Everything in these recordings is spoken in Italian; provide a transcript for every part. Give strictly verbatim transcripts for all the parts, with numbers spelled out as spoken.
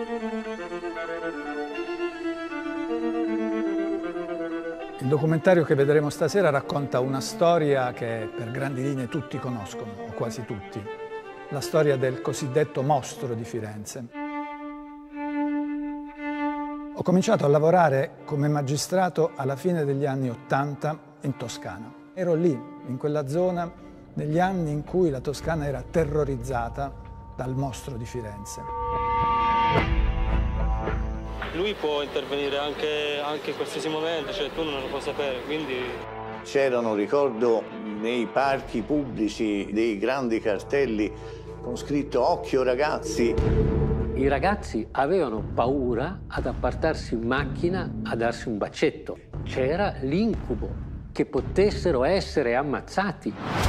Il documentario che vedremo stasera racconta una storia che per grandi linee tutti conoscono, o quasi tutti, la storia del cosiddetto mostro di Firenze. Ho cominciato a lavorare come magistrato alla fine degli anni Ottanta in Toscana. Ero lì, in quella zona, negli anni in cui la Toscana era terrorizzata dal mostro di Firenze. Lui può intervenire anche, anche in qualsiasi momento, cioè tu non lo puoi sapere, quindi... C'erano, ricordo, nei parchi pubblici dei grandi cartelli con scritto "Occhio ragazzi". I ragazzi avevano paura ad appartarsi in macchina a darsi un bacetto. C'era l'incubo che potessero essere ammazzati.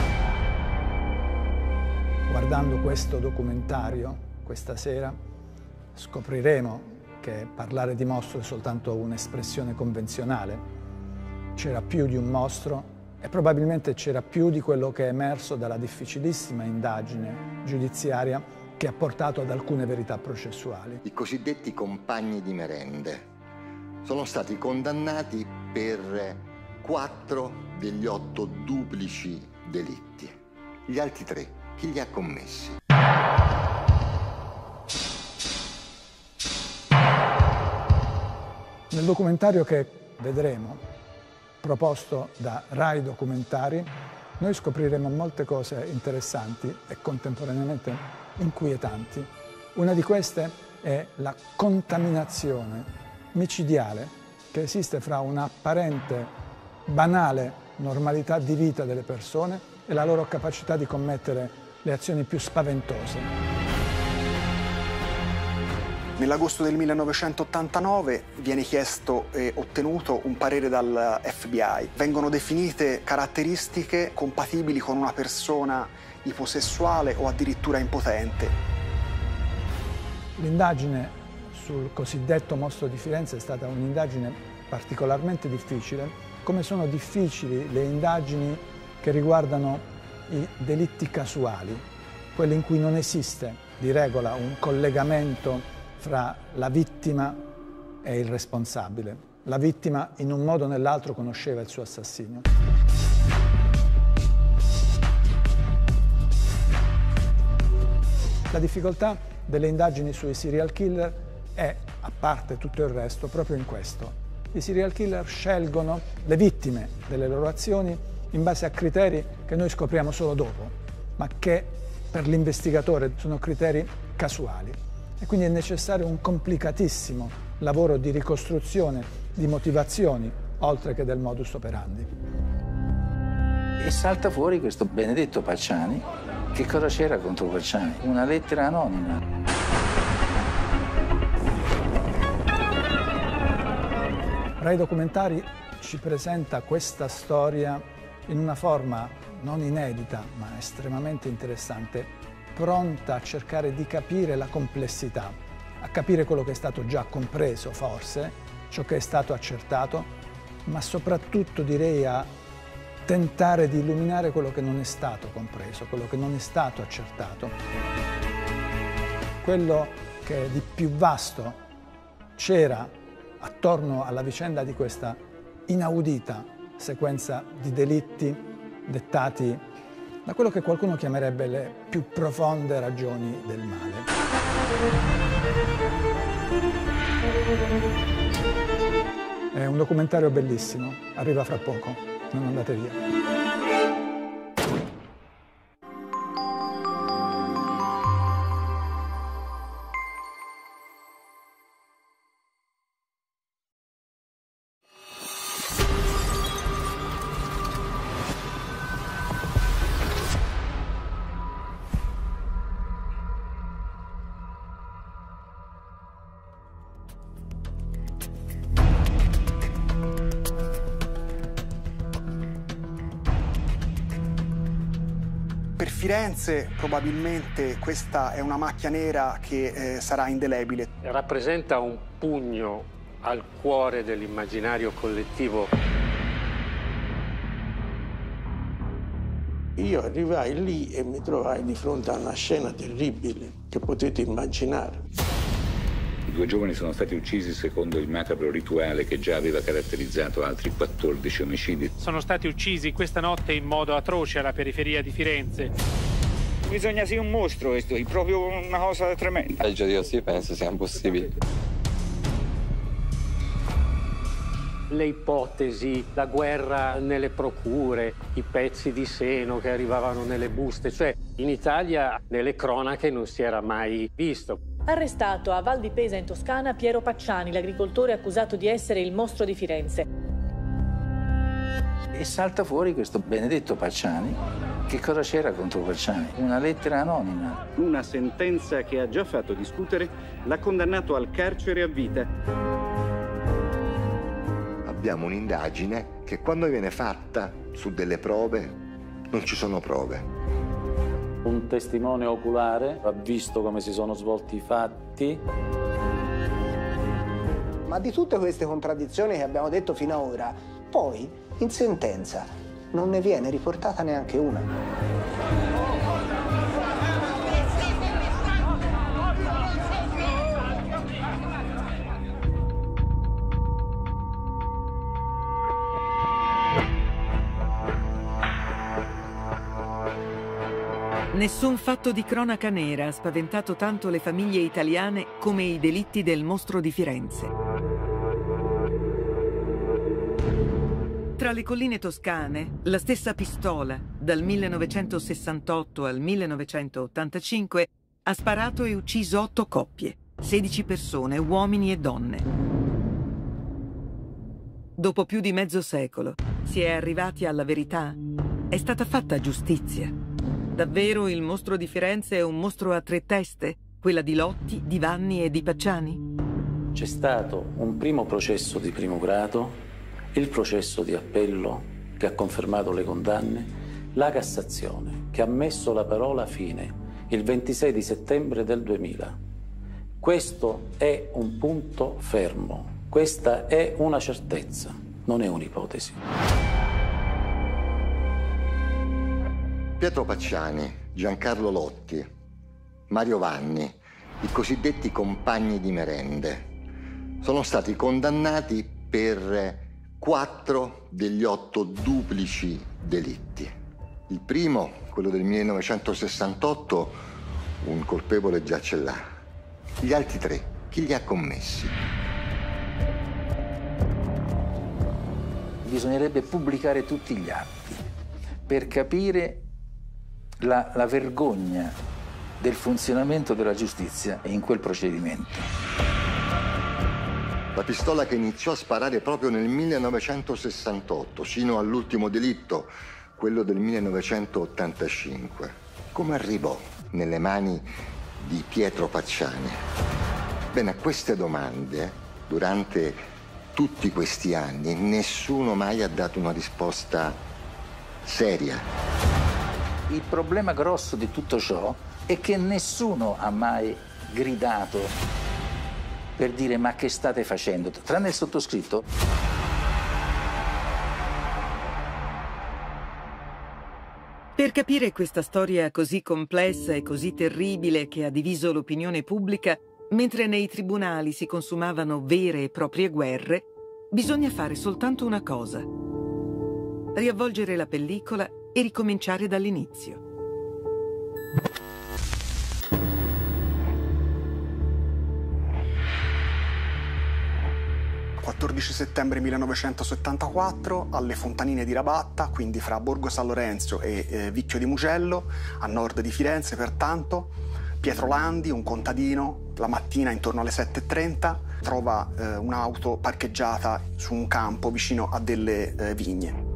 Guardando questo documentario questa sera scopriremo che parlare di mostro è soltanto un'espressione convenzionale. C'era più di un mostro e probabilmente c'era più di quello che è emerso dalla difficilissima indagine giudiziaria che ha portato ad alcune verità processuali. I cosiddetti compagni di merende sono stati condannati per quattro degli otto duplici delitti. Gli altri tre, chi li ha commessi? Nel documentario che vedremo, proposto da Rai Documentari, noi scopriremo molte cose interessanti e contemporaneamente inquietanti. Una di queste è la contaminazione micidiale che esiste fra un'apparente banale normalità di vita delle persone e la loro capacità di commettere le azioni più spaventose. Nell'agosto del millenovecentottantanove viene chiesto e ottenuto un parere dal F B I. Vengono definite caratteristiche compatibili con una persona iposessuale o addirittura impotente. L'indagine sul cosiddetto mostro di Firenze è stata un'indagine particolarmente difficile, come sono difficili le indagini che riguardano i delitti casuali, quelli in cui non esiste di regola un collegamento fra la vittima e il responsabile. La vittima in un modo o nell'altro conosceva il suo assassino. La difficoltà delle indagini sui serial killer è, a parte tutto il resto, proprio in questo. I serial killer scelgono le vittime delle loro azioni in base a criteri che noi scopriamo solo dopo, ma che per l'investigatore sono criteri casuali. E quindi è necessario un complicatissimo lavoro di ricostruzione di motivazioni, oltre che del modus operandi. E salta fuori questo benedetto Pacciani. Che cosa c'era contro Pacciani? Una lettera anonima. Rai Documentari ci presenta questa storia in una forma non inedita, ma estremamente interessante, pronta a cercare di capire la complessità, a capire quello che è stato già compreso forse, ciò che è stato accertato, ma soprattutto direi a tentare di illuminare quello che non è stato compreso, quello che non è stato accertato. Quello che di più vasto c'era attorno alla vicenda di questa inaudita sequenza di delitti dettati da quello che qualcuno chiamerebbe le più profonde ragioni del male. È un documentario bellissimo, arriva fra poco, non andate via. Per Firenze probabilmente questa è una macchia nera che eh, sarà indelebile. Rappresenta un pugno al cuore dell'immaginario collettivo. Io arrivai lì e mi trovai di fronte a una scena terribile che potete immaginare. Due giovani sono stati uccisi secondo il macabro rituale che già aveva caratterizzato altri quattordici omicidi. Sono stati uccisi questa notte in modo atroce alla periferia di Firenze. Bisogna sia un mostro questo, è proprio una cosa tremenda. Peggio di così penso sia impossibile. Le ipotesi, la guerra nelle procure, i pezzi di seno che arrivavano nelle buste, cioè in Italia nelle cronache non si era mai visto. Arrestato a Val di Pesa in Toscana Piero Pacciani, l'agricoltore accusato di essere il mostro di Firenze. E salta fuori questo benedetto Pacciani. Che cosa c'era contro Pacciani? Una lettera anonima. Una sentenza che ha già fatto discutere l'ha condannato al carcere a vita. Abbiamo un'indagine che quando viene fatta su delle prove non ci sono prove. Un testimone oculare ha visto come si sono svolti i fatti. Ma di tutte queste contraddizioni che abbiamo detto fino ad ora, poi in sentenza non ne viene riportata neanche una. Nessun fatto di cronaca nera ha spaventato tanto le famiglie italiane come i delitti del mostro di Firenze. Tra le colline toscane, la stessa pistola, dal millenovecentosessantotto al millenovecentottantacinque, ha sparato e ucciso otto coppie, sedici persone, uomini e donne. Dopo più di mezzo secolo, si è arrivati alla verità? È stata fatta giustizia? Davvero il mostro di Firenze è un mostro a tre teste? Quella di Lotti, di Vanni e di Pacciani? C'è stato un primo processo di primo grado, il processo di appello che ha confermato le condanne, la Cassazione che ha messo la parola fine il ventisei di settembre del duemila. Questo è un punto fermo, questa è una certezza, non è un'ipotesi. Pietro Pacciani, Giancarlo Lotti, Mario Vanni, i cosiddetti compagni di merende, sono stati condannati per quattro degli otto duplici delitti. Il primo, quello del millenovecentosessantotto, un colpevole già ce l'ha. Gli altri tre, chi li ha commessi? Bisognerebbe pubblicare tutti gli atti per capire La, la vergogna del funzionamento della giustizia in quel procedimento. La pistola che iniziò a sparare proprio nel millenovecentosessantotto, sino all'ultimo delitto, quello del millenovecentottantacinque. Come arrivò nelle mani di Pietro Pacciani? Bene, a queste domande, durante tutti questi anni, nessuno mai ha dato una risposta seria. Il problema grosso di tutto ciò è che nessuno ha mai gridato per dire ma che state facendo, tranne il sottoscritto. Per capire questa storia così complessa e così terribile che ha diviso l'opinione pubblica, mentre nei tribunali si consumavano vere e proprie guerre, bisogna fare soltanto una cosa: riavvolgere la pellicola e ricominciare dall'inizio. quattordici settembre millenovecentosettantaquattro, alle Fontanine di Rabatta, quindi fra Borgo San Lorenzo e eh, Vicchio di Mugello, a nord di Firenze pertanto, Pietro Landi, un contadino, la mattina intorno alle sette e trenta, trova eh, un'auto parcheggiata su un campo vicino a delle eh, vigne.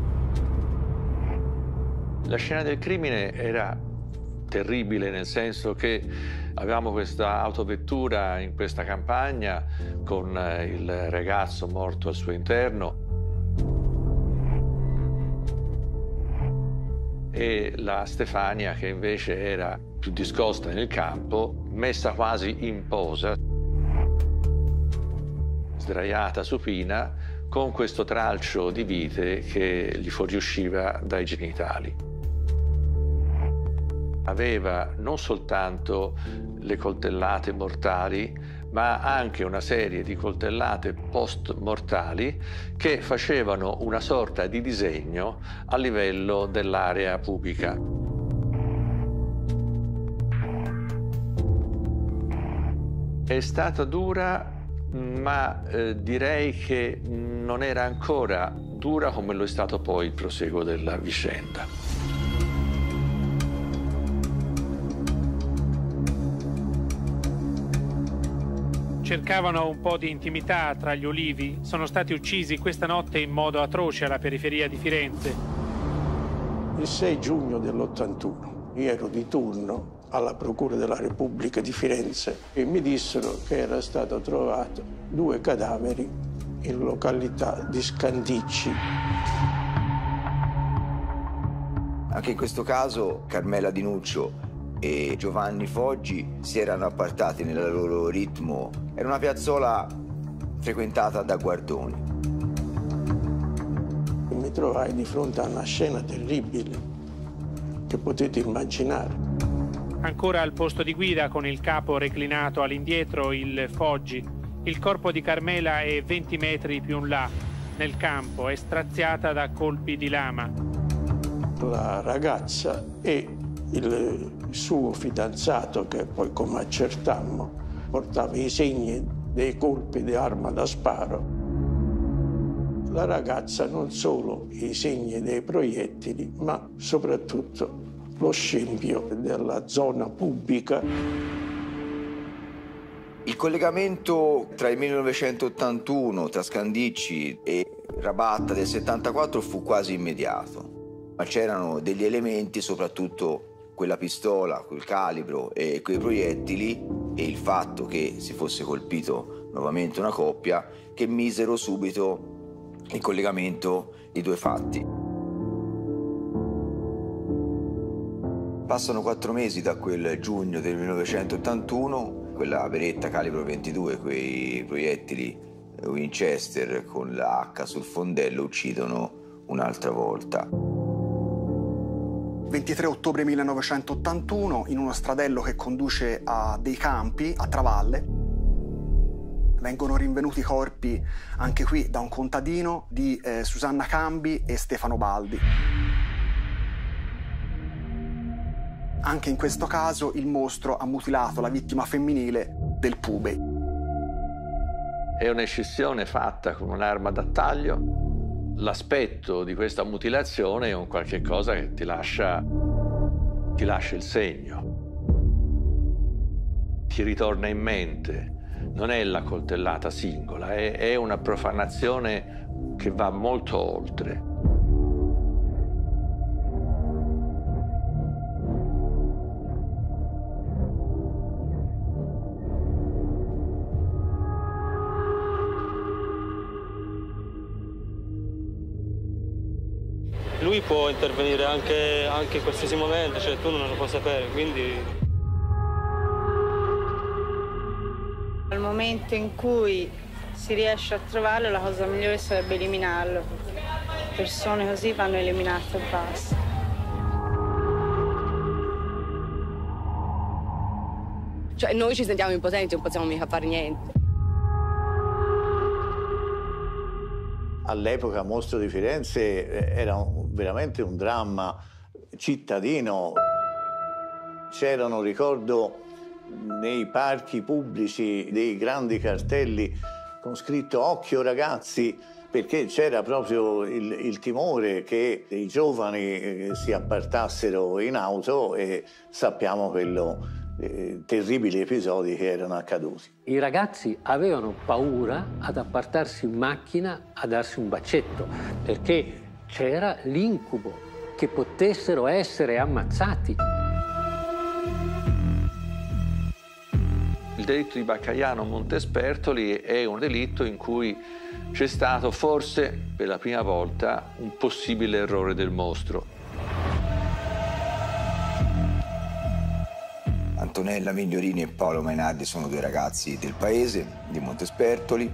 La scena del crimine era terribile, nel senso che avevamo questa autovettura in questa campagna con il ragazzo morto al suo interno e la Stefania che invece era più discosta nel campo, messa quasi in posa, sdraiata supina, con questo tralcio di vite che gli fuoriusciva dai genitali. aveva non soltanto le coltellate mortali, ma anche una serie di coltellate post-mortali che facevano una sorta di disegno a livello dell'area pubica. È stata dura, ma eh, direi che non era ancora dura come lo è stato poi il proseguo della vicenda. Cercavano un po' di intimità tra gli ulivi. Sono stati uccisi questa notte in modo atroce alla periferia di Firenze. Il sei giugno dell'ottantuno io ero di turno alla Procura della Repubblica di Firenze e mi dissero che era stato trovato due cadaveri in località di Scandicci. Anche in questo caso Carmela Di Nuccio e Giovanni Foggi si erano appartati nel loro ritmo. Era una piazzola frequentata da guardoni. Mi trovai di fronte a una scena terribile che potete immaginare. Ancora al posto di guida, con il capo reclinato all'indietro, il Foggi. Il corpo di Carmela è venti metri più in là, nel campo, è straziata da colpi di lama. La ragazza e il suo fidanzato, che poi come accertammo portava i segni dei colpi di arma da sparo. La ragazza non solo i segni dei proiettili, ma soprattutto lo scempio della zona pubica. Il collegamento tra il millenovecentottantuno, tra Scandicci e Rabatta del settantaquattro fu quasi immediato, ma c'erano degli elementi, soprattutto quella pistola, quel calibro e quei proiettili e il fatto che si fosse colpito nuovamente una coppia, che misero subito in collegamento i due fatti. Passano quattro mesi da quel giugno del millenovecentottantuno, quella beretta calibro ventidue, quei proiettili Winchester con la H sul fondello uccidono un'altra volta. ventitré ottobre millenovecentottantuno, in uno stradello che conduce a dei campi a Travalle, vengono rinvenuti i corpi, anche qui da un contadino, di eh, Susanna Cambi e Stefano Baldi. Anche in questo caso il mostro ha mutilato la vittima femminile del pube. È un'escissione fatta con un'arma da taglio. L'aspetto di questa mutilazione è un qualche cosa che ti lascia, ti lascia il segno. Ti ritorna in mente. Non è la coltellata singola, è, è una profanazione che va molto oltre. Lui può intervenire anche, anche in qualsiasi momento, cioè tu non lo puoi sapere, quindi... Al momento in cui si riesce a trovarlo, la cosa migliore sarebbe eliminarlo. Persone così vanno eliminate e basta. Cioè noi ci sentiamo impotenti, non possiamo mica fare niente. All'epoca Mostro di Firenze era un, veramente un dramma cittadino. C'erano, ricordo, nei parchi pubblici dei grandi cartelli con scritto "Occhio ragazzi", perché c'era proprio il, il timore che i giovani eh, si appartassero in auto, e sappiamo quello, eh, terribili episodi che erano accaduti. I ragazzi avevano paura ad appartarsi in macchina a darsi un bacetto, perché c'era l'incubo che potessero essere ammazzati. Il delitto di Baccagliano Montespertoli è un delitto in cui c'è stato forse per la prima volta un possibile errore del mostro. Antonella Migliorini e Paolo Mainardi sono due ragazzi del paese, di Montespertoli,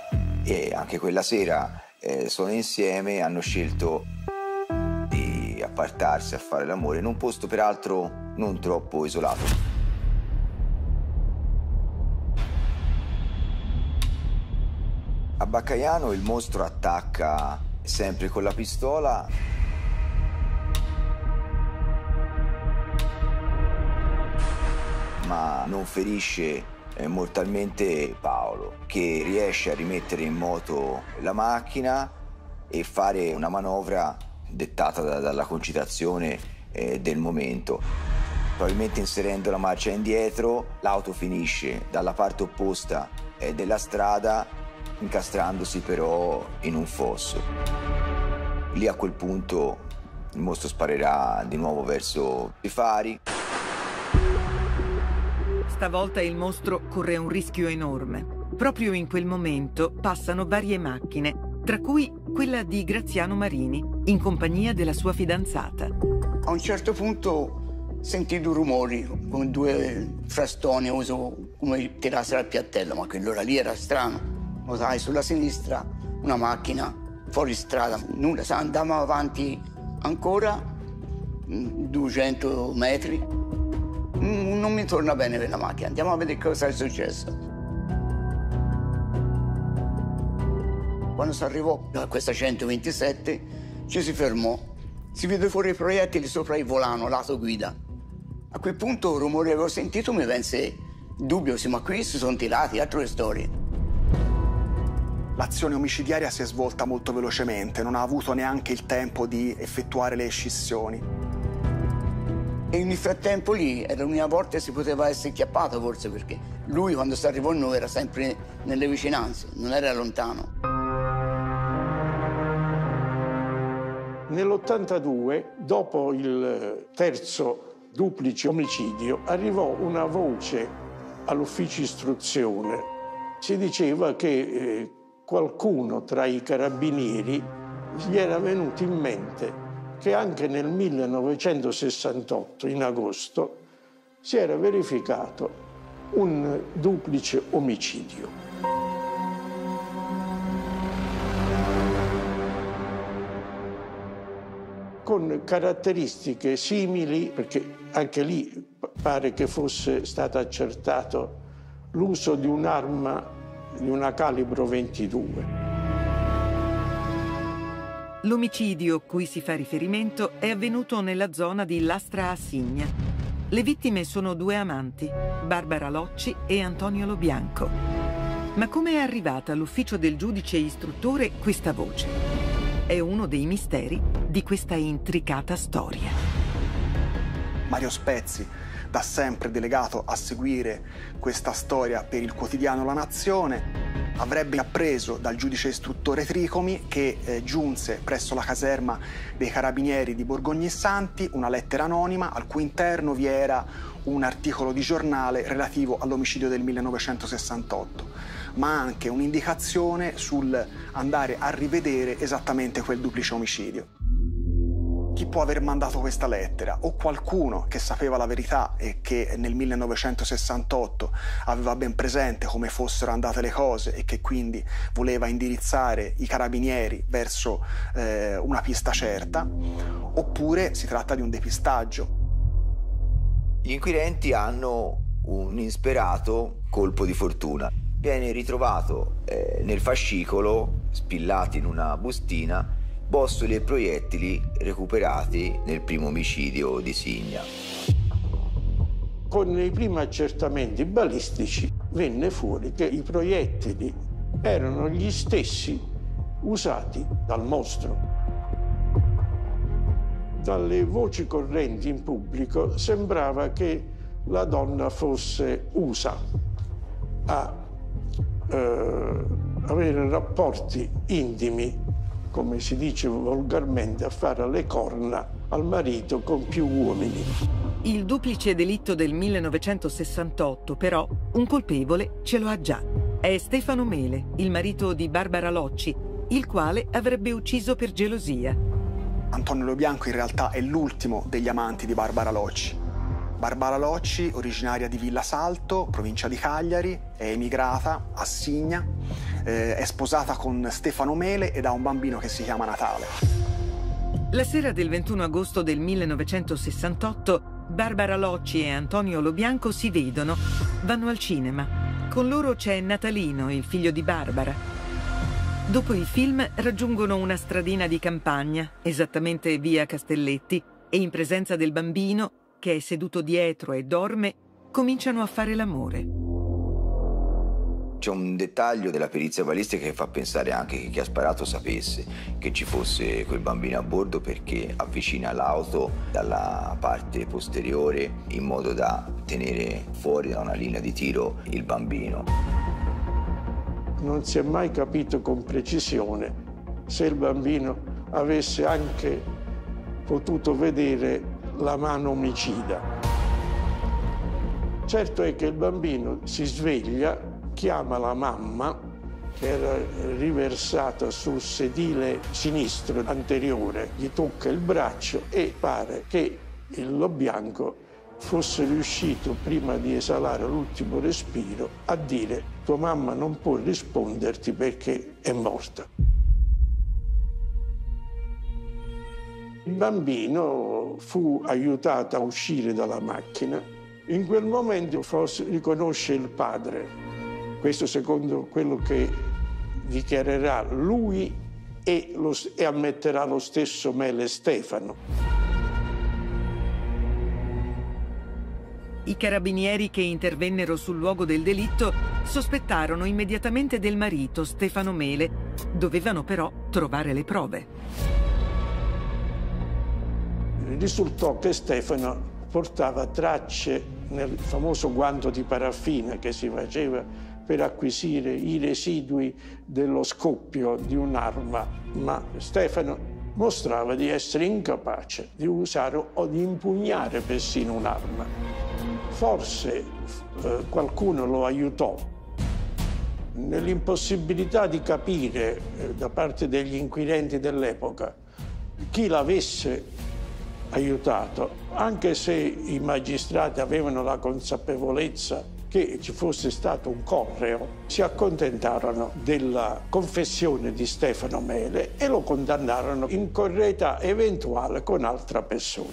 e anche quella sera eh, sono insieme, hanno scelto di appartarsi a fare l'amore in un posto peraltro non troppo isolato. A Baccaiano il mostro attacca sempre con la pistola, ma non ferisce mortalmente Paolo, che riesce a rimettere in moto la macchina e fare una manovra dettata da, dalla concitazione eh, del momento. Probabilmente inserendo la marcia indietro, l'auto finisce dalla parte opposta eh, della strada, incastrandosi però in un fosso. Lì a quel punto il mostro sparerà di nuovo verso i fari. Stavolta il mostro corre un rischio enorme. Proprio in quel momento passano varie macchine, tra cui quella di Graziano Marini, in compagnia della sua fidanzata. A un certo punto sentì due rumori, come due frastoni, uso come tirassero al piattello, ma quell'ora lì era strano. Notai sulla sinistra una macchina, fuori strada, nulla, andavamo avanti ancora duecento metri. Non mi torna bene per la macchina, andiamo a vedere cosa è successo. Quando si arrivò a questa centoventisette ci si fermò, si vide fuori i proiettili sopra il volano, lato guida. A quel punto il rumore che avevo sentito mi venne dubbio, sì, ma qui si sono tirati, altre storie. L'azione omicidiaria si è svolta molto velocemente, non ha avuto neanche il tempo di effettuare le scissioni. E nel frattempo lì era l'unica volta che si poteva essere chiappato, forse, perché lui quando si arrivò a noi era sempre nelle vicinanze, non era lontano. Nell'ottantadue, dopo il terzo duplice omicidio, arrivò una voce all'ufficio istruzione. Si diceva che eh, qualcuno tra i carabinieri gli era venuto in mente che anche nel millenovecentosessantotto, in agosto, si era verificato un duplice omicidio. Con caratteristiche simili, perché anche lì pare che fosse stato accertato l'uso di un'arma di una calibro ventidue. L'omicidio cui si fa riferimento è avvenuto nella zona di Lastra a Signa. Le vittime sono due amanti, Barbara Locci e Antonio Lobianco. Ma come è arrivata all'ufficio del giudice istruttore questa voce? È uno dei misteri di questa intricata storia. Mario Spezzi, da sempre delegato a seguire questa storia per il quotidiano La Nazione, avrebbe appreso dal giudice istruttore Tricomi che eh, giunse presso la caserma dei Carabinieri di Borgognissanti una lettera anonima al cui interno vi era un articolo di giornale relativo all'omicidio del millenovecentosessantotto, ma anche un'indicazione sul andare a rivedere esattamente quel duplice omicidio. Chi può aver mandato questa lettera? O qualcuno che sapeva la verità e che nel millenovecentosessantotto aveva ben presente come fossero andate le cose e che quindi voleva indirizzare i carabinieri verso eh, una pista certa, oppure si tratta di un depistaggio. Gli inquirenti hanno un insperato colpo di fortuna. Viene ritrovato eh, nel fascicolo, spillati in una bustina, bossoli e proiettili recuperati nel primo omicidio di Signa. Con i primi accertamenti balistici venne fuori che i proiettili erano gli stessi usati dal mostro. Dalle voci correnti in pubblico sembrava che la donna fosse usa a eh, avere rapporti intimi, come si dice volgarmente, a fare le corna al marito con più uomini. Il duplice delitto del millenovecentosessantotto, però, un colpevole ce lo ha già. È Stefano Mele, il marito di Barbara Locci, il quale avrebbe ucciso per gelosia. Antonio Lobianco in realtà è l'ultimo degli amanti di Barbara Locci. Barbara Locci, originaria di Villa Salto, provincia di Cagliari, è emigrata a Signa, eh, è sposata con Stefano Mele ed ha un bambino che si chiama Natale. La sera del ventuno agosto del millenovecentosessantotto, Barbara Locci e Antonio Lobianco si vedono, vanno al cinema. Con loro c'è Natalino, il figlio di Barbara. Dopo il film raggiungono una stradina di campagna, esattamente via Castelletti, e in presenza del bambino, che è seduto dietro e dorme, cominciano a fare l'amore. C'è un dettaglio della perizia balistica che fa pensare anche che chi ha sparato sapesse che ci fosse quel bambino a bordo, perché avvicina l'auto dalla parte posteriore in modo da tenere fuori da una linea di tiro il bambino. Non si è mai capito con precisione se il bambino avesse anche potuto vedere la mano omicida. Certo è che il bambino si sveglia, chiama la mamma, che era riversata sul sedile sinistro anteriore, gli tocca il braccio e pare che il Lobianco fosse riuscito, prima di esalare l'ultimo respiro, a dire: tua mamma non può risponderti perché è morta. Il bambino fu aiutato a uscire dalla macchina. In quel momento forse riconosce il padre. Questo secondo quello che dichiarerà lui e, lo, e ammetterà lo stesso Mele Stefano. I carabinieri che intervennero sul luogo del delitto sospettarono immediatamente del marito, Stefano Mele. Dovevano però trovare le prove. Risultò che Stefano portava tracce nel famoso guanto di paraffina che si faceva per acquisire i residui dello scoppio di un'arma, ma Stefano mostrava di essere incapace di usare o di impugnare persino un'arma. Forse eh, qualcuno lo aiutò nell'impossibilità di capire eh, da parte degli inquirenti dell'epoca chi l'avesse aiutato, anche se i magistrati avevano la consapevolezza che ci fosse stato un correo, si accontentarono della confessione di Stefano Mele e lo condannarono in correità eventuale con altra persona.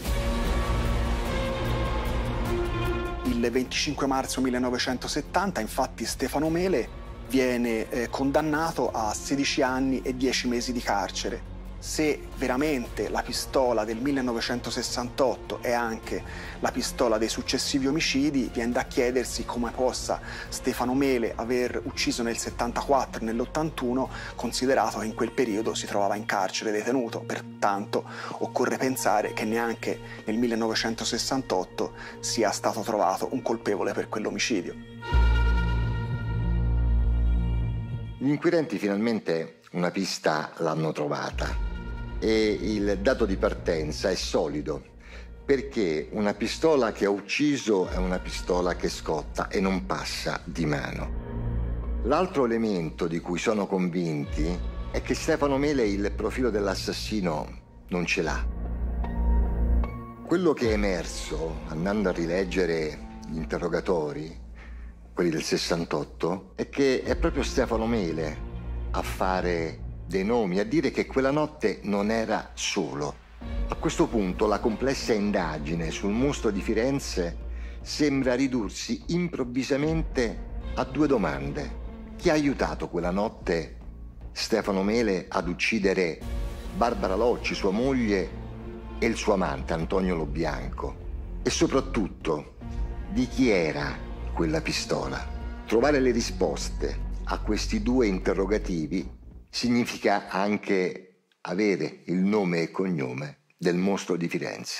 Il venticinque marzo millenovecentosettanta, infatti, Stefano Mele viene eh, condannato a sedici anni e dieci mesi di carcere. Se veramente la pistola del millenovecentosessantotto è anche la pistola dei successivi omicidi, viene da chiedersi come possa Stefano Mele aver ucciso nel settantaquattro e nell'ottantuno, considerato che in quel periodo si trovava in carcere detenuto. Pertanto occorre pensare che neanche nel millenovecentosessantotto sia stato trovato un colpevole per quell'omicidio. Gli inquirenti finalmente una pista l'hanno trovata e il dato di partenza è solido, perché una pistola che ha ucciso è una pistola che scotta e non passa di mano. L'altro elemento di cui sono convinti è che Stefano Mele il profilo dell'assassino non ce l'ha. Quello che è emerso, andando a rileggere gli interrogatori, quelli del sessantotto, è che è proprio Stefano Mele a fare dei nomi, a dire che quella notte non era solo. A questo punto la complessa indagine sul mostro di Firenze sembra ridursi improvvisamente a due domande. Chi ha aiutato quella notte Stefano Mele ad uccidere Barbara Locci, sua moglie, e il suo amante Antonio Lobianco? E soprattutto, di chi era quella pistola? Trovare le risposte a questi due interrogativi significa anche avere il nome e cognome del mostro di Firenze.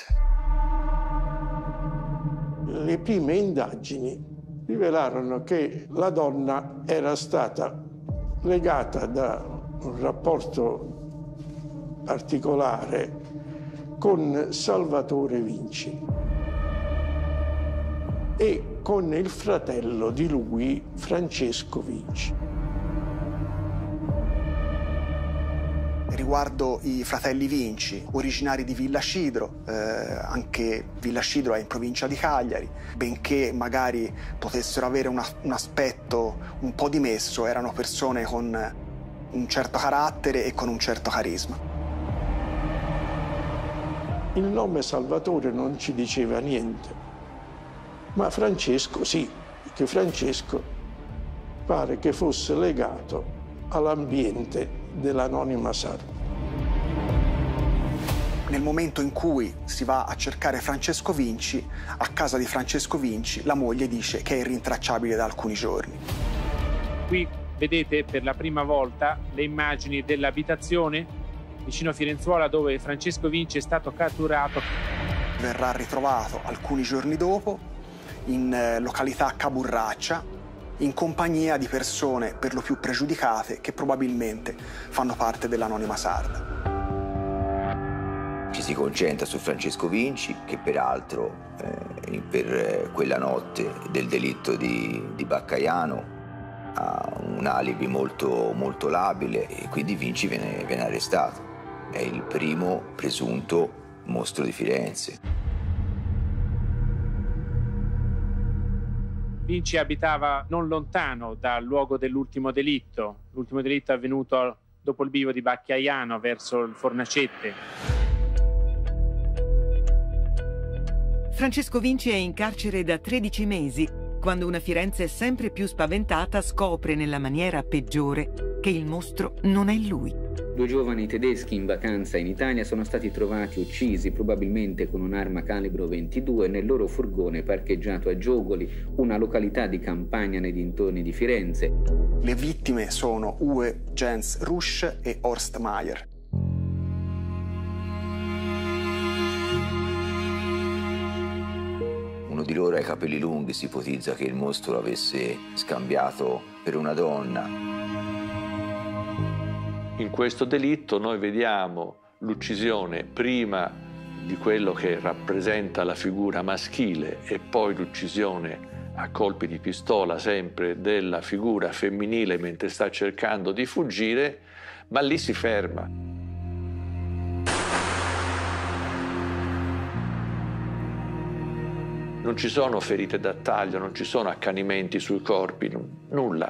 Le prime indagini rivelarono che la donna era stata legata da un rapporto particolare con Salvatore Vinci e con il fratello di lui, Francesco Vinci. Riguardo i fratelli Vinci, originari di Villa Scidro, eh, anche Villa Scidro è in provincia di Cagliari, benché magari potessero avere una, un aspetto un po' dimesso, erano persone con un certo carattere e con un certo carisma. Il nome Salvatore non ci diceva niente, ma Francesco sì, che Francesco pare che fosse legato all'ambiente dell'anonima Sarda. Nel momento in cui si va a cercare Francesco Vinci, a casa di Francesco Vinci, la moglie dice che è irrintracciabile da alcuni giorni. Qui vedete per la prima volta le immagini dell'abitazione vicino a Firenzuola dove Francesco Vinci è stato catturato. Verrà ritrovato alcuni giorni dopo in località Caburraccia, in compagnia di persone per lo più pregiudicate che probabilmente fanno parte dell'anonima Sarda. Ci si concentra su Francesco Vinci, che peraltro eh, per quella notte del delitto di, di Baccaiano ha un alibi molto, molto labile e quindi Vinci viene, viene arrestato. È il primo presunto mostro di Firenze. Vinci abitava non lontano dal luogo dell'ultimo delitto. L'ultimo delitto è avvenuto dopo il bivio di Baccaiano verso il Fornacette. Francesco Vinci è in carcere da tredici mesi, quando una Firenze sempre più spaventata scopre nella maniera peggiore che il mostro non è lui. Due giovani tedeschi in vacanza in Italia sono stati trovati uccisi, probabilmente con un'arma calibro ventidue, nel loro furgone parcheggiato a Giogoli, una località di campagna nei dintorni di Firenze. Le vittime sono Uwe Jens Rusch e Horst Mayer. Uno di loro ha i capelli lunghi, si ipotizza che il mostro l'avesse scambiato per una donna. In questo delitto noi vediamo l'uccisione prima di quello che rappresenta la figura maschile e poi l'uccisione a colpi di pistola sempre della figura femminile mentre sta cercando di fuggire, ma lì si ferma. Non ci sono ferite da taglio, non ci sono accanimenti sui corpi, nulla.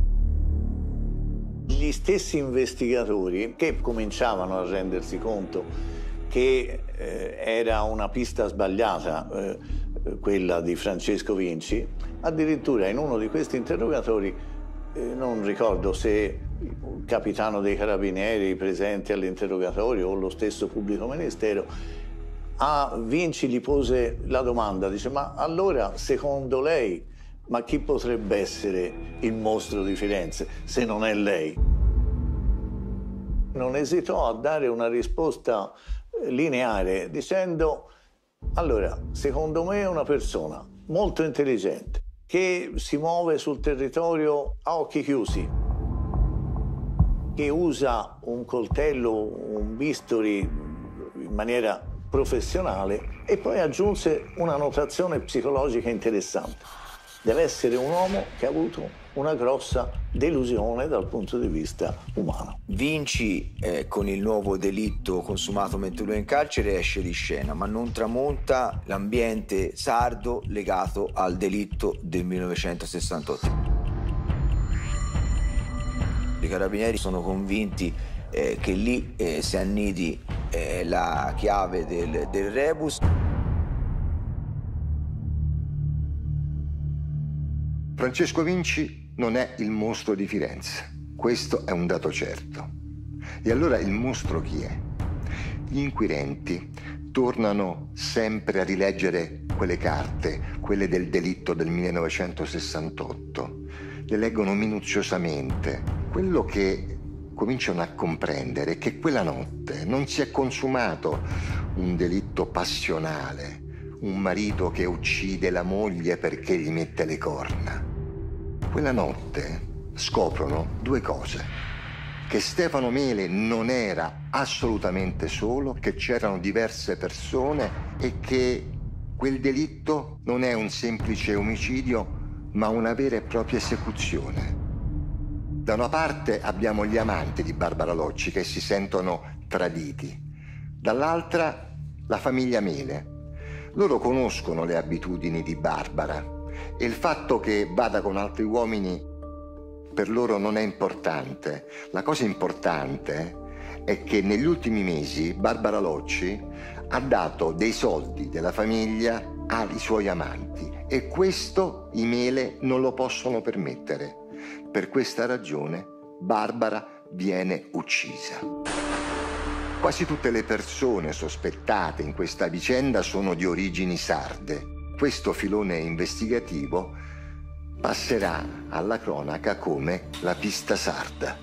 Gli stessi investigatori che cominciavano a rendersi conto che eh, era una pista sbagliata, eh, quella di Francesco Vinci, addirittura in uno di questi interrogatori, eh, non ricordo se il capitano dei carabinieri presente all'interrogatorio o lo stesso pubblico ministero, a Vinci gli pose la domanda, dice: ma allora secondo lei, ma chi potrebbe essere il mostro di Firenze se non è lei? Non esitò a dare una risposta lineare dicendo: allora, secondo me è una persona molto intelligente che si muove sul territorio a occhi chiusi, che usa un coltello, un bisturi in maniera professionale, e poi aggiunse una notazione psicologica interessante. Deve essere un uomo che ha avuto una grossa delusione dal punto di vista umano. Vinci, eh, con il nuovo delitto consumato mentre lui è in carcere, esce di scena, ma non tramonta l'ambiente sardo legato al delitto del millenovecentosessantotto. I carabinieri sono convinti eh, che lì eh, si annidi eh, la chiave del, del rebus. Francesco Vinci non è il mostro di Firenze, questo è un dato certo. E allora il mostro chi è? Gli inquirenti tornano sempre a rileggere quelle carte, quelle del delitto del millenovecentosessantotto, le leggono minuziosamente. Quello che cominciano a comprendere è che quella notte non si è consumato un delitto passionale, un marito che uccide la moglie perché gli mette le corna. Quella notte scoprono due cose: che Stefano Mele non era assolutamente solo, che c'erano diverse persone e che quel delitto non è un semplice omicidio, ma una vera e propria esecuzione. Da una parte abbiamo gli amanti di Barbara Locci che si sentono traditi, dall'altra la famiglia Mele. Loro conoscono le abitudini di Barbara e il fatto che vada con altri uomini per loro non è importante. La cosa importante è che negli ultimi mesi Barbara Locci ha dato dei soldi della famiglia ai suoi amanti e questo i Mele non lo possono permettere. Per questa ragione Barbara viene uccisa. Quasi tutte le persone sospettate in questa vicenda sono di origini sarde. Questo filone investigativo passerà alla cronaca come la pista sarda.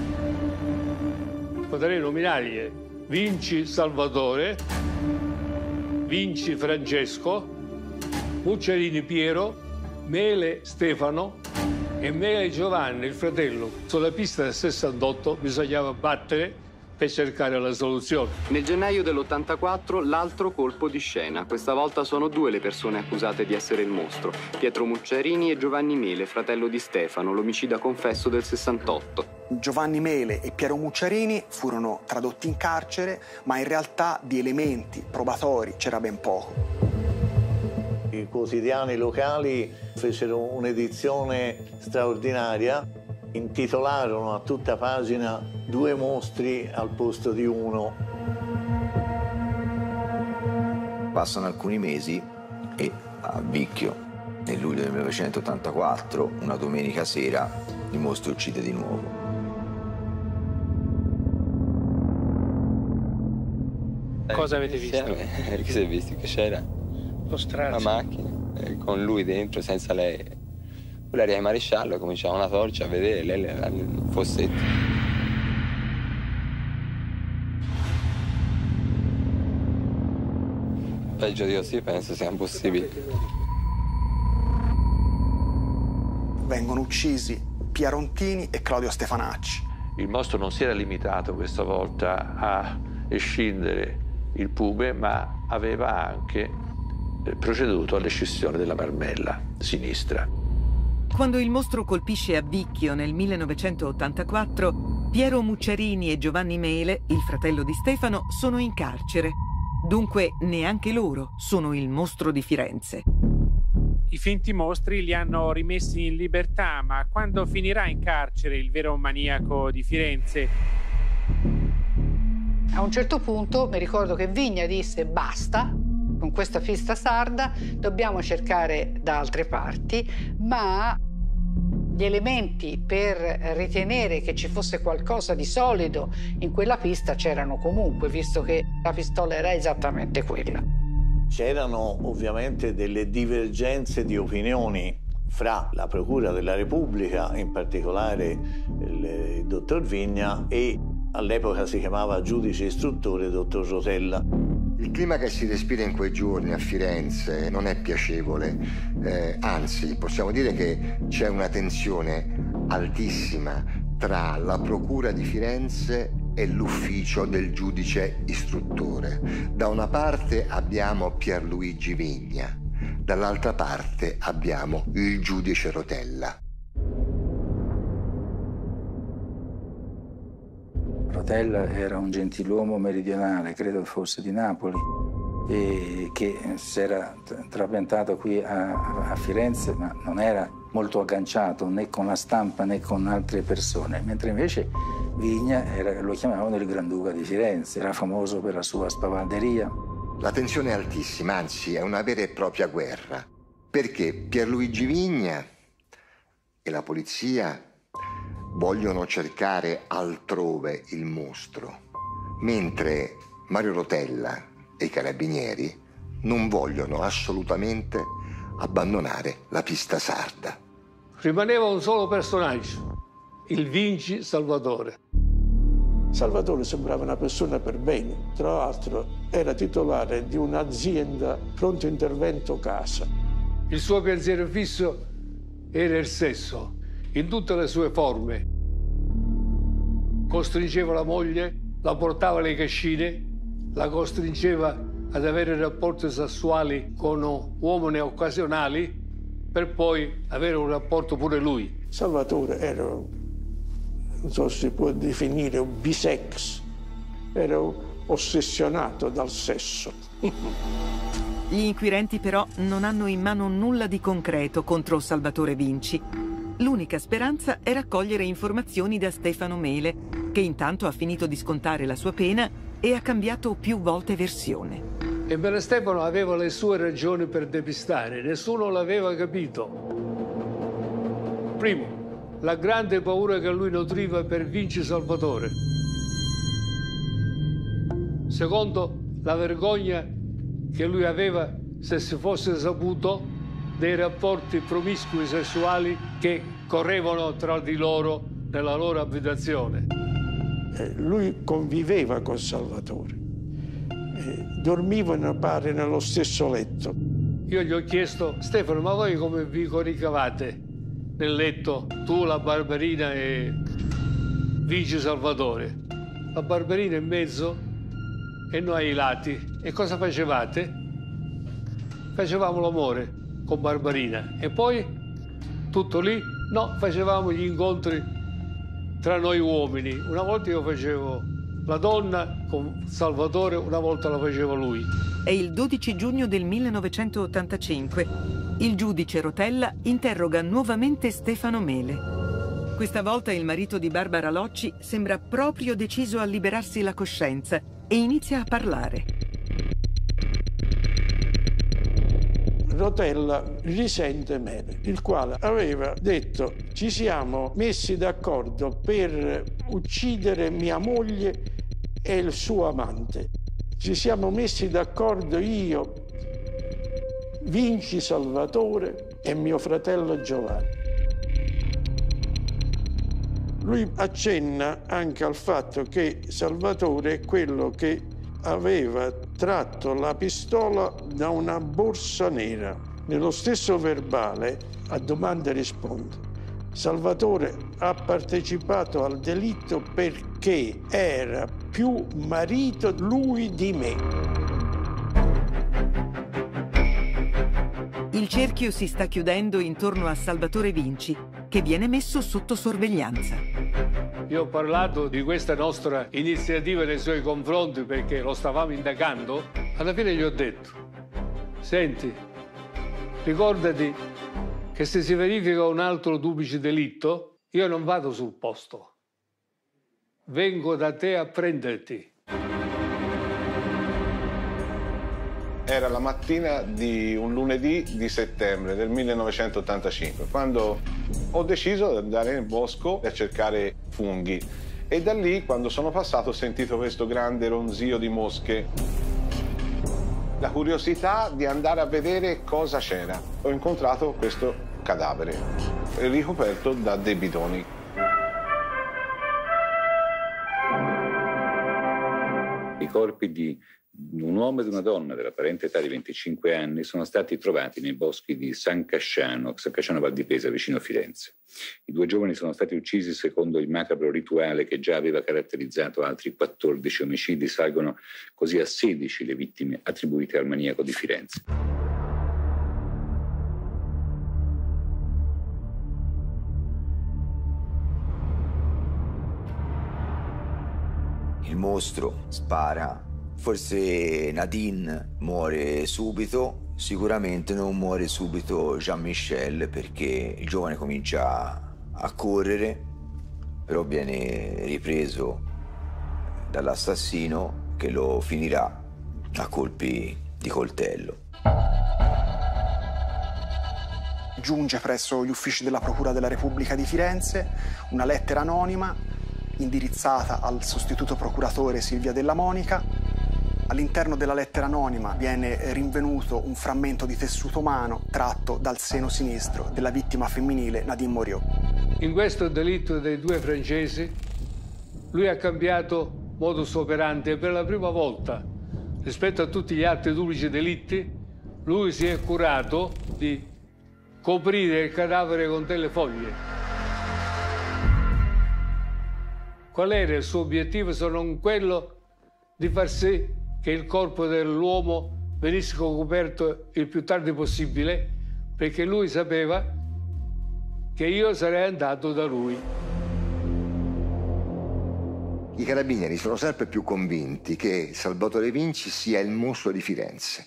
Potrei nominargli Vinci Salvatore, Vinci Francesco, Mucciarini Piero, Mele Stefano e Mele Giovanni, il fratello. Sulla pista del sessantotto bisognava battere per cercare la soluzione. Nel gennaio dell'ottantaquattro l'altro colpo di scena. Questa volta sono due le persone accusate di essere il mostro. Pietro Mucciarini e Giovanni Mele, fratello di Stefano, l'omicida confesso del sessantotto. Giovanni Mele e Piero Mucciarini furono tradotti in carcere, ma in realtà di elementi probatori c'era ben poco. I quotidiani locali fecero un'edizione straordinaria, intitolarono a tutta pagina "Due mostri al posto di uno". Passano alcuni mesi e a Vicchio, nel luglio del millenovecentottantaquattro, una domenica sera, il mostro uccide di nuovo. Cosa avete visto? Che si è visto che c'era una macchina eh, con lui dentro, senza lei. Quella era il maresciallo, cominciava una torcia a vedere, lei era nel fossetto. Peggio di così penso sia impossibile. Vengono uccisi Pierontini e Claudio Stefanacci. Il mostro non si era limitato questa volta a scindere il pube, ma aveva anche proceduto all'escissione della marmella sinistra. Quando il mostro colpisce a Vicchio nel millenovecentottantaquattro, Piero Mucciarini e Giovanni Mele, il fratello di Stefano, sono in carcere. Dunque neanche loro sono il mostro di Firenze. I finti mostri li hanno rimessi in libertà, ma quando finirà in carcere il vero maniaco di Firenze? A un certo punto mi ricordo che Vigna disse basta, con questa pista sarda dobbiamo cercare da altre parti, ma gli elementi per ritenere che ci fosse qualcosa di solido in quella pista c'erano comunque, visto che la pistola era esattamente quella. C'erano ovviamente delle divergenze di opinioni fra la Procura della Repubblica, in particolare il, il dottor Vigna, e all'epoca si chiamava giudice istruttore dottor Rotella. Il clima che si respira in quei giorni a Firenze non è piacevole, eh, anzi possiamo dire che c'è una tensione altissima tra la Procura di Firenze e l'ufficio del giudice istruttore. Da una parte abbiamo Pierluigi Vigna, dall'altra parte abbiamo il giudice Rotella. Rotella era un gentiluomo meridionale, credo fosse di Napoli, e che si era trapiantato qui a, a Firenze, ma non era molto agganciato né con la stampa né con altre persone, mentre invece Vigna era, lo chiamavano il Granduca di Firenze, era famoso per la sua spavalderia. La tensione è altissima, anzi è una vera e propria guerra, perché Pierluigi Vigna e la polizia vogliono cercare altrove il mostro, mentre Mario Rotella e i carabinieri non vogliono assolutamente abbandonare la pista sarda. Rimaneva un solo personaggio, il Vinci Salvatore. Salvatore sembrava una persona per bene, tra l'altro era titolare di un'azienda pronto intervento casa. Il suo pensiero fisso era il sesso, in tutte le sue forme. Costringeva la moglie, la portava alle cascine, la costringeva ad avere rapporti sessuali con uomini occasionali per poi avere un rapporto pure lui. Salvatore era, non so se si può definire, un bisex, era ossessionato dal sesso. Gli inquirenti però non hanno in mano nulla di concreto contro Salvatore Vinci. L'unica speranza è raccogliere informazioni da Stefano Mele. che intanto ha finito di scontare la sua pena e ha cambiato più volte versione. Ebbene, Stefano aveva le sue ragioni per depistare, nessuno l'aveva capito. Primo, la grande paura che lui nutriva per Vinci Salvatore. Secondo, la vergogna che lui aveva, se si fosse saputo, dei rapporti promiscui sessuali che correvano tra di loro nella loro abitazione. Eh, lui conviveva con Salvatore, eh, dormivano pare nello stesso letto. Io gli ho chiesto: Stefano, ma voi come vi coricavate nel letto, tu, la Barberina e Vinci Salvatore? La Barberina in mezzo e noi ai lati. E cosa facevate? Facevamo l'amore con Barberina e poi tutto lì? No, facevamo gli incontri tra noi uomini. Una volta io facevo la donna con Salvatore, una volta la facevo lui. È il dodici giugno del millenovecentottantacinque. Il giudice Rotella interroga nuovamente Stefano Mele. Questa volta il marito di Barbara Locci sembra proprio deciso a liberarsi la coscienza e inizia a parlare. Rotella risente Mele, il quale aveva detto: ci siamo messi d'accordo per uccidere mia moglie e il suo amante. Ci siamo messi d'accordo io, Vinci Salvatore e mio fratello Giovanni. Lui accenna anche al fatto che Salvatore è quello che aveva tratto la pistola da una borsa nera. Nello stesso verbale, a domanda risponde: Salvatore ha partecipato al delitto perché era più marito lui di me. Il cerchio si sta chiudendo intorno a Salvatore Vinci, che viene messo sotto sorveglianza. Io ho parlato di questa nostra iniziativa nei suoi confronti perché lo stavamo indagando. Alla fine gli ho detto: senti, ricordati che se si verifica un altro duplice delitto, io non vado sul posto. Vengo da te a prenderti. Era la mattina di un lunedì di settembre del millenovecentottantacinque, quando ho deciso di andare nel bosco a cercare funghi. E da lì, quando sono passato, ho sentito questo grande ronzio di mosche. La curiosità di andare a vedere cosa c'era. Ho incontrato questo cadavere, ricoperto da dei bidoni. I corpi di un uomo e di una donna dell'apparente età di venticinque anni sono stati trovati nei boschi di San Casciano, San Casciano Val di Pesa, vicino a Firenze. I due giovani sono stati uccisi secondo il macabro rituale che già aveva caratterizzato altri quattordici omicidi. Salgono così a sedici le vittime attribuite al maniaco di Firenze. Il mostro spara. Forse Nadine muore subito, sicuramente non muore subito Jean-Michel perché il giovane comincia a correre, però viene ripreso dall'assassino che lo finirà a colpi di coltello. Giunge presso gli uffici della Procura della Repubblica di Firenze una lettera anonima indirizzata al sostituto procuratore Silvia Della Monica. All'interno della lettera anonima viene rinvenuto un frammento di tessuto umano tratto dal seno sinistro della vittima femminile Nadine Moriot. In questo delitto dei due francesi, lui ha cambiato modus operandi e per la prima volta, rispetto a tutti gli altri duplici delitti, lui si è curato di coprire il cadavere con delle foglie. Qual era il suo obiettivo se non quello di far sì che il corpo dell'uomo venisse coperto il più tardi possibile, perché lui sapeva che io sarei andato da lui. I carabinieri sono sempre più convinti che Salvatore Vinci sia il mostro di Firenze.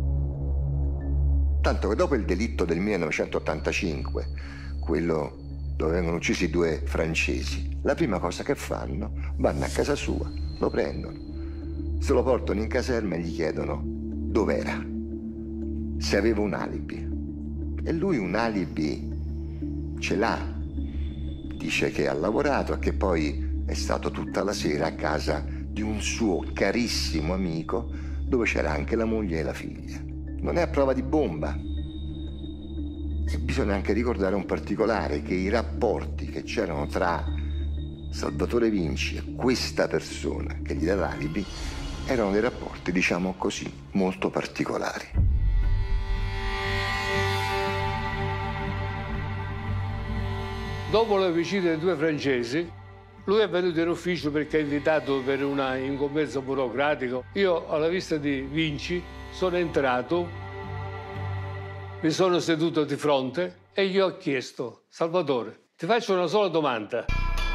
Tanto che dopo il delitto del millenovecentottantacinque, quello dove vengono uccisi due francesi. La prima cosa che fanno, vanno a casa sua, lo prendono, se lo portano in caserma e gli chiedono dov'era, se aveva un alibi. E lui un alibi ce l'ha. Dice che ha lavorato e che poi è stato tutta la sera a casa di un suo carissimo amico dove c'era anche la moglie e la figlia. Non è a prova di bomba. E bisogna anche ricordare un particolare, che i rapporti che c'erano tra Salvatore Vinci e questa persona che gli dà l'alibi erano dei rapporti, diciamo così, molto particolari. Dopo la vicina dei due francesi, lui è venuto in ufficio perché è invitato per una incombenza burocratica. Io, alla vista di Vinci, sono entrato, mi sono seduto di fronte e gli ho chiesto: Salvatore, ti faccio una sola domanda.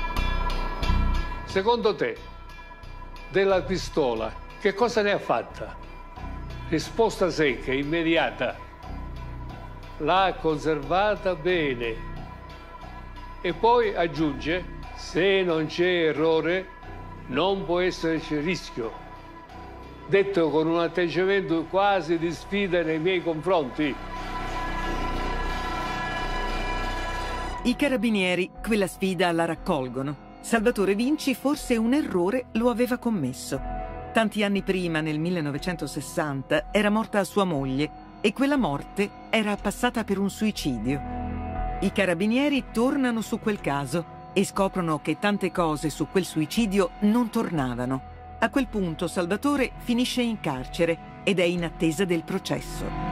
Secondo te, della pistola, che cosa ne ha fatta? Risposta secca, immediata. L'ha conservata bene. E poi aggiunge: se non c'è errore, non può esserci rischio. Detto con un atteggiamento quasi di sfida nei miei confronti. I carabinieri quella sfida la raccolgono. Salvatore Vinci forse un errore lo aveva commesso. Tanti anni prima, nel millenovecentosessanta, era morta sua moglie e quella morte era passata per un suicidio. I carabinieri tornano su quel caso e scoprono che tante cose su quel suicidio non tornavano. A quel punto Salvatore finisce in carcere ed è in attesa del processo.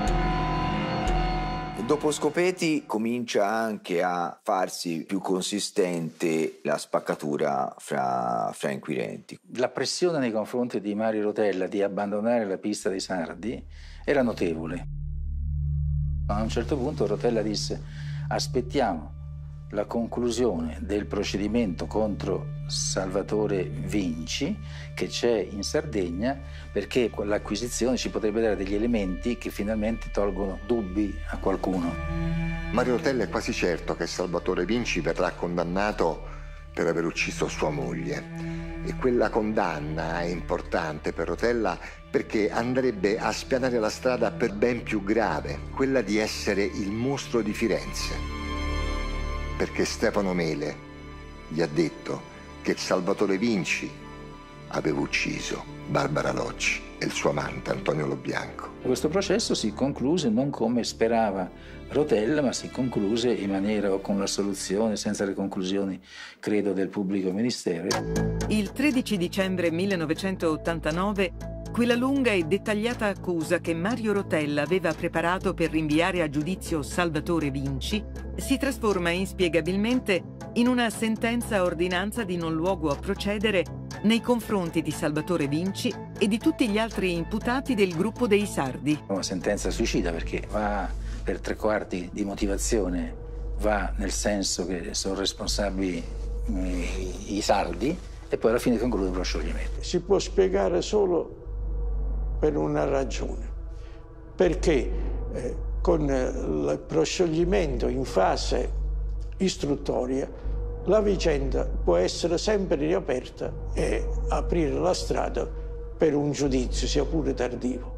Dopo Scopeti comincia anche a farsi più consistente la spaccatura fra, fra inquirenti. La pressione nei confronti di Mario Rotella di abbandonare la pista dei Sardi era notevole. A un certo punto Rotella disse: aspettiamo la conclusione del procedimento contro Salvatore Vinci che c'è in Sardegna, perché con l'acquisizione ci potrebbe dare degli elementi che finalmente tolgono dubbi a qualcuno. Mario Rotella è quasi certo che Salvatore Vinci verrà condannato per aver ucciso sua moglie, e quella condanna è importante per Rotella perché andrebbe a spianare la strada per ben più grave, quella di essere il mostro di Firenze. Perché Stefano Mele gli ha detto che Salvatore Vinci aveva ucciso Barbara Locci e il suo amante Antonio Lobianco. Questo processo si concluse non come sperava Rotella, ma si concluse in maniera o con l'assoluzione, senza le conclusioni, credo, del pubblico ministero. Il tredici dicembre millenovecentottantanove quella lunga e dettagliata accusa che Mario Rotella aveva preparato per rinviare a giudizio Salvatore Vinci si trasforma inspiegabilmente in una sentenza a ordinanza di non luogo a procedere nei confronti di Salvatore Vinci e di tutti gli altri imputati del gruppo dei Sardi. Una sentenza suicida perché va per tre quarti di motivazione, va nel senso che sono responsabili i, i Sardi, e poi alla fine conclude con lo scioglimento. Si può spiegare solo per una ragione, perché eh, con il proscioglimento in fase istruttoria la vicenda può essere sempre riaperta e aprire la strada per un giudizio, sia pure tardivo.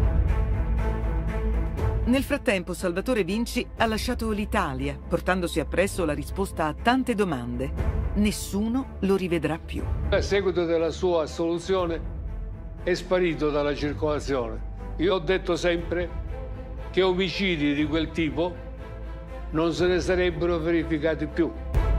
Nel frattempo Salvatore Vinci ha lasciato l'Italia, portandosi appresso la risposta a tante domande. Nessuno lo rivedrà più. A seguito della sua assoluzione è sparito dalla circolazione. Io ho detto sempre che omicidi di quel tipo non se ne sarebbero verificati più.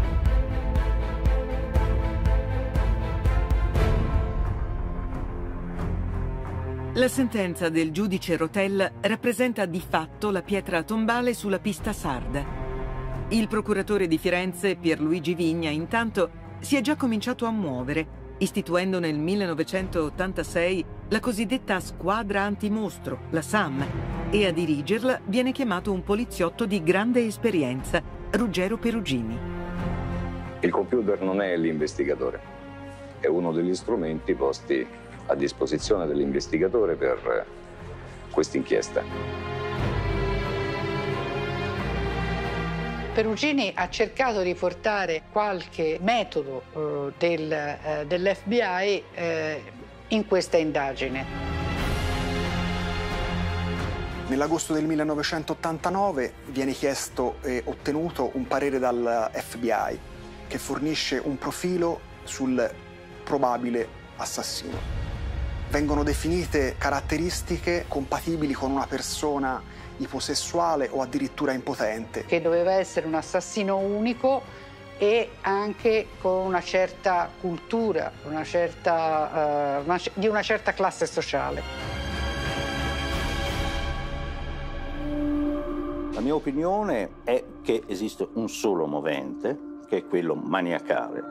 La sentenza del giudice Rotella rappresenta di fatto la pietra tombale sulla pista sarda. Il procuratore di Firenze, Pierluigi Vigna, intanto si è già cominciato a muovere, istituendo nel millenovecentottantasei la cosiddetta squadra antimostro, la S A M, e a dirigerla viene chiamato un poliziotto di grande esperienza, Ruggero Perugini. Il computer non è l'investigatore, è uno degli strumenti posti a disposizione dell'investigatore per questa inchiesta. Perugini ha cercato di portare qualche metodo eh, del, eh, dell'F B I eh, in questa indagine. Nell'agosto del millenovecentottantanove viene chiesto e ottenuto un parere dal F B I che fornisce un profilo sul probabile assassino. Vengono definite caratteristiche compatibili con una persona iposessuale o addirittura impotente. Che doveva essere un assassino unico e anche con una certa cultura, una certa, uh, una, di una certa classe sociale. La mia opinione è che esiste un solo movente, che è quello maniacale.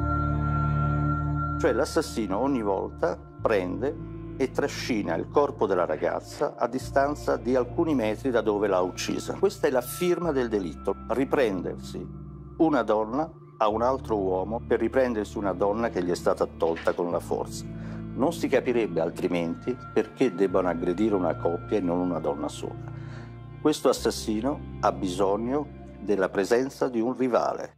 Cioè l'assassino ogni volta prende e trascina il corpo della ragazza a distanza di alcuni metri da dove l'ha uccisa. Questa è la firma del delitto, riprendersi una donna a un altro uomo per riprendersi una donna che gli è stata tolta con la forza. Non si capirebbe altrimenti perché debbano aggredire una coppia e non una donna sola. Questo assassino ha bisogno della presenza di un rivale.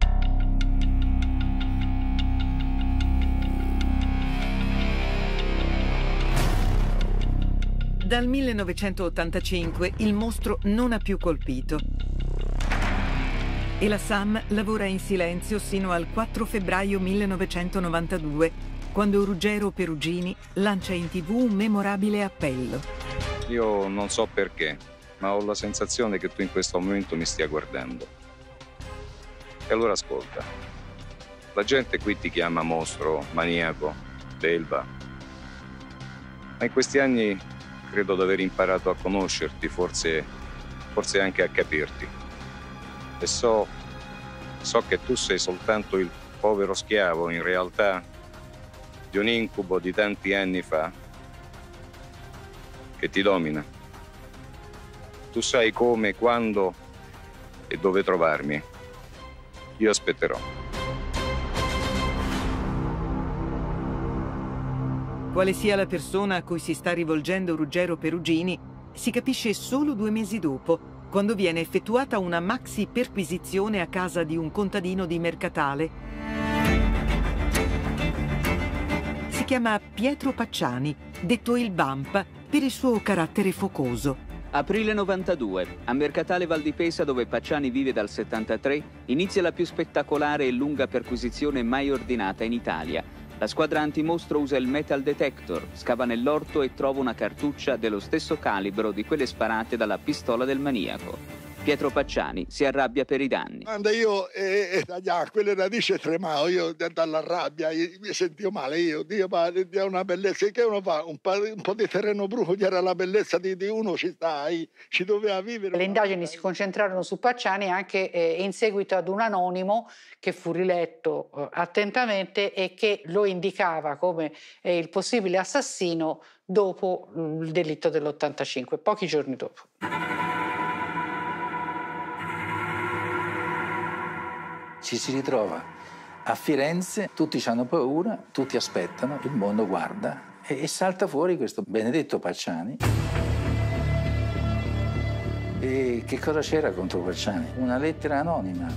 Dal millenovecentottantacinque il mostro non ha più colpito e la S A M lavora in silenzio sino al quattro febbraio millenovecentonovantadue, quando Ruggero Perugini lancia in tivù un memorabile appello. Io non so perché, ma ho la sensazione che tu in questo momento mi stia guardando. E allora ascolta, la gente qui ti chiama mostro, maniaco, belva, ma in questi anni credo di aver imparato a conoscerti, forse, forse anche a capirti. E so, so che tu sei soltanto il povero schiavo, in realtà, di un incubo di tanti anni fa che ti domina. Tu sai come, quando e dove trovarmi. Io aspetterò. Quale sia la persona a cui si sta rivolgendo Ruggero Perugini si capisce solo due mesi dopo, quando viene effettuata una maxi perquisizione a casa di un contadino di Mercatale. Si chiama Pietro Pacciani, detto il Vampa per il suo carattere focoso. Aprile novantadue, a Mercatale Val di Pesa, dove Pacciani vive dal settantatré, inizia la più spettacolare e lunga perquisizione mai ordinata in Italia. La squadra antimostro usa il metal detector, scava nell'orto e trova una cartuccia dello stesso calibro di quelle sparate dalla pistola del maniaco. Pietro Pacciani si arrabbia per i danni. Quando io eh, tagliavo quelle radici tremavo, io dalla rabbia, io, mi sentivo male, io, Dio, ma è una bellezza, che uno fa? Un po', un po' di terreno bruco, che era la bellezza di, di uno, ci stai, ci doveva vivere. Le indagini si concentrarono su Pacciani anche eh, in seguito ad un anonimo che fu riletto eh, attentamente e che lo indicava come eh, il possibile assassino dopo mm, il delitto dell'ottantacinque, pochi giorni dopo. Ci si ritrova a Firenze, tutti hanno paura, tutti aspettano, il mondo guarda e, e salta fuori questo benedetto Pacciani. E che cosa c'era contro Pacciani? Una lettera anonima.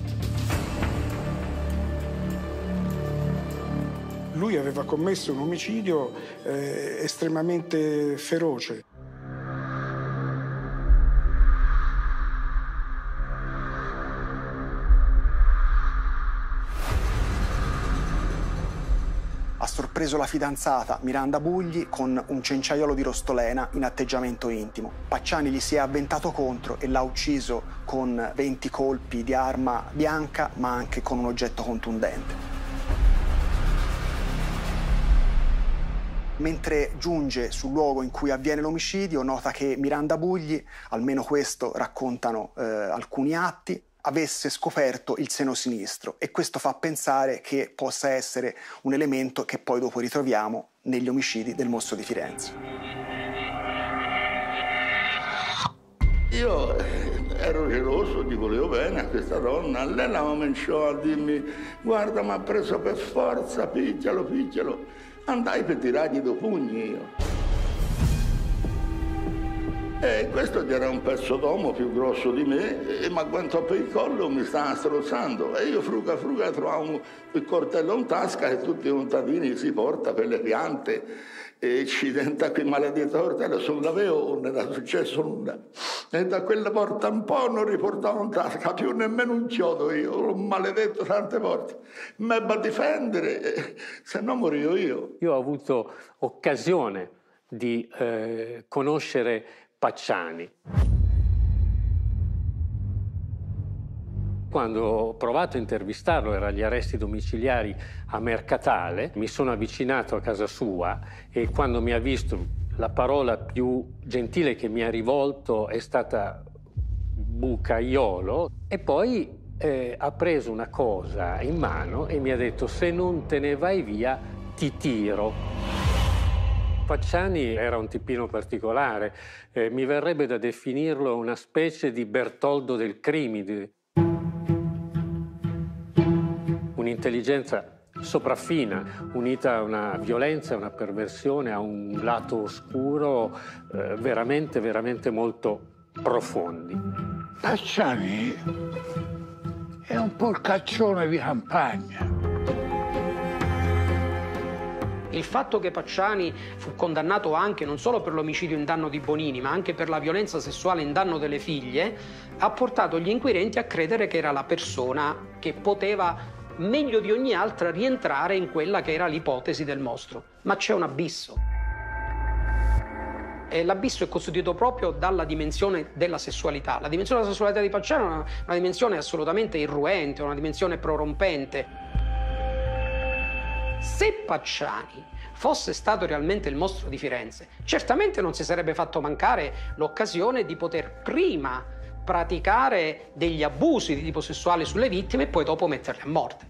Lui aveva commesso un omicidio eh, estremamente feroce. Ha sorpreso la fidanzata Miranda Bugli con un cenciaiolo di Rostolena in atteggiamento intimo. Pacciani gli si è avventato contro e l'ha ucciso con venti colpi di arma bianca, ma anche con un oggetto contundente. Mentre giunge sul luogo in cui avviene l'omicidio, nota che Miranda Bugli, almeno questo raccontano eh, alcuni atti, avesse scoperto il seno sinistro, e questo fa pensare che possa essere un elemento che poi dopo ritroviamo negli omicidi del mostro di Firenze. Io ero geloso, gli volevo bene a questa donna. Lei la cominciò a dirmi: guarda, mi ha preso per forza, picchialo, picchialo. Andai per tirargli due pugni io. E questo era un pezzo d'uomo più grosso di me e mi agguantò per il collo, mi stava strozzando. E io fruga fruga trovavo il coltello in tasca e tutti i contadini si porta per le piante e ci diventa quel maledetto coltello. Se non l'avevo non era successo nulla. E da quella porta un po' non riportavo in tasca più nemmeno un chiodo io, l'ho maledetto tante volte. Mi ebbe a difendere, se no morivo io. Io ho avuto occasione di eh, conoscere Pacciani. Quando ho provato a intervistarlo, era agli arresti domiciliari a Mercatale, mi sono avvicinato a casa sua e quando mi ha visto, la parola più gentile che mi ha rivolto è stata bucaiolo e poi eh, ha preso una cosa in mano e mi ha detto: se non te ne vai via ti tiro. Pacciani era un tipino particolare, eh, mi verrebbe da definirlo una specie di Bertoldo del crimine. Un'intelligenza sopraffina, unita a una violenza, a una perversione, a un lato oscuro eh, veramente, veramente molto profondi. Pacciani è un porcaccione di campagna. Il fatto che Pacciani fu condannato anche non solo per l'omicidio in danno di Bonini, ma anche per la violenza sessuale in danno delle figlie, ha portato gli inquirenti a credere che era la persona che poteva meglio di ogni altra rientrare in quella che era l'ipotesi del mostro. Ma c'è un abisso. E l'abisso è costituito proprio dalla dimensione della sessualità. La dimensione della sessualità di Pacciani è una, una dimensione assolutamente irruente, una dimensione prorompente. Se Pacciani fosse stato realmente il mostro di Firenze, certamente non si sarebbe fatto mancare l'occasione di poter prima praticare degli abusi di tipo sessuale sulle vittime e poi dopo metterle a morte.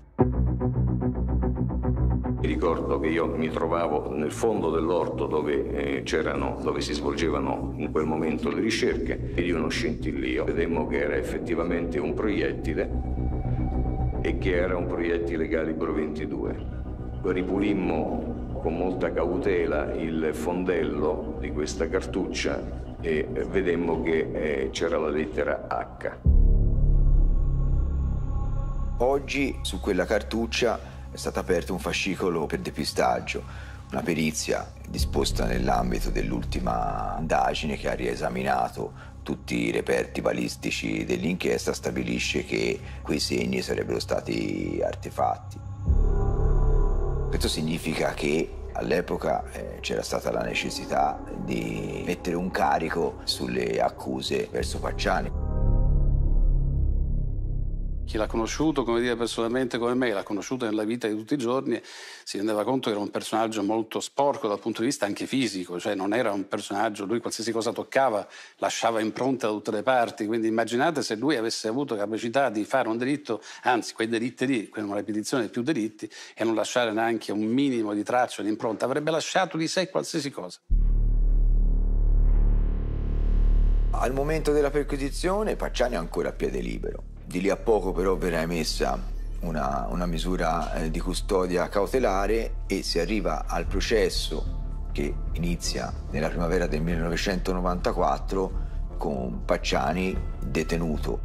Mi ricordo che io mi trovavo nel fondo dell'orto dove eh, c'erano, dove si svolgevano in quel momento le ricerche, vidi uno scintillio. Vedemmo che era effettivamente un proiettile e che era un proiettile calibro ventidue. Ripulimmo con molta cautela il fondello di questa cartuccia e vedemmo che eh, c'era la lettera H. Oggi su quella cartuccia è stato aperto un fascicolo per depistaggio, una perizia disposta nell'ambito dell'ultima indagine che ha riesaminato tutti i reperti balistici dell'inchiesta, stabilisce che quei segni sarebbero stati artefatti. Questo significa che all'epoca eh, c'era stata la necessità di mettere un carico sulle accuse verso Pacciani. Chi l'ha conosciuto, come dire, personalmente come me, l'ha conosciuto nella vita di tutti i giorni, si rendeva conto che era un personaggio molto sporco dal punto di vista anche fisico, cioè non era un personaggio, lui qualsiasi cosa toccava lasciava impronte da tutte le parti, quindi immaginate se lui avesse avuto capacità di fare un delitto, anzi quei delitti lì, una ripetizione di più delitti, e non lasciare neanche un minimo di traccia, di impronta, avrebbe lasciato di sé qualsiasi cosa. Al momento della perquisizione Pacciani è ancora a piede libero. Di lì a poco però verrà emessa una, una misura eh, di custodia cautelare e si arriva al processo che inizia nella primavera del millenovecentonovantaquattro con Pacciani detenuto.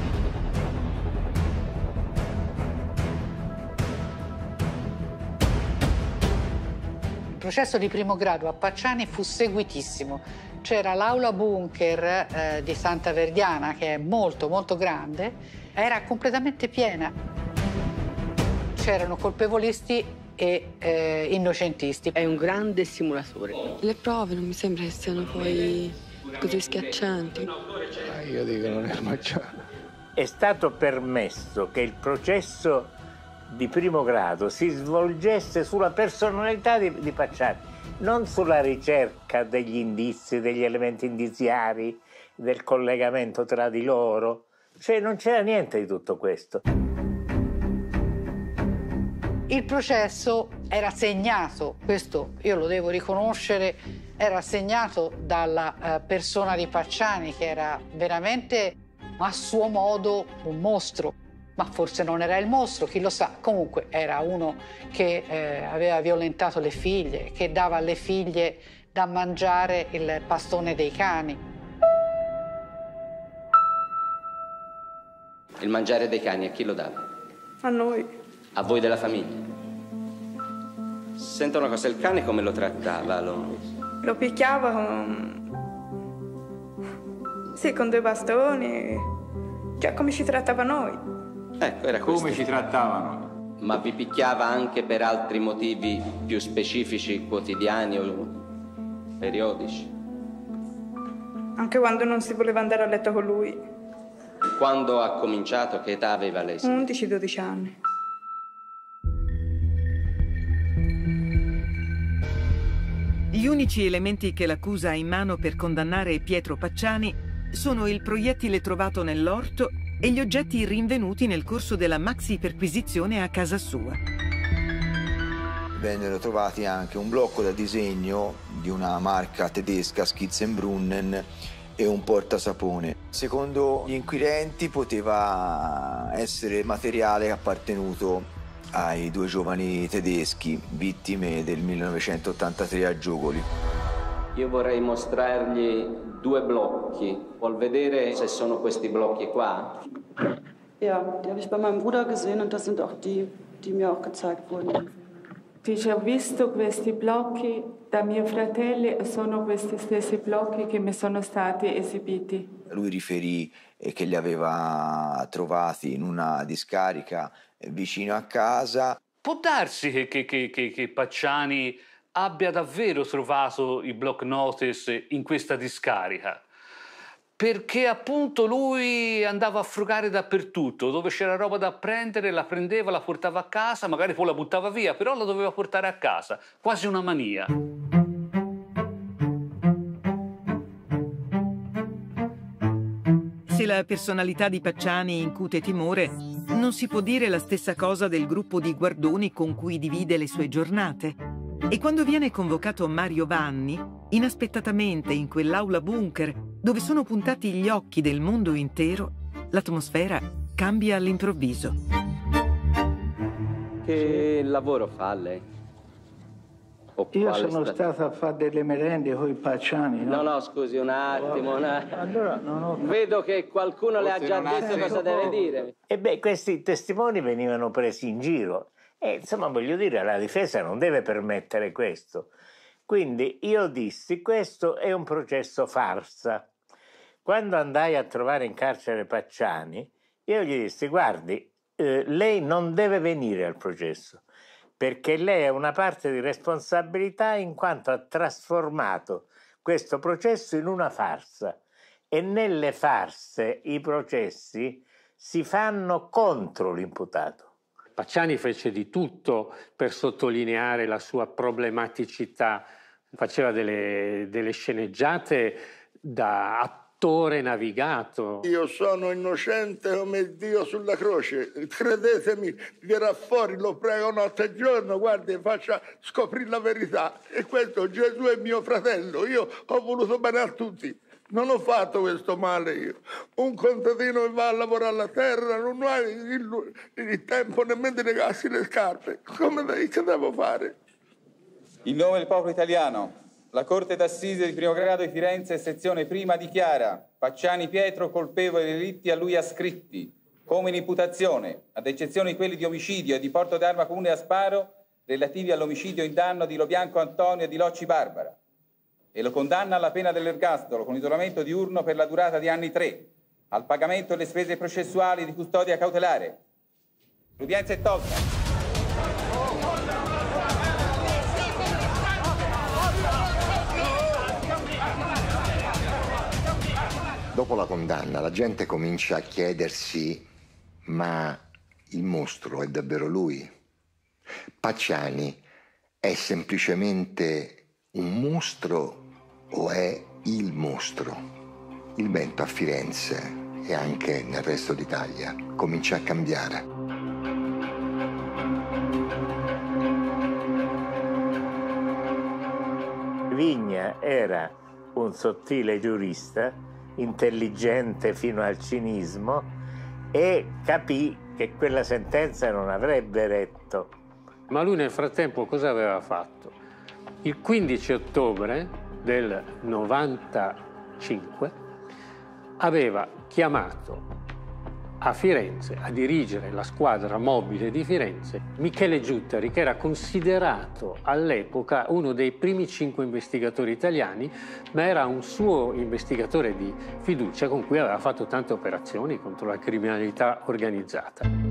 Il processo di primo grado a Pacciani fu seguitissimo. C'era l'aula bunker eh, di Santa Verdiana, che è molto molto grande, era completamente piena. C'erano colpevolisti e eh, innocentisti. È un grande simulatore. Le prove non mi sembra che siano poi così schiaccianti. Ah, io dico non è Pacciani. È stato permesso che il processo di primo grado si svolgesse sulla personalità di, di Pacciani, non sulla ricerca degli indizi, degli elementi indiziari, del collegamento tra di loro. Cioè non c'era niente di tutto questo. Il processo era segnato, questo io lo devo riconoscere, era segnato dalla eh, persona di Pacciani, che era veramente a suo modo un mostro. Ma forse non era il mostro, chi lo sa. Comunque era uno che eh, aveva violentato le figlie, che dava alle figlie da mangiare il pastone dei cani. Il mangiare dei cani a chi lo dava? A noi. A voi della famiglia? Sento una cosa, il cane come lo trattava? Lo, lo picchiava con... Sì, con due bastoni. Cioè, come ci trattava noi. Ecco, era Come questo. ci trattavano? Ma vi picchiava anche per altri motivi più specifici, quotidiani o periodici? Anche quando non si voleva andare a letto con lui. Quando ha cominciato, che età aveva lei? undici dodici anni. Gli unici elementi che l'accusa ha in mano per condannare Pietro Pacciani sono il proiettile trovato nell'orto e gli oggetti rinvenuti nel corso della maxi perquisizione a casa sua. Vennero trovati anche un blocco da disegno di una marca tedesca, Schitzenbrunnen, e un portasapone. Secondo gli inquirenti poteva essere materiale appartenuto ai due giovani tedeschi, vittime del millenovecentottantatré a Giugoli. Io vorrei mostrargli due blocchi. Vuol vedere se sono questi blocchi qua? Ja, die habe ich bei meinem Bruder gesehen und das sind auch die, die mir auch gezeigt wurden. Dice, ho visto questi blocchi da mio fratello e sono questi stessi blocchi che mi sono stati esibiti. Lui riferì che li aveva trovati in una discarica vicino a casa. Può darsi che, che, che, che, che Pacciani abbia davvero trovato i block notice in questa discarica, perché appunto lui andava a frugare dappertutto, dove c'era roba da prendere, la prendeva, la portava a casa, magari poi la buttava via, però la doveva portare a casa, quasi una mania. Se la personalità di Pacciani incute timore, non si può dire la stessa cosa del gruppo di guardoni con cui divide le sue giornate. E quando viene convocato Mario Vanni, inaspettatamente in quell'aula bunker dove sono puntati gli occhi del mondo intero, l'atmosfera cambia all'improvviso. Che lavoro fa lei? O Io sono sta... stato a fare delle merende con i Pacciani, no? No, no, scusi un attimo. Una... Allora, non ho... Vedo che qualcuno le ha già detto cosa deve dire. E beh, questi testimoni venivano presi in giro. E insomma, voglio dire, la difesa non deve permettere questo. Quindi io dissi, questo è un processo farsa. Quando andai a trovare in carcere Pacciani, io gli dissi, guardi, eh, lei non deve venire al processo, perché lei ha una parte di responsabilità in quanto ha trasformato questo processo in una farsa. E nelle farse i processi si fanno contro l'imputato. Pacciani fece di tutto per sottolineare la sua problematicità, faceva delle, delle sceneggiate da attore navigato. Io sono innocente come Dio sulla croce, credetemi, verrà fuori, lo prego notte e giorno, guardi, faccia scoprire la verità. E questo Gesù è mio fratello, io ho voluto bene a tutti. Non ho fatto questo male io. Un contadino che va a lavorare la terra non ha il, il tempo nemmeno di legarsi le scarpe. Come che devo fare? In nome del popolo italiano, la Corte d'Assise di primo grado di Firenze, sezione prima, dichiara Pacciani Pietro colpevole dei delitti a lui ascritti, come in imputazione, ad eccezione di quelli di omicidio e di porto d'arma comune a sparo, relativi all'omicidio in danno di Lobianco Antonio e di Locci Barbara, e lo condanna alla pena dell'ergastolo con isolamento diurno per la durata di anni tre, al pagamento delle spese processuali di custodia cautelare. L'udienza è tolta. Dopo la condanna la gente comincia a chiedersi: ma il mostro è davvero lui? Pacciani è semplicemente un mostro o è il mostro? Il vento a Firenze e anche nel resto d'Italia comincia a cambiare. Vigna era un sottile giurista, intelligente fino al cinismo, e capì che quella sentenza non avrebbe retto. Ma lui nel frattempo cosa aveva fatto? Il quindici ottobre del novantacinque aveva chiamato a Firenze a dirigere la squadra mobile di Firenze Michele Giuttari, che era considerato all'epoca uno dei primi cinque investigatori italiani, ma era un suo investigatore di fiducia con cui aveva fatto tante operazioni contro la criminalità organizzata.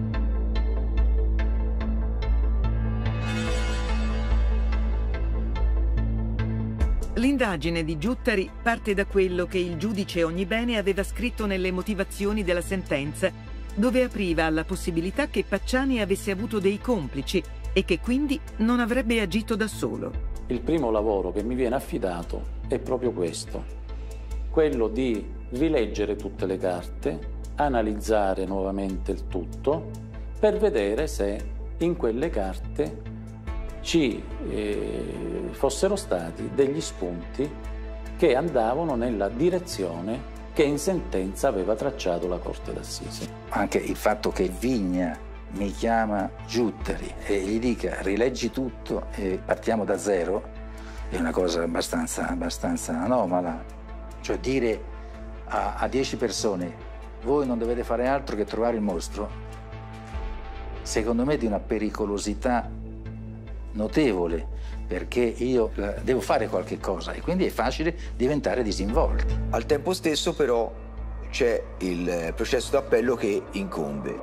L'indagine di Giuttari parte da quello che il giudice Ognibene aveva scritto nelle motivazioni della sentenza, dove apriva alla possibilità che Pacciani avesse avuto dei complici e che quindi non avrebbe agito da solo. Il primo lavoro che mi viene affidato è proprio questo, quello di rileggere tutte le carte, analizzare nuovamente il tutto per vedere se in quelle carte ci eh, fossero stati degli spunti che andavano nella direzione che in sentenza aveva tracciato la Corte d'Assise. Anche il fatto che Vigna mi chiama Giuttari e gli dica rileggi tutto e partiamo da zero è una cosa abbastanza, abbastanza anomala. Cioè dire a, a dieci persone voi non dovete fare altro che trovare il mostro, secondo me è di una pericolosità notevole, perché io devo fare qualche cosa e quindi è facile diventare disinvolti. Al tempo stesso però c'è il processo d'appello che incombe.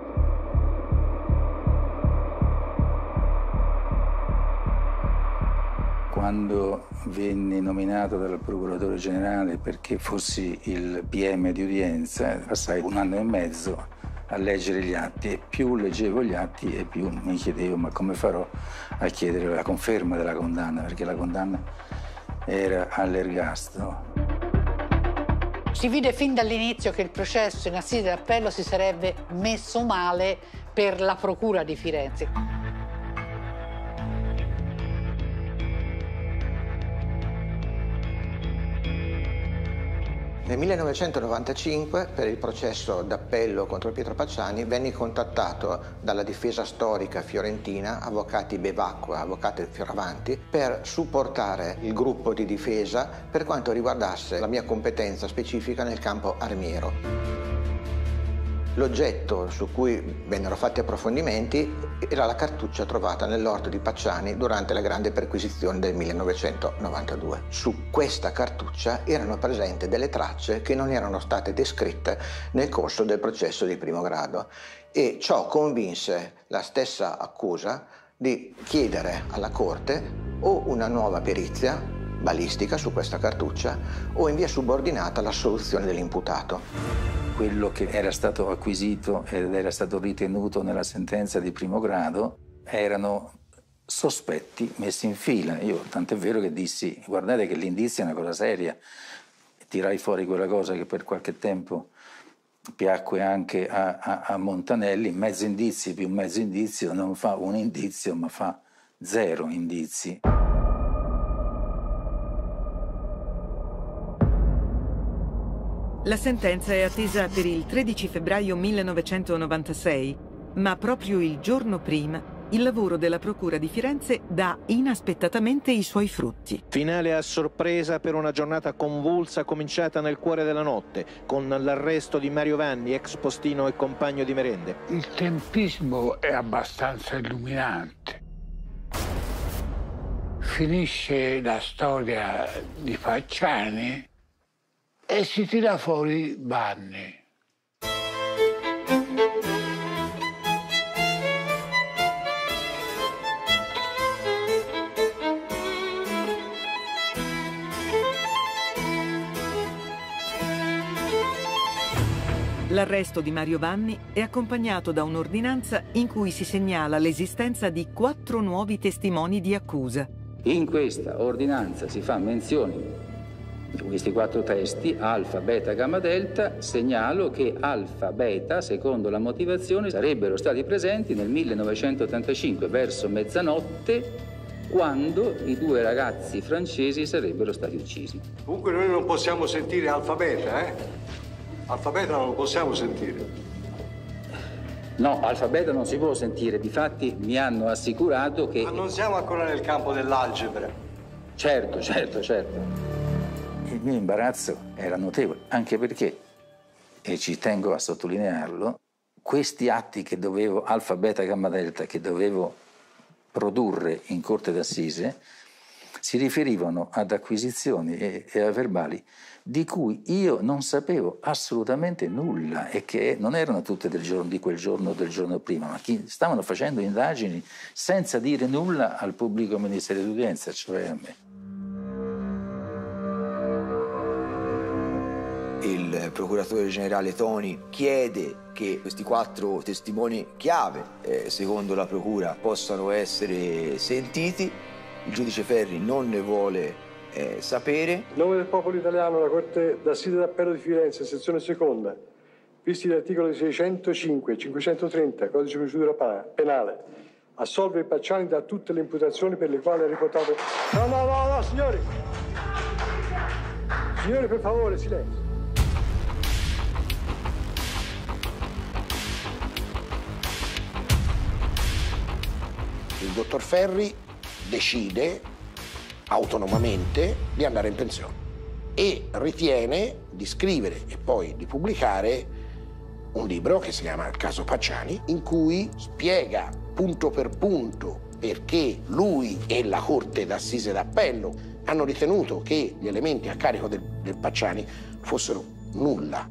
Quando venni nominato dal procuratore generale perché fossi il P M di udienza, passai un anno e mezzo a leggere gli atti e più leggevo gli atti e più mi chiedevo ma come farò a chiedere la conferma della condanna, perché la condanna era all'ergastolo. Si vide fin dall'inizio che il processo in assise d'appello si sarebbe messo male per la procura di Firenze. Nel millenovecentonovantacinque, per il processo d'appello contro Pietro Pacciani, venni contattato dalla difesa storica fiorentina, avvocati Bevacqua, avvocati Fioravanti, per supportare il gruppo di difesa per quanto riguardasse la mia competenza specifica nel campo armiero. L'oggetto su cui vennero fatti approfondimenti era la cartuccia trovata nell'orto di Pacciani durante la grande perquisizione del millenovecentonovantadue. Su questa cartuccia erano presenti delle tracce che non erano state descritte nel corso del processo di primo grado e ciò convinse la stessa accusa di chiedere alla Corte o una nuova perizia balistica su questa cartuccia o in via subordinata l'assoluzione dell'imputato. Quello che era stato acquisito ed era stato ritenuto nella sentenza di primo grado erano sospetti messi in fila. Io tant'è vero che dissi guardate che l'indizio è una cosa seria, tirai fuori quella cosa che per qualche tempo piacque anche a, a, a Montanelli, mezzo indizio più mezzo indizio non fa un indizio ma fa zero indizi. La sentenza è attesa per il tredici febbraio millenovecentonovantasei, ma proprio il giorno prima il lavoro della Procura di Firenze dà inaspettatamente i suoi frutti. Finale a sorpresa per una giornata convulsa cominciata nel cuore della notte, con l'arresto di Mario Vanni, ex postino e compagno di merende. Il tempismo è abbastanza illuminante. Finisce la storia di Pacciani e si tira fuori Vanni. L'arresto di Mario Vanni è accompagnato da un'ordinanza in cui si segnala l'esistenza di quattro nuovi testimoni di accusa. In questa ordinanza si fa menzione di questi quattro testi, alfa, beta, gamma, delta. Segnalo che alfa, beta, secondo la motivazione, sarebbero stati presenti nel millenovecentottantacinque verso mezzanotte, quando i due ragazzi francesi sarebbero stati uccisi. Comunque noi non possiamo sentire alfa, beta, eh? Alfa, beta non lo possiamo sentire. No, alfa, beta non si può sentire, difatti mi hanno assicurato che... Ma non siamo ancora nel campo dell'algebra. Certo, certo, certo. Il mio imbarazzo era notevole, anche perché, e ci tengo a sottolinearlo, questi atti che dovevo, alfa, beta, gamma, delta, che dovevo produrre in corte d'assise, si riferivano ad acquisizioni e, e a verbali di cui io non sapevo assolutamente nulla e che non erano tutte del giorno, di quel giorno o del giorno prima, ma che stavano facendo indagini senza dire nulla al pubblico ministero d'udienza, cioè a me. Il procuratore generale Toni chiede che questi quattro testimoni chiave, eh, secondo la procura, possano essere sentiti. Il giudice Ferri non ne vuole eh, sapere. In nome del popolo italiano, la Corte d'Assise d'Appello di Firenze, sezione seconda, visti gli articoli seicentocinque e cinquecentotrenta, Codice di procedura penale, assolve il Pacciani da tutte le imputazioni per le quali ha riportato... No, no, no, no, signori! Signori, per favore, silenzio. Il dottor Ferri decide autonomamente di andare in pensione e ritiene di scrivere e poi di pubblicare un libro che si chiama Il caso Pacciani, in cui spiega punto per punto perché lui e la Corte d'Assise d'Appello hanno ritenuto che gli elementi a carico del, del Pacciani fossero nulla.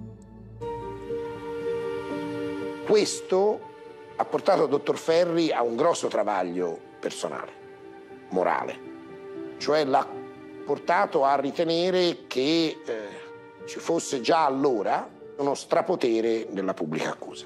Questo ha portato il dottor Ferri a un grosso travaglio personale, morale, cioè l'ha portato a ritenere che eh, ci fosse già allora uno strapotere nella pubblica accusa.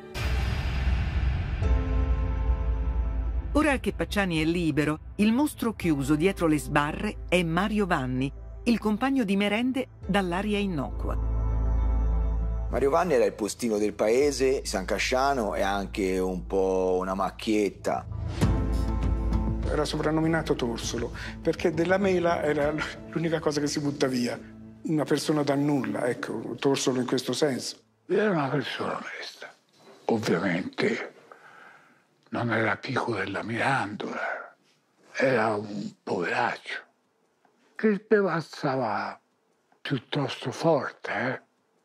Ora che Pacciani è libero, il mostro chiuso dietro le sbarre è Mario Vanni, il compagno di merende dall'aria innocua. Mario Vanni era il postino del paese, San Casciano, e anche un po' una macchietta. Era soprannominato Torsolo, perché della mela era l'unica cosa che si butta via. Una persona da nulla, ecco, Torsolo in questo senso. Era una persona onesta. Ovviamente non era Pico della Mirandola, era un poveraccio che devassava piuttosto forte, eh.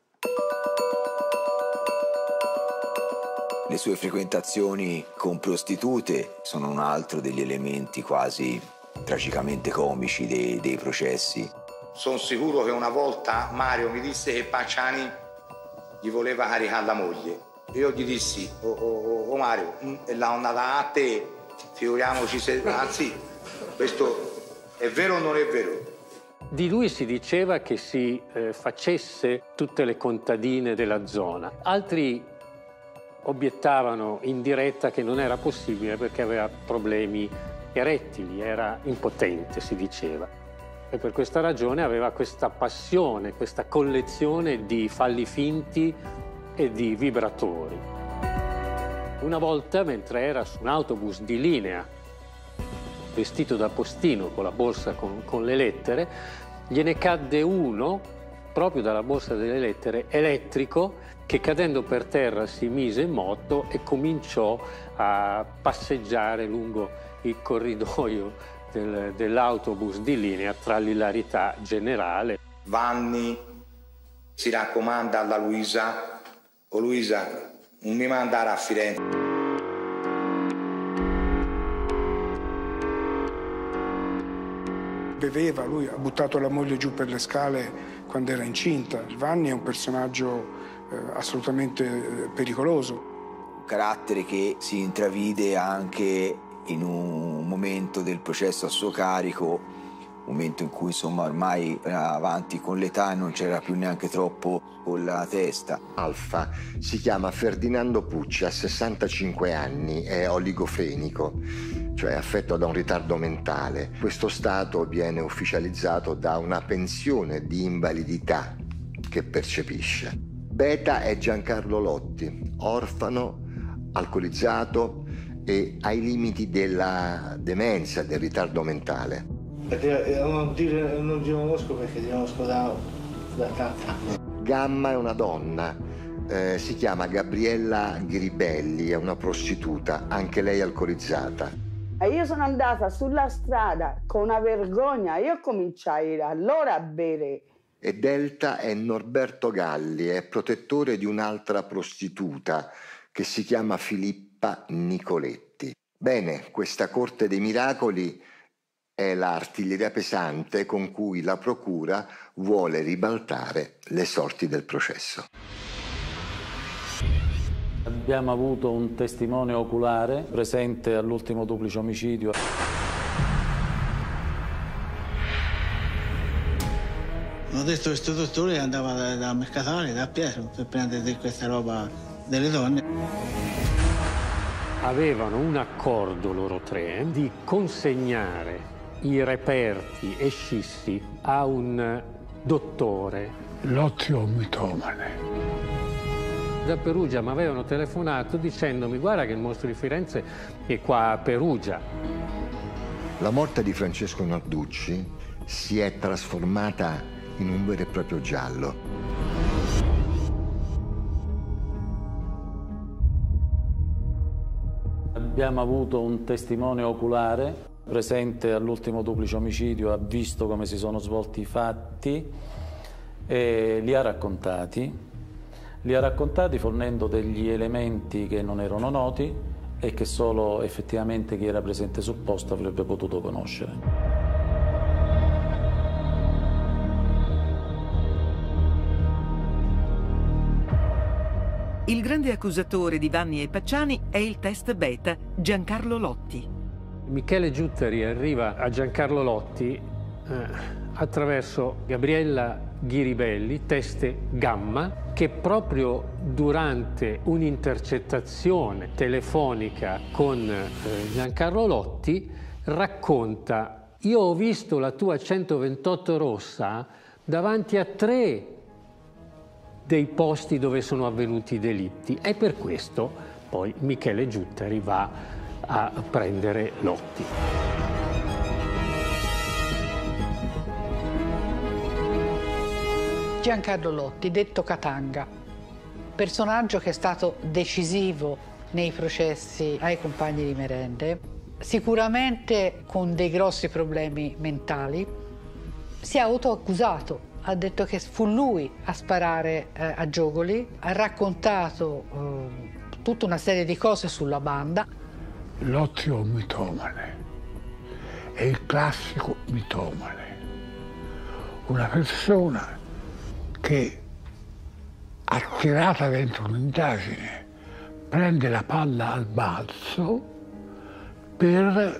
Le sue frequentazioni con prostitute sono un altro degli elementi quasi tragicamente comici dei, dei processi. Sono sicuro che una volta Mario mi disse che Pacciani gli voleva caricare la moglie. Io gli dissi, oh, oh, oh Mario, è la ondata a te, figuriamoci se... Anzi, questo è vero o non è vero? Di lui si diceva che si eh, facesse tutte le contadine della zona. Altri obiettavano in diretta che non era possibile perché aveva problemi erettili, era impotente, si diceva. E per questa ragione aveva questa passione, questa collezione di falli finti e di vibratori. Una volta, mentre era su un autobus di linea, vestito da postino con la borsa con, con le lettere, gliene cadde uno, proprio dalla borsa delle lettere, elettrico, che cadendo per terra si mise in moto e cominciò a passeggiare lungo il corridoio del, dell'autobus di linea tra l'ilarità generale. Vanni si raccomanda alla Luisa, o Luisa, non mi mandare a Firenze. Beveva, lui ha buttato la moglie giù per le scale quando era incinta. Vanni è un personaggio eh, assolutamente eh, pericoloso. Un carattere che si intravide anche in un momento del processo a suo carico, un momento in cui insomma ormai era avanti con l'età e non c'era più neanche troppo con la testa. Alfa si chiama Ferdinando Pucci, ha sessantacinque anni, è oligofrenico, cioè affetto da un ritardo mentale. Questo stato viene ufficializzato da una pensione di invalidità che percepisce. Beta è Giancarlo Lotti, orfano, alcolizzato e ai limiti della demenza, del ritardo mentale. Perché non, dire, non ti conosco perché ti conosco da, da tanta. Gamma è una donna, eh, si chiama Gabriella Gribelli, è una prostituta, anche lei alcolizzata. E io sono andata sulla strada con una vergogna, io cominciai allora a bere. E Delta è Norberto Galli, è protettore di un'altra prostituta che si chiama Filippa Nicoletti. Bene, questa Corte dei Miracoli è l'artiglieria pesante con cui la Procura vuole ribaltare le sorti del processo. Abbiamo avuto un testimone oculare presente all'ultimo duplice omicidio. Ho detto che questo dottore andava da, da Mercatale, da Pietro, per prendere questa roba delle donne. Avevano un accordo loro tre di consegnare i reperti e scissi a un dottore. L'ottimo mitomane. Da Perugia mi avevano telefonato dicendomi: guarda che il mostro di Firenze è qua a Perugia. La morte di Francesco Narducci si è trasformata in un vero e proprio giallo. Abbiamo avuto un testimone oculare presente all'ultimo duplice omicidio, ha visto come si sono svolti i fatti e li ha raccontati. Li ha raccontati fornendo degli elementi che non erano noti e che solo effettivamente chi era presente sul posto avrebbe potuto conoscere. Il grande accusatore di Vanni e Pacciani è il test beta Giancarlo Lotti. Michele Giuttari arriva a Giancarlo Lotti eh, attraverso Gabriella Ghiribelli, teste gamma, che proprio durante un'intercettazione telefonica con eh, Giancarlo Lotti racconta: io ho visto la tua centoventotto rossa davanti a tre dei posti dove sono avvenuti i delitti, e per questo poi Michele Giuttari va a prendere Lotti. Giancarlo Lotti, detto Catanga, personaggio che è stato decisivo nei processi ai compagni di merende, sicuramente con dei grossi problemi mentali, si è autoaccusato, ha detto che fu lui a sparare eh, a Giogoli, ha raccontato eh, tutta una serie di cose sulla banda. L'ottimo mitomane è il classico mitomane, una persona che, attirata dentro un'indagine, prende la palla al balzo per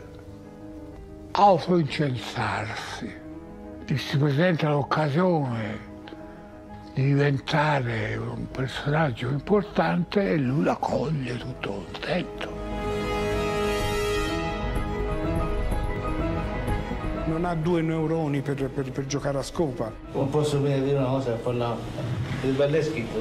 autoincensarsi. Gli si presenta l'occasione di diventare un personaggio importante e lui la coglie tutto contento. Non ha due neuroni per, per, per giocare a scopa. Non posso dire una cosa, parla di belle scritto.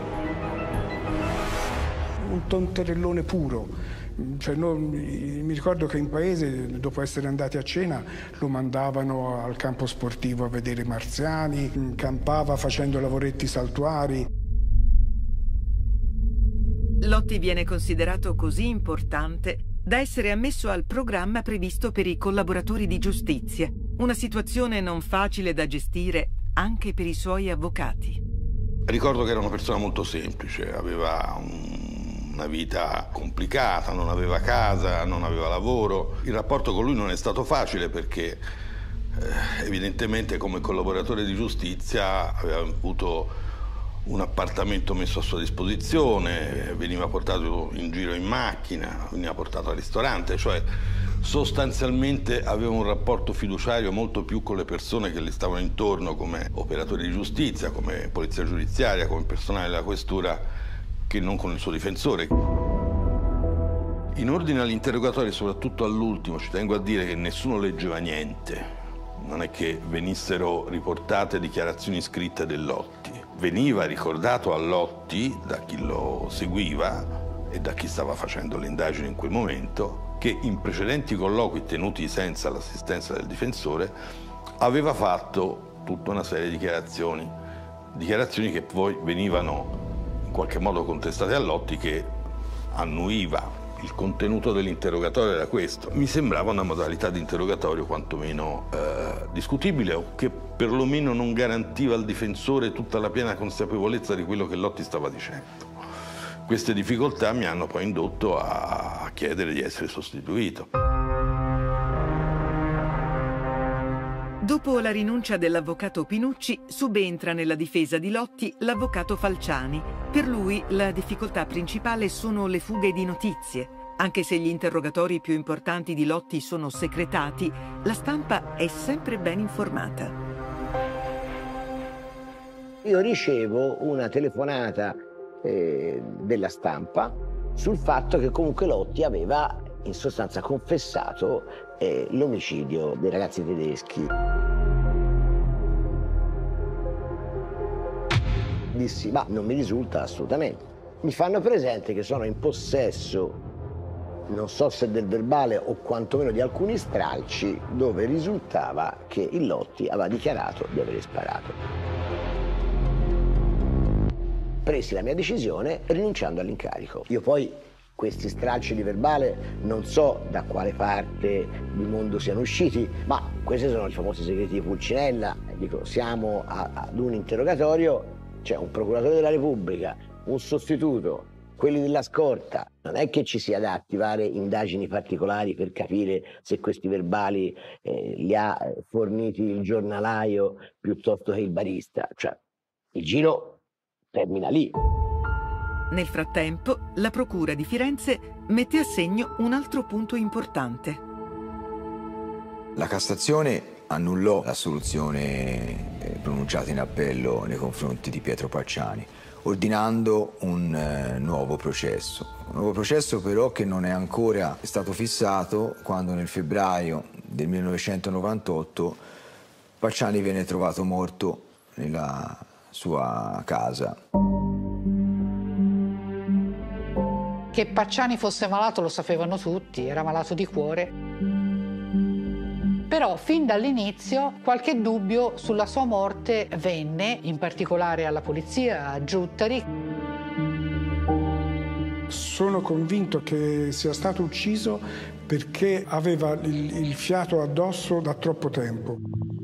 Un tonterellone puro. Cioè, no, mi ricordo che in paese, dopo essere andati a cena, lo mandavano al campo sportivo a vedere i marziani, campava facendo lavoretti saltuari. Lotti viene considerato così importante da essere ammesso al programma previsto per i collaboratori di giustizia, una situazione non facile da gestire anche per i suoi avvocati. Ricordo che era una persona molto semplice, aveva un, una vita complicata, non aveva casa, non aveva lavoro. Il rapporto con lui non è stato facile perché eh, evidentemente come collaboratore di giustizia aveva avuto un appartamento messo a sua disposizione, veniva portato in giro in macchina, veniva portato al ristorante, cioè sostanzialmente aveva un rapporto fiduciario molto più con le persone che gli stavano intorno come operatori di giustizia, come polizia giudiziaria, come personale della questura, che non con il suo difensore. In ordine agli interrogatori, soprattutto all'ultimo, ci tengo a dire che nessuno leggeva niente, non è che venissero riportate dichiarazioni scritte del Lotti. Veniva ricordato a Lotti, da chi lo seguiva e da chi stava facendo le indagini in quel momento, che in precedenti colloqui tenuti senza l'assistenza del difensore aveva fatto tutta una serie di dichiarazioni, dichiarazioni che poi venivano in qualche modo contestate a Lotti, che annuiva. Il contenuto dell'interrogatorio era questo. Mi sembrava una modalità di interrogatorio quantomeno eh, discutibile, o che perlomeno non garantiva al difensore tutta la piena consapevolezza di quello che Lotti stava dicendo. Queste difficoltà mi hanno poi indotto a chiedere di essere sostituito. Dopo la rinuncia dell'avvocato Pinucci, subentra nella difesa di Lotti l'avvocato Falciani. Per lui la difficoltà principale sono le fughe di notizie. Anche se gli interrogatori più importanti di Lotti sono secretati, la stampa è sempre ben informata. Io ricevo una telefonata eh, della stampa sul fatto che comunque Lotti aveva in sostanza confessato eh, l'omicidio dei ragazzi tedeschi. Dissi, ma non mi risulta assolutamente. Mi fanno presente che sono in possesso, non so se del verbale o quantomeno di alcuni stralci, dove risultava che il Lotti aveva dichiarato di aver sparato. Presi la mia decisione rinunciando all'incarico. Io poi questi stralci di verbale non so da quale parte del mondo siano usciti, ma questi sono i famosi segreti di Pulcinella. Dico, siamo a, ad un interrogatorio, c'è un procuratore della Repubblica, un sostituto, quelli della scorta. Non è che ci sia da attivare indagini particolari per capire se questi verbali eh, li ha forniti il giornalaio piuttosto che il barista. Cioè, il giro termina lì. Nel frattempo, la Procura di Firenze mette a segno un altro punto importante. La Cassazione annullò la soluzione pronunciata in appello nei confronti di Pietro Pacciani, ordinando un eh, nuovo processo. Un nuovo processo però che non è ancora stato fissato quando nel febbraio del millenovecentonovantotto Pacciani viene trovato morto nella sua casa. Che Pacciani fosse malato lo sapevano tutti, era malato di cuore. Però fin dall'inizio qualche dubbio sulla sua morte venne, in particolare alla polizia, a Giuttari. Sono convinto che sia stato ucciso perché aveva il, il fiato addosso da troppo tempo.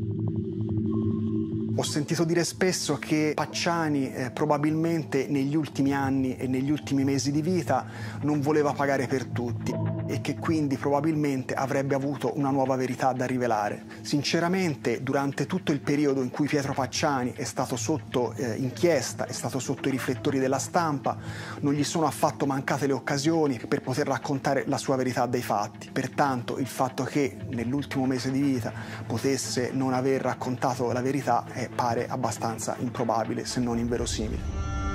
Ho sentito dire spesso che Pacciani eh, probabilmente negli ultimi anni e negli ultimi mesi di vita non voleva pagare per tutti e che quindi probabilmente avrebbe avuto una nuova verità da rivelare. Sinceramente, durante tutto il periodo in cui Pietro Pacciani è stato sotto eh, inchiesta, è stato sotto i riflettori della stampa, non gli sono affatto mancate le occasioni per poter raccontare la sua verità dei fatti. Pertanto il fatto che nell'ultimo mese di vita potesse non aver raccontato la verità è pare abbastanza improbabile, se non inverosimile.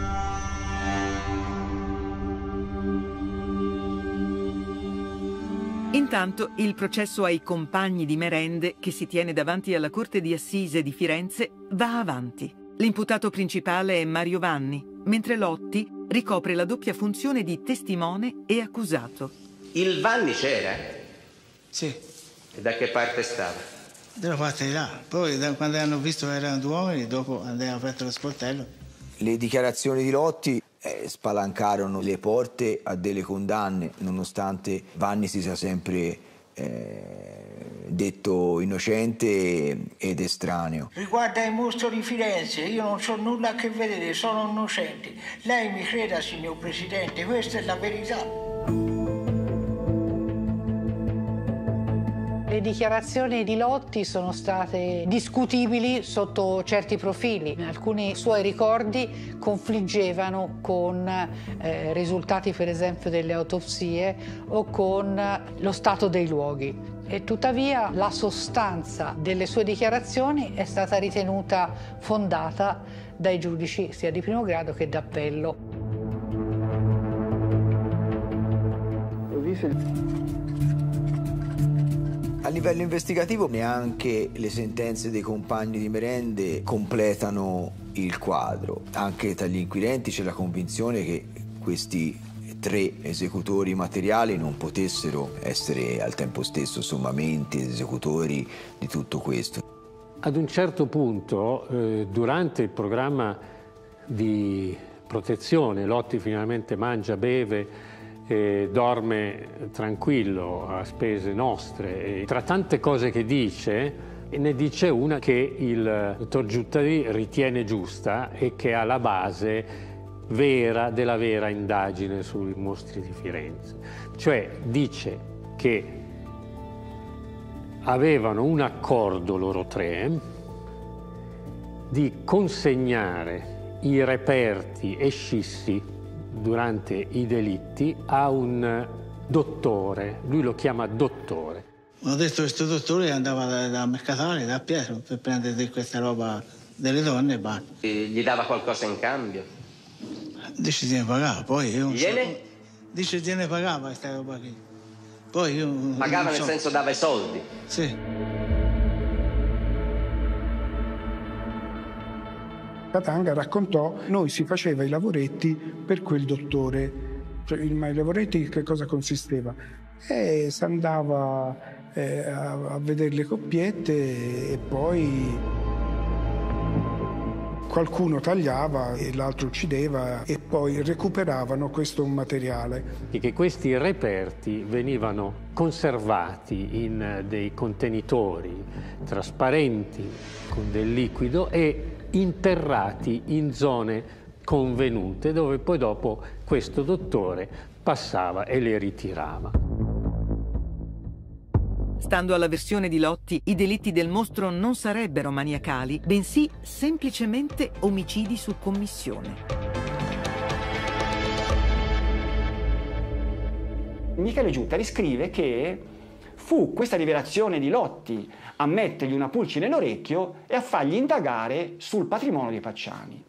Intanto il processo ai compagni di merende che si tiene davanti alla Corte di Assise di Firenze va avanti. L'imputato principale è Mario Vanni, mentre Lotti ricopre la doppia funzione di testimone e accusato. Il Vanni c'era? Sì. E da che parte stava? Dalla parte di là. Poi da, quando hanno visto che erano due uomini, dopo hanno aperto lo sportello. Le dichiarazioni di Lotti eh, spalancarono le porte a delle condanne, nonostante Vanni si sia sempre eh, detto innocente ed estraneo. Riguardo il mostro di Firenze, io non ho nulla a che vedere, sono innocente. Lei mi creda, signor Presidente, questa è la verità. Le dichiarazioni di Lotti sono state discutibili sotto certi profili. Alcuni suoi ricordi confliggevano con eh, risultati, per esempio, delle autopsie o con lo stato dei luoghi. E tuttavia la sostanza delle sue dichiarazioni è stata ritenuta fondata dai giudici sia di primo grado che d'appello. A livello investigativo neanche le sentenze dei compagni di merende completano il quadro. Anche tra gli inquirenti c'è la convinzione che questi tre esecutori materiali non potessero essere al tempo stesso sommamente esecutori di tutto questo. Ad un certo punto, eh, durante il programma di protezione, Lotti finalmente mangia, beve, e dorme tranquillo a spese nostre. E tra tante cose che dice, ne dice una che il dottor Giuttari ritiene giusta e che alla base vera della vera indagine sui mostri di Firenze. Cioè dice che avevano un accordo loro tre di consegnare i reperti e scissi durante i delitti a un dottore, lui lo chiama dottore. Ho detto che questo dottore andava da, da Mercatale, da Pietro, per prendere questa roba delle donne e basta. E gli dava qualcosa in cambio? Dice che ne pagava, poi io non Gliene? so. Dice che ne pagava questa roba qui. Poi io Pagava non nel so. senso dava i soldi? Sì. Katanga raccontò, noi si faceva i lavoretti per quel dottore. Cioè, ma i lavoretti che cosa consisteva? E si andava eh, a, a vedere le coppiette e poi qualcuno tagliava e l'altro uccideva e poi recuperavano questo materiale. E che questi reperti venivano conservati in dei contenitori trasparenti con del liquido e interrati in zone convenute dove poi dopo questo dottore passava e le ritirava. Stando alla versione di Lotti, i delitti del mostro non sarebbero maniacali, bensì semplicemente omicidi su commissione. Michele Giuttari scrive che fu questa rivelazione di Lotti a mettergli una pulce nell'orecchio e a fargli indagare sul patrimonio di Pacciani.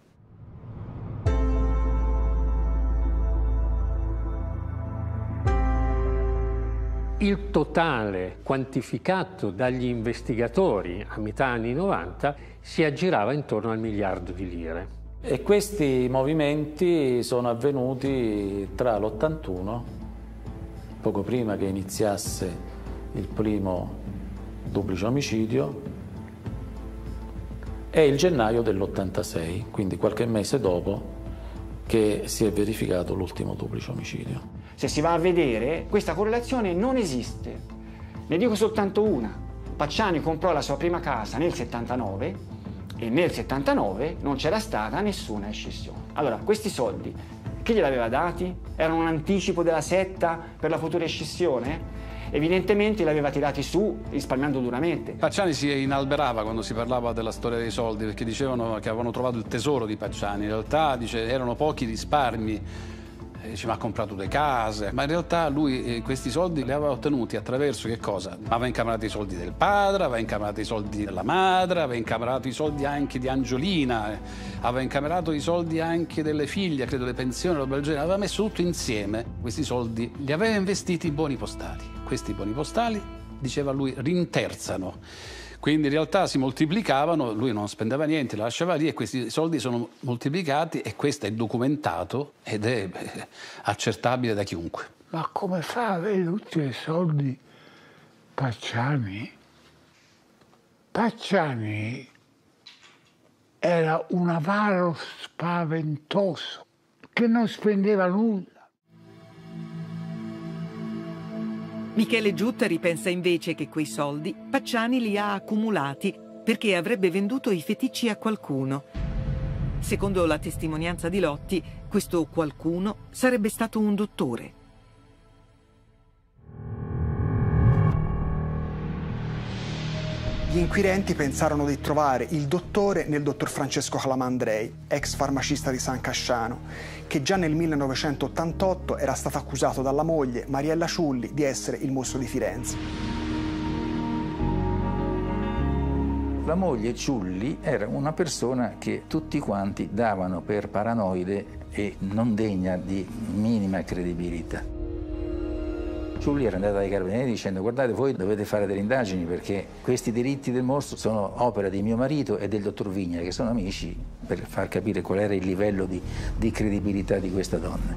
Il totale quantificato dagli investigatori a metà anni novanta si aggirava intorno al miliardo di lire. E questi movimenti sono avvenuti tra l'ottantuno, poco prima che iniziasse il primo duplice omicidio, e il gennaio dell'ottantasei, quindi qualche mese dopo che si è verificato l'ultimo duplice omicidio. Se si va a vedere, questa correlazione non esiste. Ne dico soltanto una. Pacciani comprò la sua prima casa nel settantanove e nel settantanove non c'era stata nessuna escissione. Allora, questi soldi, chi gliel'aveva dati? Erano un anticipo della setta per la futura escissione? Evidentemente li aveva tirati su risparmiando duramente. Pacciani si inalberava quando si parlava della storia dei soldi, perché dicevano che avevano trovato il tesoro di Pacciani. In realtà dice, erano pochi risparmi. Dice, ma ha comprato due case, ma in realtà lui eh, questi soldi li aveva ottenuti attraverso che cosa? Aveva incamerato i soldi del padre, aveva incamerato i soldi della madre, aveva incamerato i soldi anche di Angiolina, eh, aveva incamerato i soldi anche delle figlie, credo le pensioni, roba del genere, aveva messo tutto insieme, questi soldi li aveva investiti in buoni postali. Questi buoni postali, diceva lui, rinterzano. Quindi in realtà si moltiplicavano, lui non spendeva niente, la lasciava lì e questi soldi sono moltiplicati e questo è documentato ed è beh, accertabile da chiunque. Ma come fa a avere tutti i soldi Pacciani? Pacciani era un avaro spaventoso che non spendeva nulla. Michele Giutta ripensa invece che quei soldi Pacciani li ha accumulati perché avrebbe venduto i feticci a qualcuno. Secondo la testimonianza di Lotti, questo qualcuno sarebbe stato un dottore. Gli inquirenti pensarono di trovare il dottore nel dottor Francesco Calamandrei, ex farmacista di San Casciano, che già nel millenovecentottantotto era stato accusato dalla moglie, Mariella Ciulli, di essere il mostro di Firenze. La moglie Ciulli era una persona che tutti quanti davano per paranoide e non degna di minima credibilità. Ciulli era andata dai carabinieri dicendo: guardate, voi dovete fare delle indagini perché questi delitti del mostro sono opera di mio marito e del dottor Vigna, che sono amici, per far capire qual era il livello di, di credibilità di questa donna.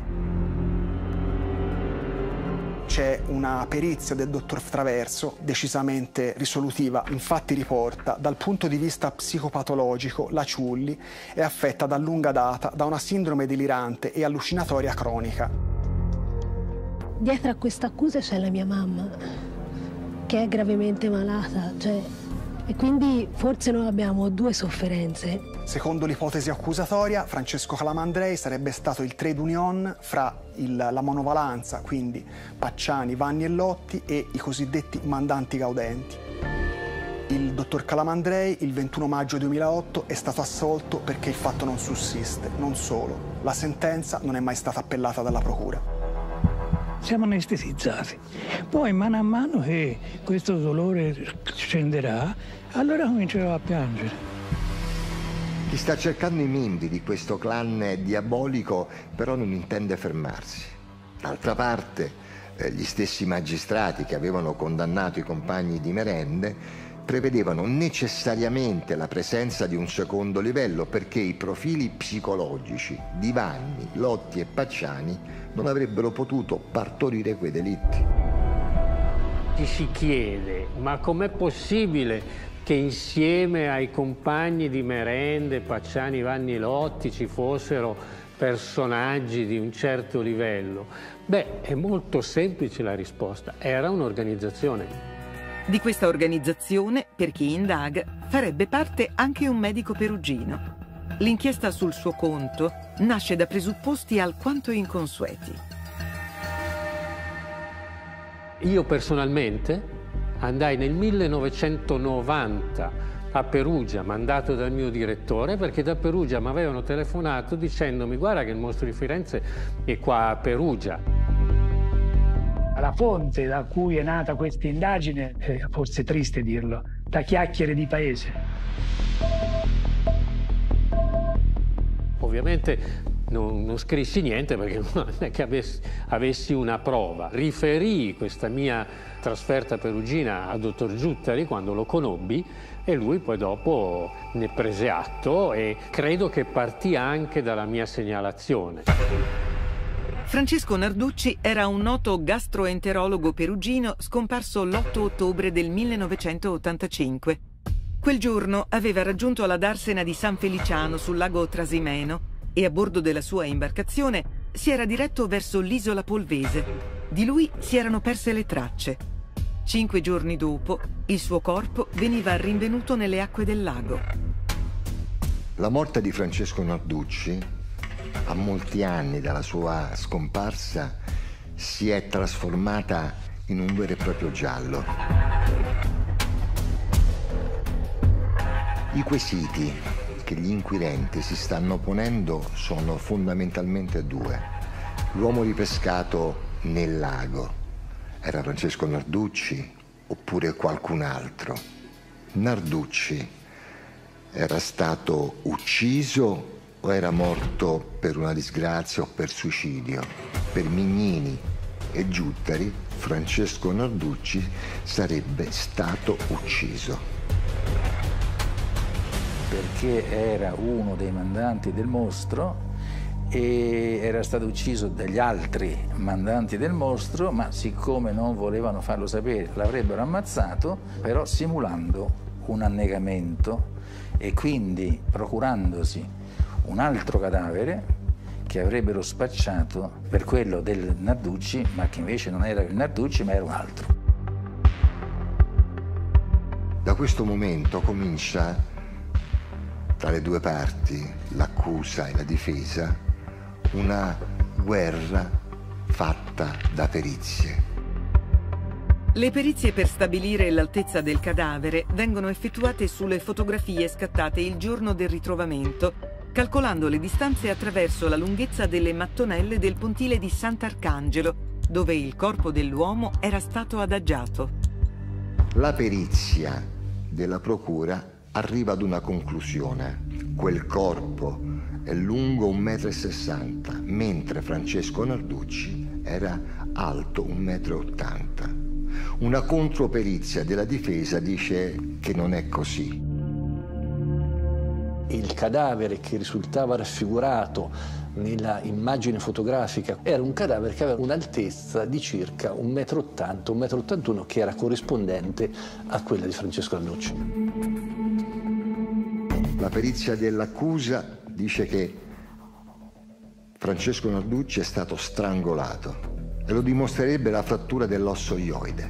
C'è una perizia del dottor Traverso decisamente risolutiva, infatti riporta: dal punto di vista psicopatologico la Ciulli è affetta da lunga data da una sindrome delirante e allucinatoria cronica. Dietro a questa accusa c'è la mia mamma, che è gravemente malata, cioè, e quindi forse noi abbiamo due sofferenze. Secondo l'ipotesi accusatoria, Francesco Calamandrei sarebbe stato il trade union fra il, la monovalanza, quindi Pacciani, Vanni e Lotti, e i cosiddetti mandanti gaudenti. Il dottor Calamandrei il ventuno maggio duemilaotto è stato assolto perché il fatto non sussiste. Non solo, la sentenza non è mai stata appellata dalla procura. Siamo anestetizzati. Poi mano a mano che questo dolore scenderà, allora comincerò a piangere. Chi sta cercando i membri di questo clan diabolico però non intende fermarsi. D'altra parte, eh, gli stessi magistrati che avevano condannato i compagni di merende prevedevano necessariamente la presenza di un secondo livello perché i profili psicologici di Vanni, Lotti e Pacciani non avrebbero potuto partorire quei delitti. Ci si chiede, ma com'è possibile che insieme ai compagni di merende, Pacciani, Vanni e Lotti, ci fossero personaggi di un certo livello? Beh, è molto semplice la risposta, era un'organizzazione. Di questa organizzazione, per chi indaga, farebbe parte anche un medico perugino. L'inchiesta sul suo conto nasce da presupposti alquanto inconsueti. Io personalmente andai nel millenovecentonovanta a Perugia, mandato dal mio direttore, perché da Perugia mi avevano telefonato dicendomi: guarda che il mostro di Firenze è qua a Perugia. La fonte da cui è nata questa indagine, è forse triste dirlo, da chiacchiere di paese. Ovviamente non, non scrissi niente perché non è che avessi, avessi una prova. Riferii questa mia trasferta perugina a dottor Giuttari quando lo conobbi e lui poi dopo ne prese atto e credo che partì anche dalla mia segnalazione. Francesco Narducci era un noto gastroenterologo perugino scomparso l'otto ottobre del millenovecentottantacinque. Quel giorno aveva raggiunto la darsena di San Feliciano sul lago Trasimeno e a bordo della sua imbarcazione si era diretto verso l'isola Polvese. Di lui si erano perse le tracce. Cinque giorni dopo, il suo corpo veniva rinvenuto nelle acque del lago. La morte di Francesco Narducci, a molti anni dalla sua scomparsa, si è trasformata in un vero e proprio giallo. I quesiti che gli inquirenti si stanno ponendo sono fondamentalmente due. L'uomo ripescato nel lago era Francesco Narducci oppure qualcun altro? Narducci era stato ucciso o era morto per una disgrazia o per suicidio? Per Mignini e Giuttari, Francesco Narducci sarebbe stato ucciso. Perché era uno dei mandanti del mostro e era stato ucciso dagli altri mandanti del mostro, ma siccome non volevano farlo sapere l'avrebbero ammazzato, però simulando un annegamento e quindi procurandosi un altro cadavere che avrebbero spacciato per quello del Narducci, ma che invece non era il Narducci ma era un altro. Da questo momento comincia tra le due parti, l'accusa e la difesa, una guerra fatta da perizie. Le perizie per stabilire l'altezza del cadavere vengono effettuate sulle fotografie scattate il giorno del ritrovamento, calcolando le distanze attraverso la lunghezza delle mattonelle del pontile di Sant'Arcangelo, dove il corpo dell'uomo era stato adagiato. La perizia della procura arriva ad una conclusione. Quel corpo è lungo un metro e sessanta, mentre Francesco Narducci era alto un metro e ottanta. Una controperizia della difesa dice che non è così. Il cadavere che risultava raffigurato nella immagine fotografica era un cadavere che aveva un'altezza di circa un metro e ottanta, un metro e ottantuno, che era corrispondente a quella di Francesco Narducci. La perizia dell'accusa dice che Francesco Narducci è stato strangolato e lo dimostrerebbe la frattura dell'osso ioide.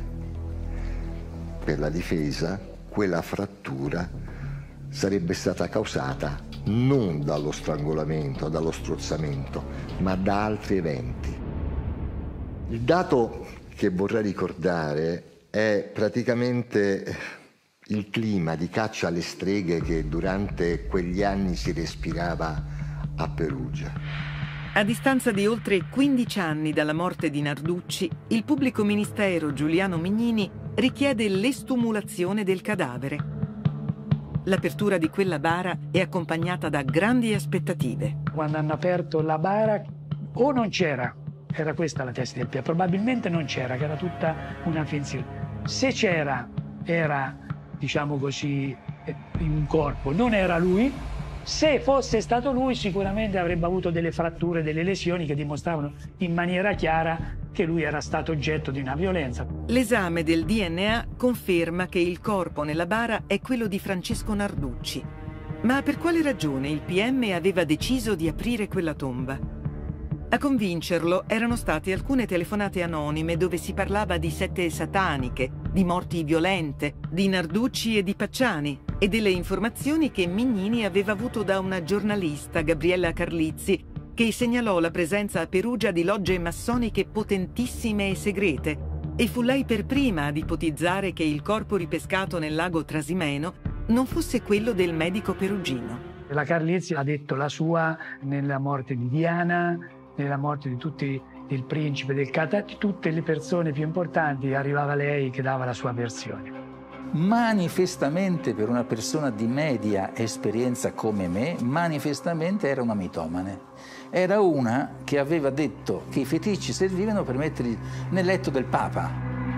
Per la difesa, quella frattura sarebbe stata causata non dallo strangolamento, dallo strozzamento, ma da altri eventi. Il dato che vorrei ricordare è praticamente il clima di caccia alle streghe che durante quegli anni si respirava a Perugia. A distanza di oltre quindici anni dalla morte di Narducci, il pubblico ministero Giuliano Mignini richiede l'estumulazione del cadavere. L'apertura di quella bara è accompagnata da grandi aspettative. Quando hanno aperto la bara, o non c'era, era questa la testa del P I A, probabilmente non c'era, che era tutta una finzione. Se c'era, era, diciamo così, un corpo, non era lui. Se fosse stato lui, sicuramente avrebbe avuto delle fratture, delle lesioni che dimostravano in maniera chiara che lui era stato oggetto di una violenza. L'esame del D N A conferma che il corpo nella bara è quello di Francesco Narducci. Ma per quale ragione il P M aveva deciso di aprire quella tomba? A convincerlo erano state alcune telefonate anonime dove si parlava di sette sataniche, di morti violente, di Narducci e di Pacciani, e delle informazioni che Mignini aveva avuto da una giornalista, Gabriella Carlizzi, che segnalò la presenza a Perugia di logge massoniche potentissime e segrete, e fu lei per prima ad ipotizzare che il corpo ripescato nel lago Trasimeno non fosse quello del medico perugino. La Carlizzi ha detto la sua nella morte di Diana, nella morte di tutti, del principe, del Cata, di tutte le persone più importanti, arrivava lei che dava la sua versione. Manifestamente, per una persona di media esperienza come me, manifestamente era una mitomane. Era una che aveva detto che i feticci servivano per metterli nel letto del Papa.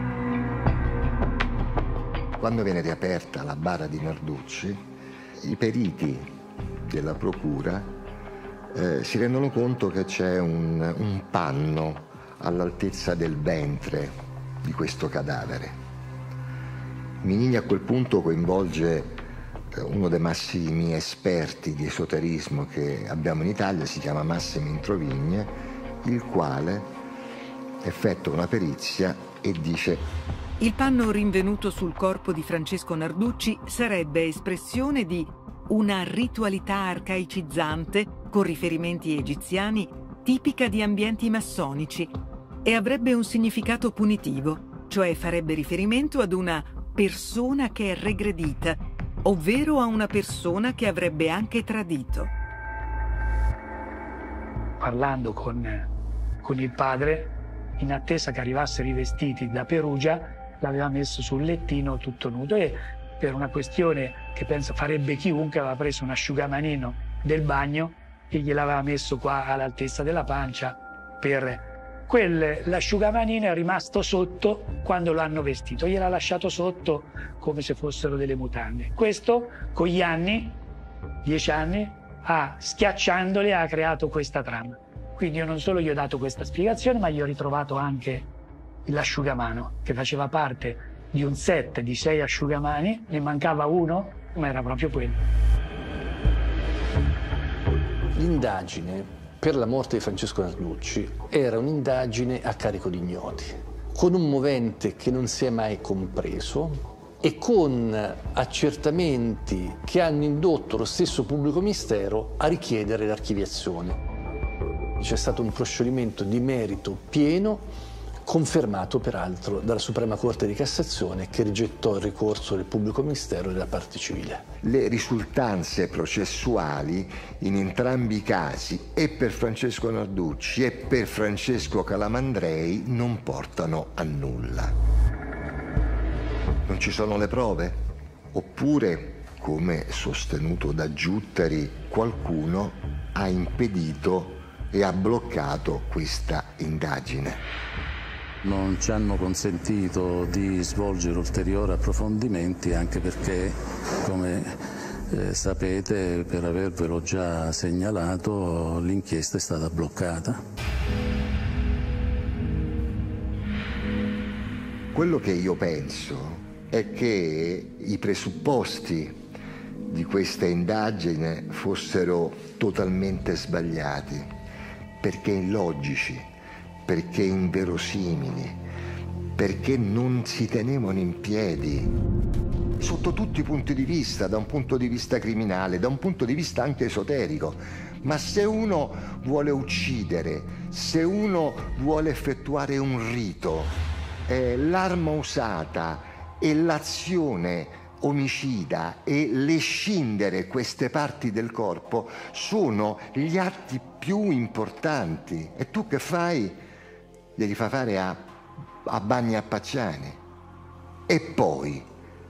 Quando viene riaperta la bara di Narducci, i periti della procura eh, si rendono conto che c'è un, un panno all'altezza del ventre di questo cadavere. Mignini a quel punto coinvolge uno dei massimi esperti di esoterismo che abbiamo in Italia, si chiama Massimo Introvigne, il quale effettua una perizia e dice: il panno rinvenuto sul corpo di Francesco Narducci sarebbe espressione di una ritualità arcaicizzante con riferimenti egiziani tipica di ambienti massonici e avrebbe un significato punitivo, cioè farebbe riferimento ad una persona che è regredita, ovvero a una persona che avrebbe anche tradito. Parlando con, con il padre, in attesa che arrivassero i vestiti da Perugia, l'aveva messo sul lettino tutto nudo e per una questione che penso farebbe chiunque aveva preso un asciugamanino del bagno e gliel'aveva messo qua all'altezza della pancia per... Quel, l'asciugamanino è rimasto sotto quando lo hanno vestito, gliel'ha lasciato sotto come se fossero delle mutande. Questo, con gli anni, dieci anni, ha, schiacciandoli, ha creato questa trama. Quindi io non solo gli ho dato questa spiegazione, ma gli ho ritrovato anche l'asciugamano, che faceva parte di un set di sei asciugamani, ne mancava uno, ma era proprio quello. L'indagine per la morte di Francesco Narducci era un'indagine a carico di ignoti, con un movente che non si è mai compreso e con accertamenti che hanno indotto lo stesso pubblico ministero a richiedere l'archiviazione. C'è stato un proscioglimento di merito pieno, confermato peraltro dalla Suprema Corte di Cassazione, che rigettò il ricorso del pubblico ministero e della parte civile. Le risultanze processuali in entrambi i casi, e per Francesco Narducci e per Francesco Calamandrei, non portano a nulla. Non ci sono le prove? Oppure, come sostenuto da Giuttari, qualcuno ha impedito e ha bloccato questa indagine? Non ci hanno consentito di svolgere ulteriori approfondimenti, anche perché, come eh, sapete, per avervelo già segnalato, l'inchiesta è stata bloccata. Quello che io penso è che i presupposti di questa indagine fossero totalmente sbagliati, perché illogici, perché inverosimili, perché non si tenevano in piedi. sotto tutti i punti di vista, da un punto di vista criminale, da un punto di vista anche esoterico. Ma se uno vuole uccidere, se uno vuole effettuare un rito, eh, l'arma usata e l'azione omicida e le scindere queste parti del corpo sono gli atti più importanti. E tu che fai? Glieli fa fare a, a Banni e a Pacciani. E poi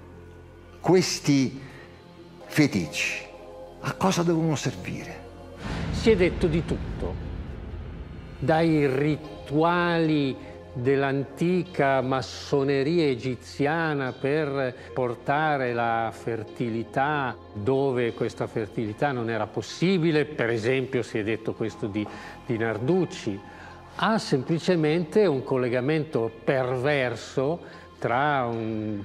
questi feticci a cosa devono servire? Si è detto di tutto, dai rituali dell'antica massoneria egiziana per portare la fertilità dove questa fertilità non era possibile, per esempio si è detto questo di, di Narducci, ha semplicemente un collegamento perverso tra un,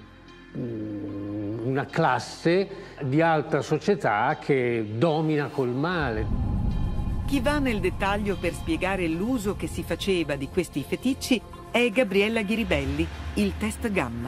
una classe di alta società che domina col male. Chi va nel dettaglio per spiegare l'uso che si faceva di questi feticci è Gabriella Ghiribelli, il test gamma.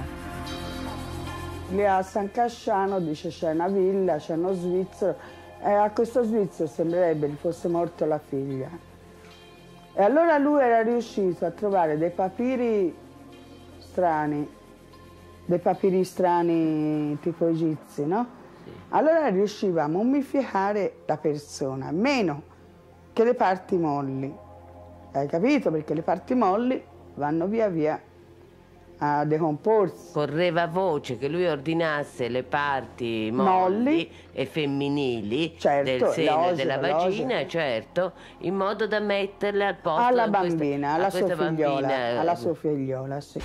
Lì a San Casciano dice c'è una villa, c'è uno svizzero e a questo svizzero sembrerebbe gli fosse morta la figlia. E allora lui era riuscito a trovare dei papiri strani, dei papiri strani tipo egizi, no? Allora riusciva a mummificare la persona, meno che le parti molli. Hai capito? Perché le parti molli vanno via via a decomporsi. Correva voce che lui ordinasse le parti molli, molli e femminili, certo, del seno e della vagina, logico. Certo, in modo da metterle al posto alla bambina, alla, questa, sua figliola, bambina. alla sua figliola, sì.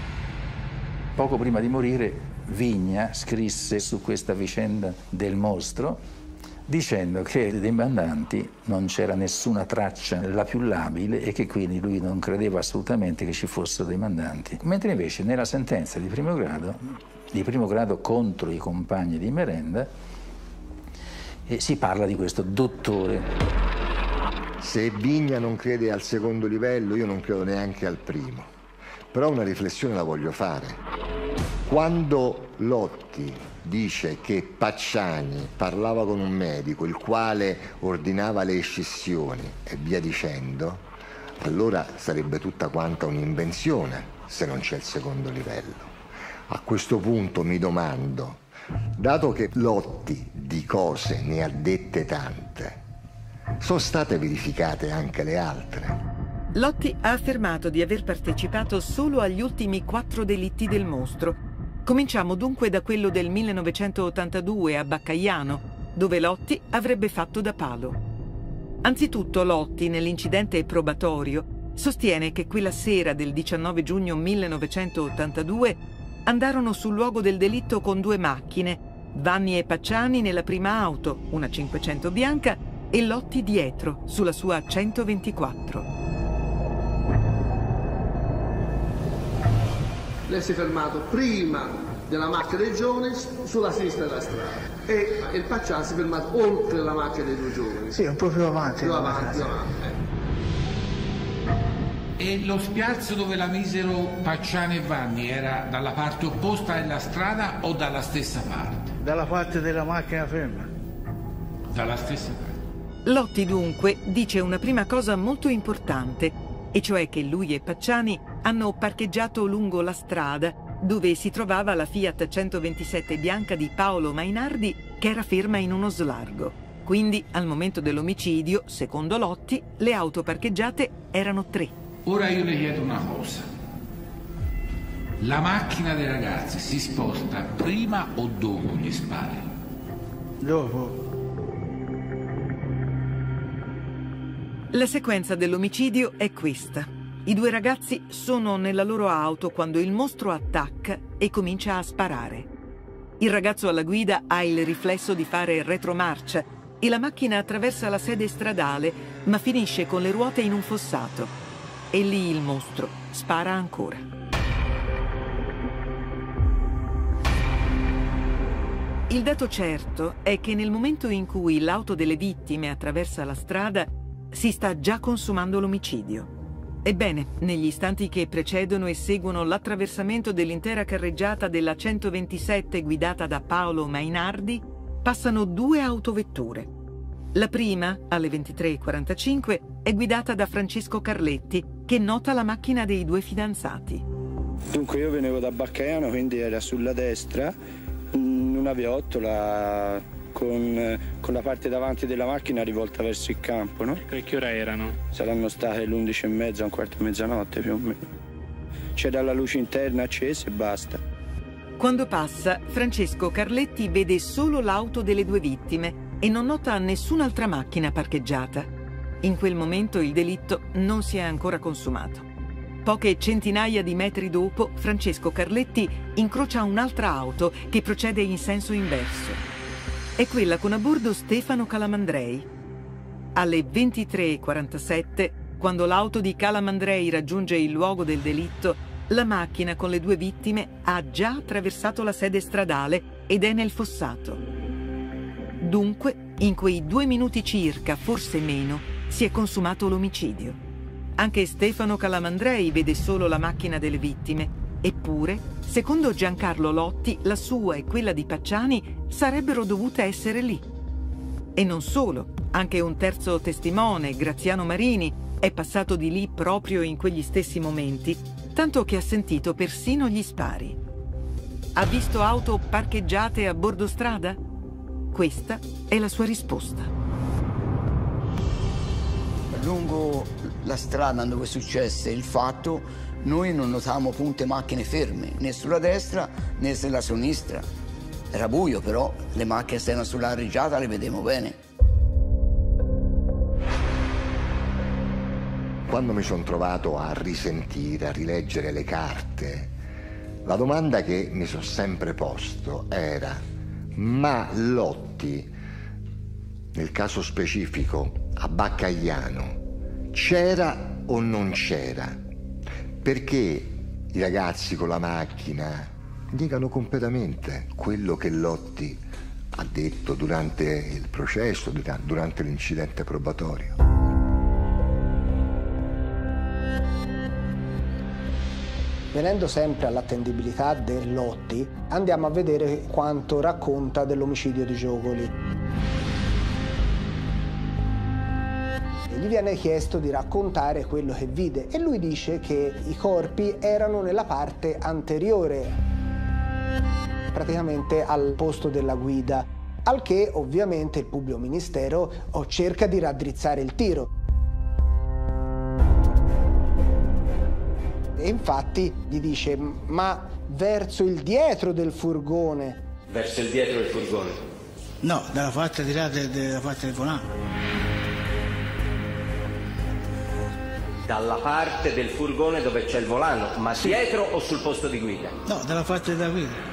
Poco prima di morire Vigna scrisse su questa vicenda del mostro dicendo che dei mandanti non c'era nessuna traccia la più labile e che quindi lui non credeva assolutamente che ci fossero dei mandanti. Mentre invece nella sentenza di primo grado, di primo grado contro i compagni di merenda, eh, si parla di questo dottore. Se Vigna non crede al secondo livello, io non credo neanche al primo. Però una riflessione la voglio fare. Quando Lotti dice che Pacciani parlava con un medico il quale ordinava le escissioni e via dicendo, allora sarebbe tutta quanta un'invenzione se non c'è il secondo livello. A questo punto mi domando, dato che Lotti di cose ne ha dette tante, sono state verificate anche le altre? Lotti ha affermato di aver partecipato solo agli ultimi quattro delitti del mostro. Cominciamo dunque da quello del millenovecentottantadue a Baccaiano, dove Lotti avrebbe fatto da palo. Anzitutto Lotti, nell'incidente probatorio, sostiene che quella sera del diciannove giugno millenovecentottantadue andarono sul luogo del delitto con due macchine, Vanni e Pacciani nella prima auto, una cinquecento bianca, e Lotti dietro, sulla sua centoventiquattro. Lei si è fermato prima della macchina dei giovani sulla sinistra della strada e il Pacciani si è fermato oltre la macchina dei due giovani. Sì, un po' più avanti. Più avanti, più avanti. Eh. E lo spiazzo dove la misero Pacciani e Vanni era dalla parte opposta della strada o dalla stessa parte? Dalla parte della macchina ferma. Dalla stessa parte. Lotti dunque dice una prima cosa molto importante, e cioè che lui e Pacciani hanno parcheggiato lungo la strada dove si trovava la Fiat centoventisette bianca di Paolo Mainardi che era ferma in uno slargo. Quindi al momento dell'omicidio, secondo Lotti, le auto parcheggiate erano tre. Ora io le chiedo una cosa. La macchina dei ragazzi si sposta prima o dopo gli spari? Dopo. La sequenza dell'omicidio è questa. I due ragazzi sono nella loro auto quando il mostro attacca e comincia a sparare. Il ragazzo alla guida ha il riflesso di fare retromarcia e la macchina attraversa la sede stradale, ma finisce con le ruote in un fossato. E lì il mostro spara ancora. Il dato certo è che nel momento in cui l'auto delle vittime attraversa la strada si sta già consumando l'omicidio. Ebbene, negli istanti che precedono e seguono l'attraversamento dell'intera carreggiata della centoventisette guidata da Paolo Mainardi, passano due autovetture. La prima, alle ventitré e quarantacinque, è guidata da Francesco Carletti, che nota la macchina dei due fidanzati. Dunque io venevo da Baccaiano, quindi era sulla destra, in una viottola con, con la parte davanti della macchina rivolta verso il campo, no? E che ora erano? Saranno state le undici e mezza, un quarto di mezzanotte più o meno. C'era la luce interna accesa e basta. Quando passa, Francesco Carletti vede solo l'auto delle due vittime e non nota nessun'altra macchina parcheggiata. In quel momento il delitto non si è ancora consumato. Poche centinaia di metri dopo, Francesco Carletti incrocia un'altra auto che procede in senso inverso. È quella con a bordo Stefano Calamandrei. Alle ventitré e quarantasette, quando l'auto di Calamandrei raggiunge il luogo del delitto, la macchina con le due vittime ha già attraversato la sede stradale ed è nel fossato. Dunque, in quei due minuti circa, forse meno, si è consumato l'omicidio. Anche Stefano Calamandrei vede solo la macchina delle vittime, eppure, secondo Giancarlo Lotti, la sua e quella di Pacciani sarebbero dovute essere lì. E non solo, anche un terzo testimone, Graziano Marini, è passato di lì proprio in quegli stessi momenti, tanto che ha sentito persino gli spari. Ha visto auto parcheggiate a bordo strada? Questa è la sua risposta. Lungo la strada dove successe il fatto, noi non notavamo punte macchine ferme, né sulla destra né sulla sinistra. Era buio, però le macchine che erano sulla carreggiata le vedevamo bene. Quando mi sono trovato a risentire, a rileggere le carte, la domanda che mi sono sempre posto era: ma Lotti, nel caso specifico a Baccagliano, c'era o non c'era? Perché i ragazzi con la macchina negano completamente quello che Lotti ha detto durante il processo, durante l'incidente probatorio. Venendo sempre all'attendibilità del Lotti, andiamo a vedere quanto racconta dell'omicidio di Giogoli. Gli viene chiesto di raccontare quello che vide e lui dice che i corpi erano nella parte anteriore, praticamente al posto della guida, al che ovviamente il pubblico ministero cerca di raddrizzare il tiro. E infatti gli dice: ma verso il dietro del furgone. Verso il dietro del furgone? No, dalla parte di là, de, della parte del volano. Dalla parte del furgone dove c'è il volano, ma sì. Dietro o sul posto di guida? No, dalla parte della guida.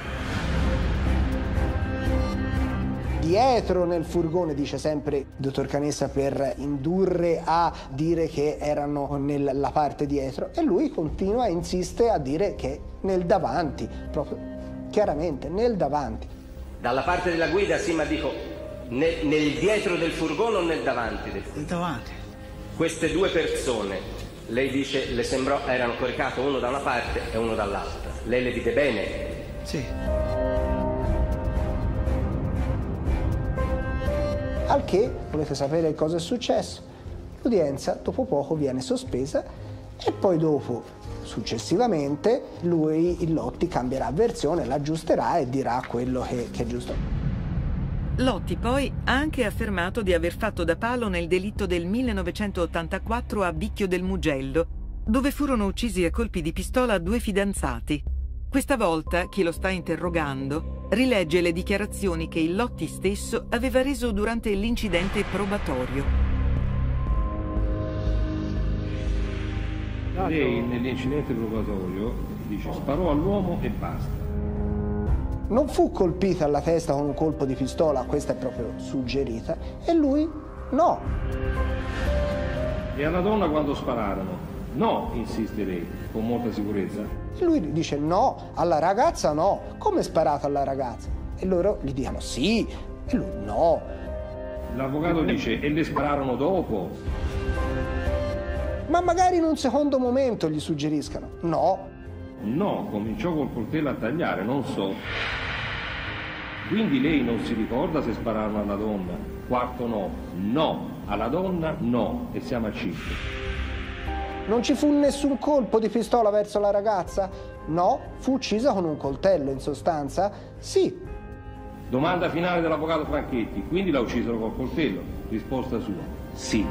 Dietro nel furgone, dice sempre il dottor Canessa, per indurre a dire che erano nella parte dietro, e lui continua e insiste a dire che nel davanti, proprio chiaramente nel davanti. Dalla parte della guida sì, ma dico nel, nel dietro del furgone o nel davanti del furgone? Nel davanti. Queste due persone, lei dice, le sembrò erano coricate uno da una parte e uno dall'altra. Lei le vide bene? Sì. Al che, volete sapere cosa è successo? L'udienza dopo poco viene sospesa e poi dopo, successivamente, lui, il Lotti, cambierà versione, l'aggiusterà e dirà quello che, che è giusto. Lotti poi ha anche affermato di aver fatto da palo nel delitto del millenovecentottantaquattro a Vicchio del Mugello, dove furono uccisi a colpi di pistola due fidanzati. Questa volta chi lo sta interrogando rilegge le dichiarazioni che il Lotti stesso aveva reso durante l'incidente probatorio. Lei nell'incidente probatorio dice sparò all'uomo e basta. Non fu colpita alla testa con un colpo di pistola, questa è proprio suggerita, e lui no. E alla donna quando spararono? No, insiste lei, con molta sicurezza. Lui dice no, alla ragazza no. Come è sparato alla ragazza? E loro gli dicono sì, e lui no. L'avvocato dice e le spararono dopo? ma magari in un secondo momento gli suggeriscano. No. No, cominciò col coltello a tagliare, non so. Quindi lei non si ricorda se spararono alla donna? Quarto no. No. Alla donna no. E siamo a cinque. Non ci fu nessun colpo di pistola verso la ragazza? No. Fu uccisa con un coltello, in sostanza? Sì. Domanda finale dell'avvocato Franchetti. Quindi la uccisero col coltello? Risposta sua. Sì.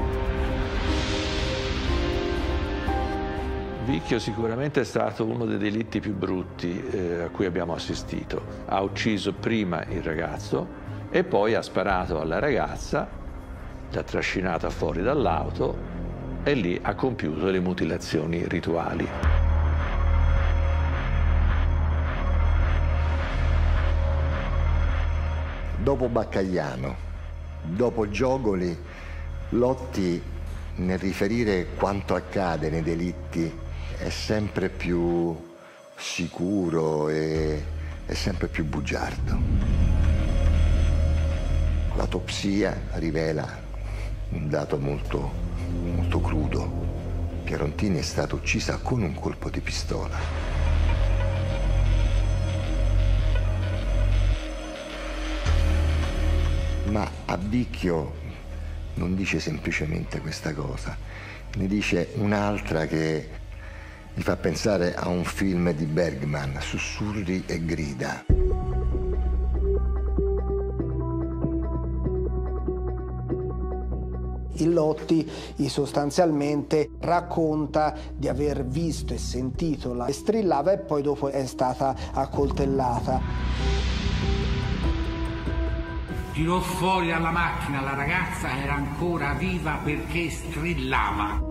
Vicchio sicuramente è stato uno dei delitti più brutti eh, a cui abbiamo assistito. Ha ucciso prima il ragazzo e poi ha sparato alla ragazza, l'ha trascinata fuori dall'auto e lì ha compiuto le mutilazioni rituali. Dopo Baccagliano, dopo Giogoli, Lotti nel riferire quanto accade nei delitti è sempre più sicuro e è sempre più bugiardo. L'autopsia rivela un dato molto, molto crudo. Pierontini è stata uccisa con un colpo di pistola. Ma a Vicchio non dice semplicemente questa cosa, ne dice un'altra che mi fa pensare a un film di Bergman, Sussurri e grida. Il Lotti sostanzialmente racconta di aver visto e sentito la strillava e poi dopo è stata accoltellata. Tirò fuori dalla macchina, la ragazza era ancora viva perché strillava.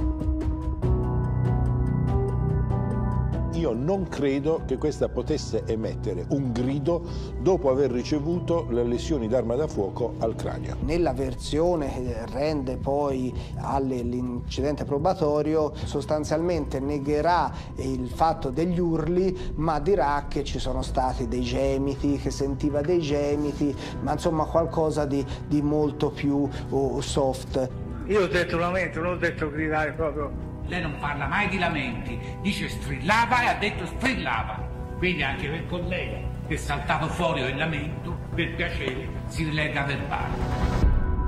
Io non credo che questa potesse emettere un grido dopo aver ricevuto le lesioni d'arma da fuoco al cranio. Nella versione che rende poi all'incidente probatorio sostanzialmente negherà il fatto degli urli, ma dirà che ci sono stati dei gemiti, che sentiva dei gemiti, ma insomma qualcosa di, di molto più oh, soft. Io ho detto lamento, non ho detto gridare proprio. Lei non parla mai di lamenti, dice strillava e ha detto strillava. Quindi anche per collega che è saltato fuori il lamento, per piacere si rilegga verbale.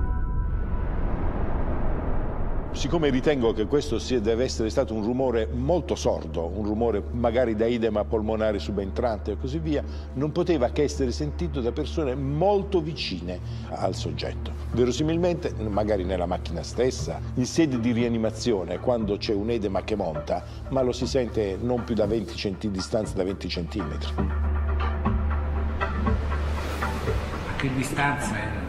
Siccome ritengo che questo sia, deve essere stato un rumore molto sordo, un rumore magari da edema polmonare subentrante e così via, non poteva che essere sentito da persone molto vicine al soggetto. Verosimilmente, magari nella macchina stessa, in sede di rianimazione, quando c'è un edema che monta, ma lo si sente non più da venti centimetri, distanza da venti centimetri. A che distanza era?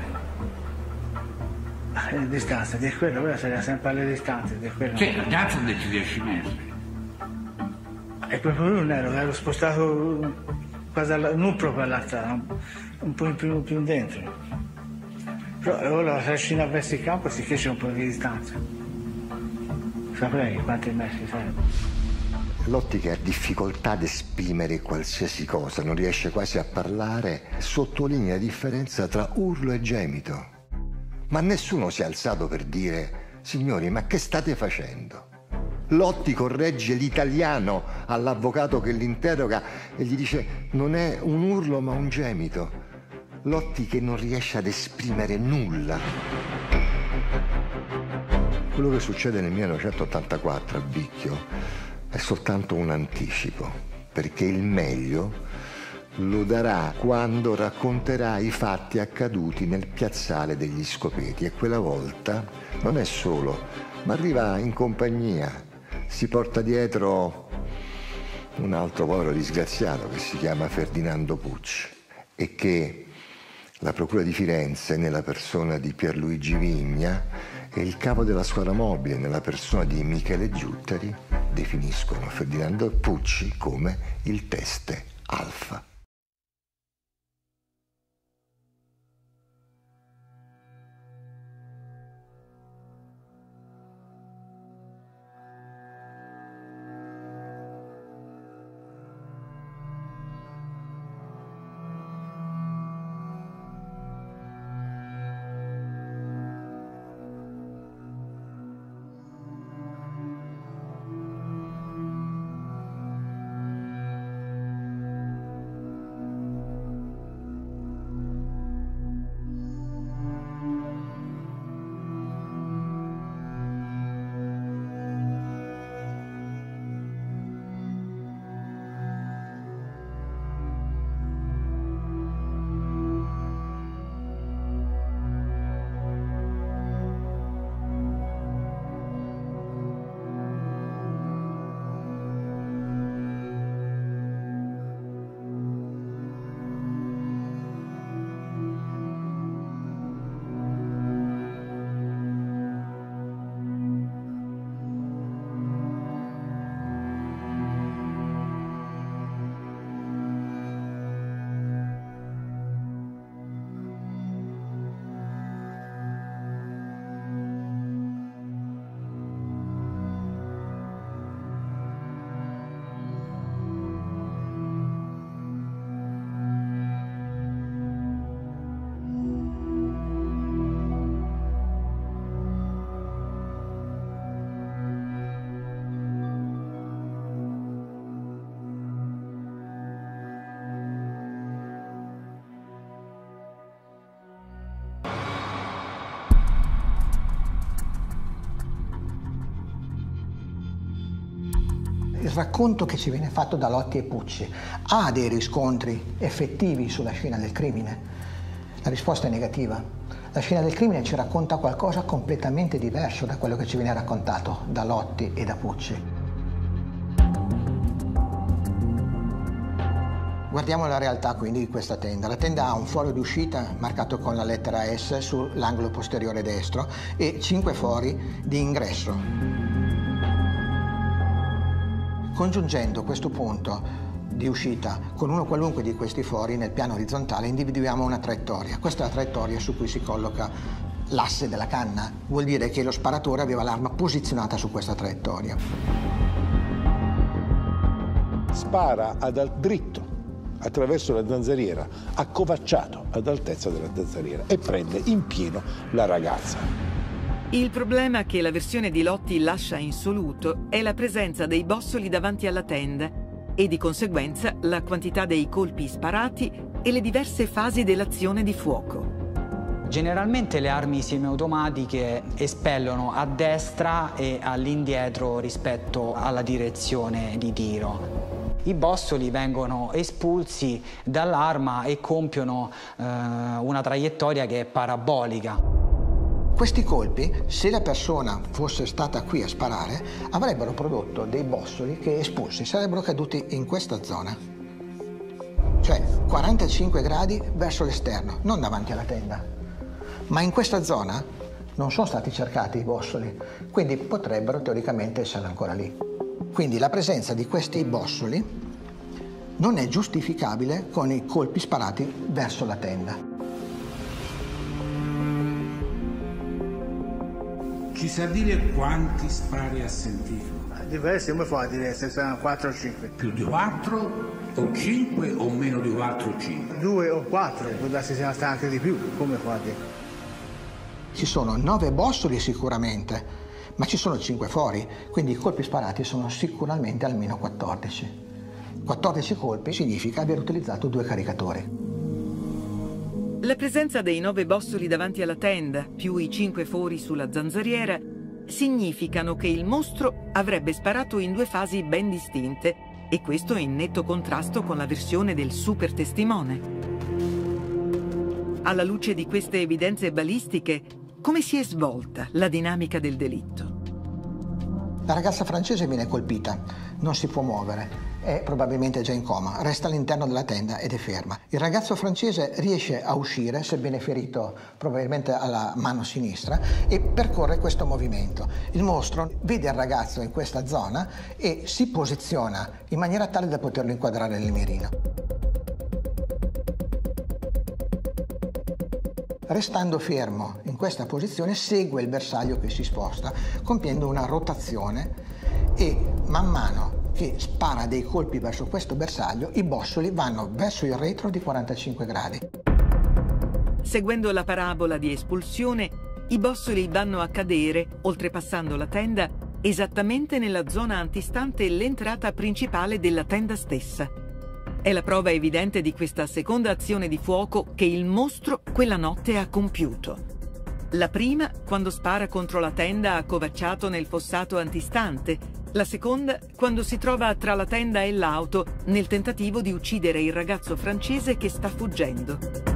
Le distanze di quello, quella sarebbe sempre alle distanze di quello. Sì, la distanza di dieci metri. E proprio non ero, ero spostato quasi alla, non proprio all'altare, un, un po' in più, più in dentro. Però ora la trascina verso il campo si c'è un po' di distanza. Saprei quanti metri sarebbero. Lotti, che ha difficoltà ad esprimere qualsiasi cosa, non riesce quasi a parlare, sottolinea la differenza tra urlo e gemito. Ma nessuno si è alzato per dire: signori, ma che state facendo? Lotti corregge l'italiano all'avvocato che l'interroga e gli dice: non è un urlo ma un gemito. Lotti che non riesce ad esprimere nulla. Quello che succede nel millenovecentottantaquattro a Vicchio è soltanto un anticipo, perché il meglio lo darà quando racconterà i fatti accaduti nel piazzale degli Scopeti, e quella volta non è solo, ma arriva in compagnia, si porta dietro un altro povero disgraziato che si chiama Ferdinando Pucci e che la Procura di Firenze, nella persona di Pierluigi Vigna, e il capo della squadra mobile, nella persona di Michele Giuttari, definiscono Ferdinando Pucci come il teste alfa. Il racconto che ci viene fatto da Lotti e Pucci ha dei riscontri effettivi sulla scena del crimine? La risposta è negativa. La scena del crimine ci racconta qualcosa completamente diverso da quello che ci viene raccontato da Lotti e da Pucci. Guardiamo la realtà quindi di questa tenda. La tenda ha un foro di uscita marcato con la lettera S sull'angolo posteriore destro e cinque fori di ingresso. Congiungendo questo punto di uscita con uno qualunque di questi fori nel piano orizzontale individuiamo una traiettoria. Questa è la traiettoria su cui si colloca l'asse della canna. Vuol dire che lo sparatore aveva l'arma posizionata su questa traiettoria. Spara ad al dritto attraverso la zanzariera, accovacciato ad altezza della zanzariera e prende in pieno la ragazza. Il problema che la versione di Lotti lascia insoluto è la presenza dei bossoli davanti alla tenda e di conseguenza la quantità dei colpi sparati e le diverse fasi dell'azione di fuoco. Generalmente le armi semiautomatiche espellono a destra e all'indietro rispetto alla direzione di tiro. I bossoli vengono espulsi dall'arma e compiono eh, una traiettoria che è parabolica. Questi colpi, se la persona fosse stata qui a sparare, avrebbero prodotto dei bossoli che espulsi sarebbero caduti in questa zona. Cioè quarantacinque gradi verso l'esterno, non davanti alla tenda. Ma in questa zona non sono stati cercati i bossoli, quindi potrebbero teoricamente essere ancora lì. Quindi la presenza di questi bossoli non è giustificabile con i colpi sparati verso la tenda. Ci sa dire quanti spari ha sentito? Diversi, come fa a dire se sono quattro o cinque? Più di quattro o cinque o meno di quattro o cinque? due o quattro, può darsi siano stati anche di più, come fa a dire? Ci sono nove bossoli sicuramente, ma ci sono cinque fori, quindi i colpi sparati sono sicuramente almeno quattordici. quattordici colpi significa aver utilizzato due caricatori. La presenza dei nove bossoli davanti alla tenda, più i cinque fori sulla zanzariera, significano che il mostro avrebbe sparato in due fasi ben distinte, e questo in netto contrasto con la versione del super testimone. Alla luce di queste evidenze balistiche, come si è svolta la dinamica del delitto? La ragazza francese viene colpita, non si può muovere, è probabilmente già in coma, resta all'interno della tenda ed è ferma. Il ragazzo francese riesce a uscire, sebbene ferito probabilmente alla mano sinistra, e percorre questo movimento. Il mostro vede il ragazzo in questa zona e si posiziona in maniera tale da poterlo inquadrare nel mirino. Restando fermo in questa posizione, segue il bersaglio che si sposta, compiendo una rotazione e man mano che spara dei colpi verso questo bersaglio, i bossoli vanno verso il retro di quarantacinque gradi. Seguendo la parabola di espulsione, i bossoli vanno a cadere, oltrepassando la tenda, esattamente nella zona antistante l'entrata principale della tenda stessa. È la prova evidente di questa seconda azione di fuoco che il mostro quella notte ha compiuto. La prima, quando spara contro la tenda accovacciato nel fossato antistante. La seconda, quando si trova tra la tenda e l'auto nel tentativo di uccidere il ragazzo francese che sta fuggendo.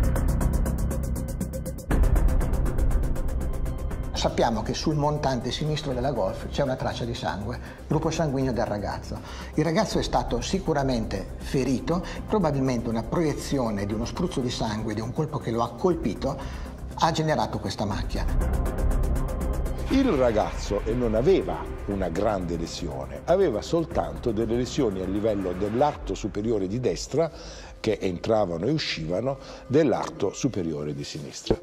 Sappiamo che sul montante sinistro della Golf c'è una traccia di sangue, gruppo sanguigno del ragazzo. Il ragazzo è stato sicuramente ferito, probabilmente una proiezione di uno spruzzo di sangue, di un colpo che lo ha colpito, ha generato questa macchia. Il ragazzo non aveva una grande lesione, aveva soltanto delle lesioni a livello dell'arto superiore di destra che entravano e uscivano dell'arto superiore di sinistra.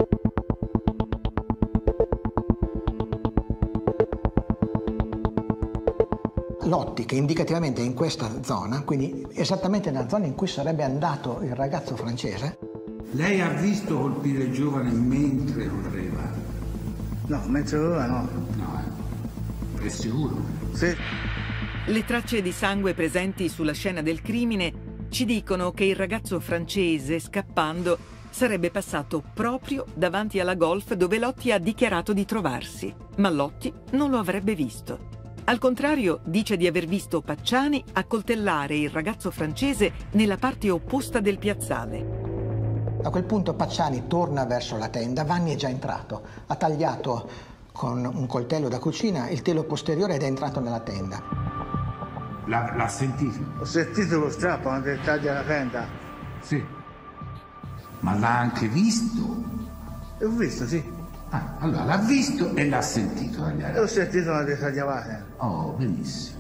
Lotti, che indicativamente è in questa zona, quindi esattamente nella zona in cui sarebbe andato il ragazzo francese. Lei ha visto colpire il giovane mentre correva? No, mentre correva no. No, eh. È sicuro? Sì. Le tracce di sangue presenti sulla scena del crimine ci dicono che il ragazzo francese, scappando, sarebbe passato proprio davanti alla Golf dove Lotti ha dichiarato di trovarsi, ma Lotti non lo avrebbe visto. Al contrario, dice di aver visto Pacciani accoltellare il ragazzo francese nella parte opposta del piazzale. A quel punto Pacciani torna verso la tenda, Vanni è già entrato, ha tagliato con un coltello da cucina il telo posteriore ed è entrato nella tenda. L'ha sentito? Ho sentito lo strappo quando taglia la tenda. Sì. Ma l'ha anche visto? L'ho visto, sì. Ah, allora l'ha visto e l'ha sentito tagliare. L'ho sentito quando tagliava la tenda. Oh, benissimo.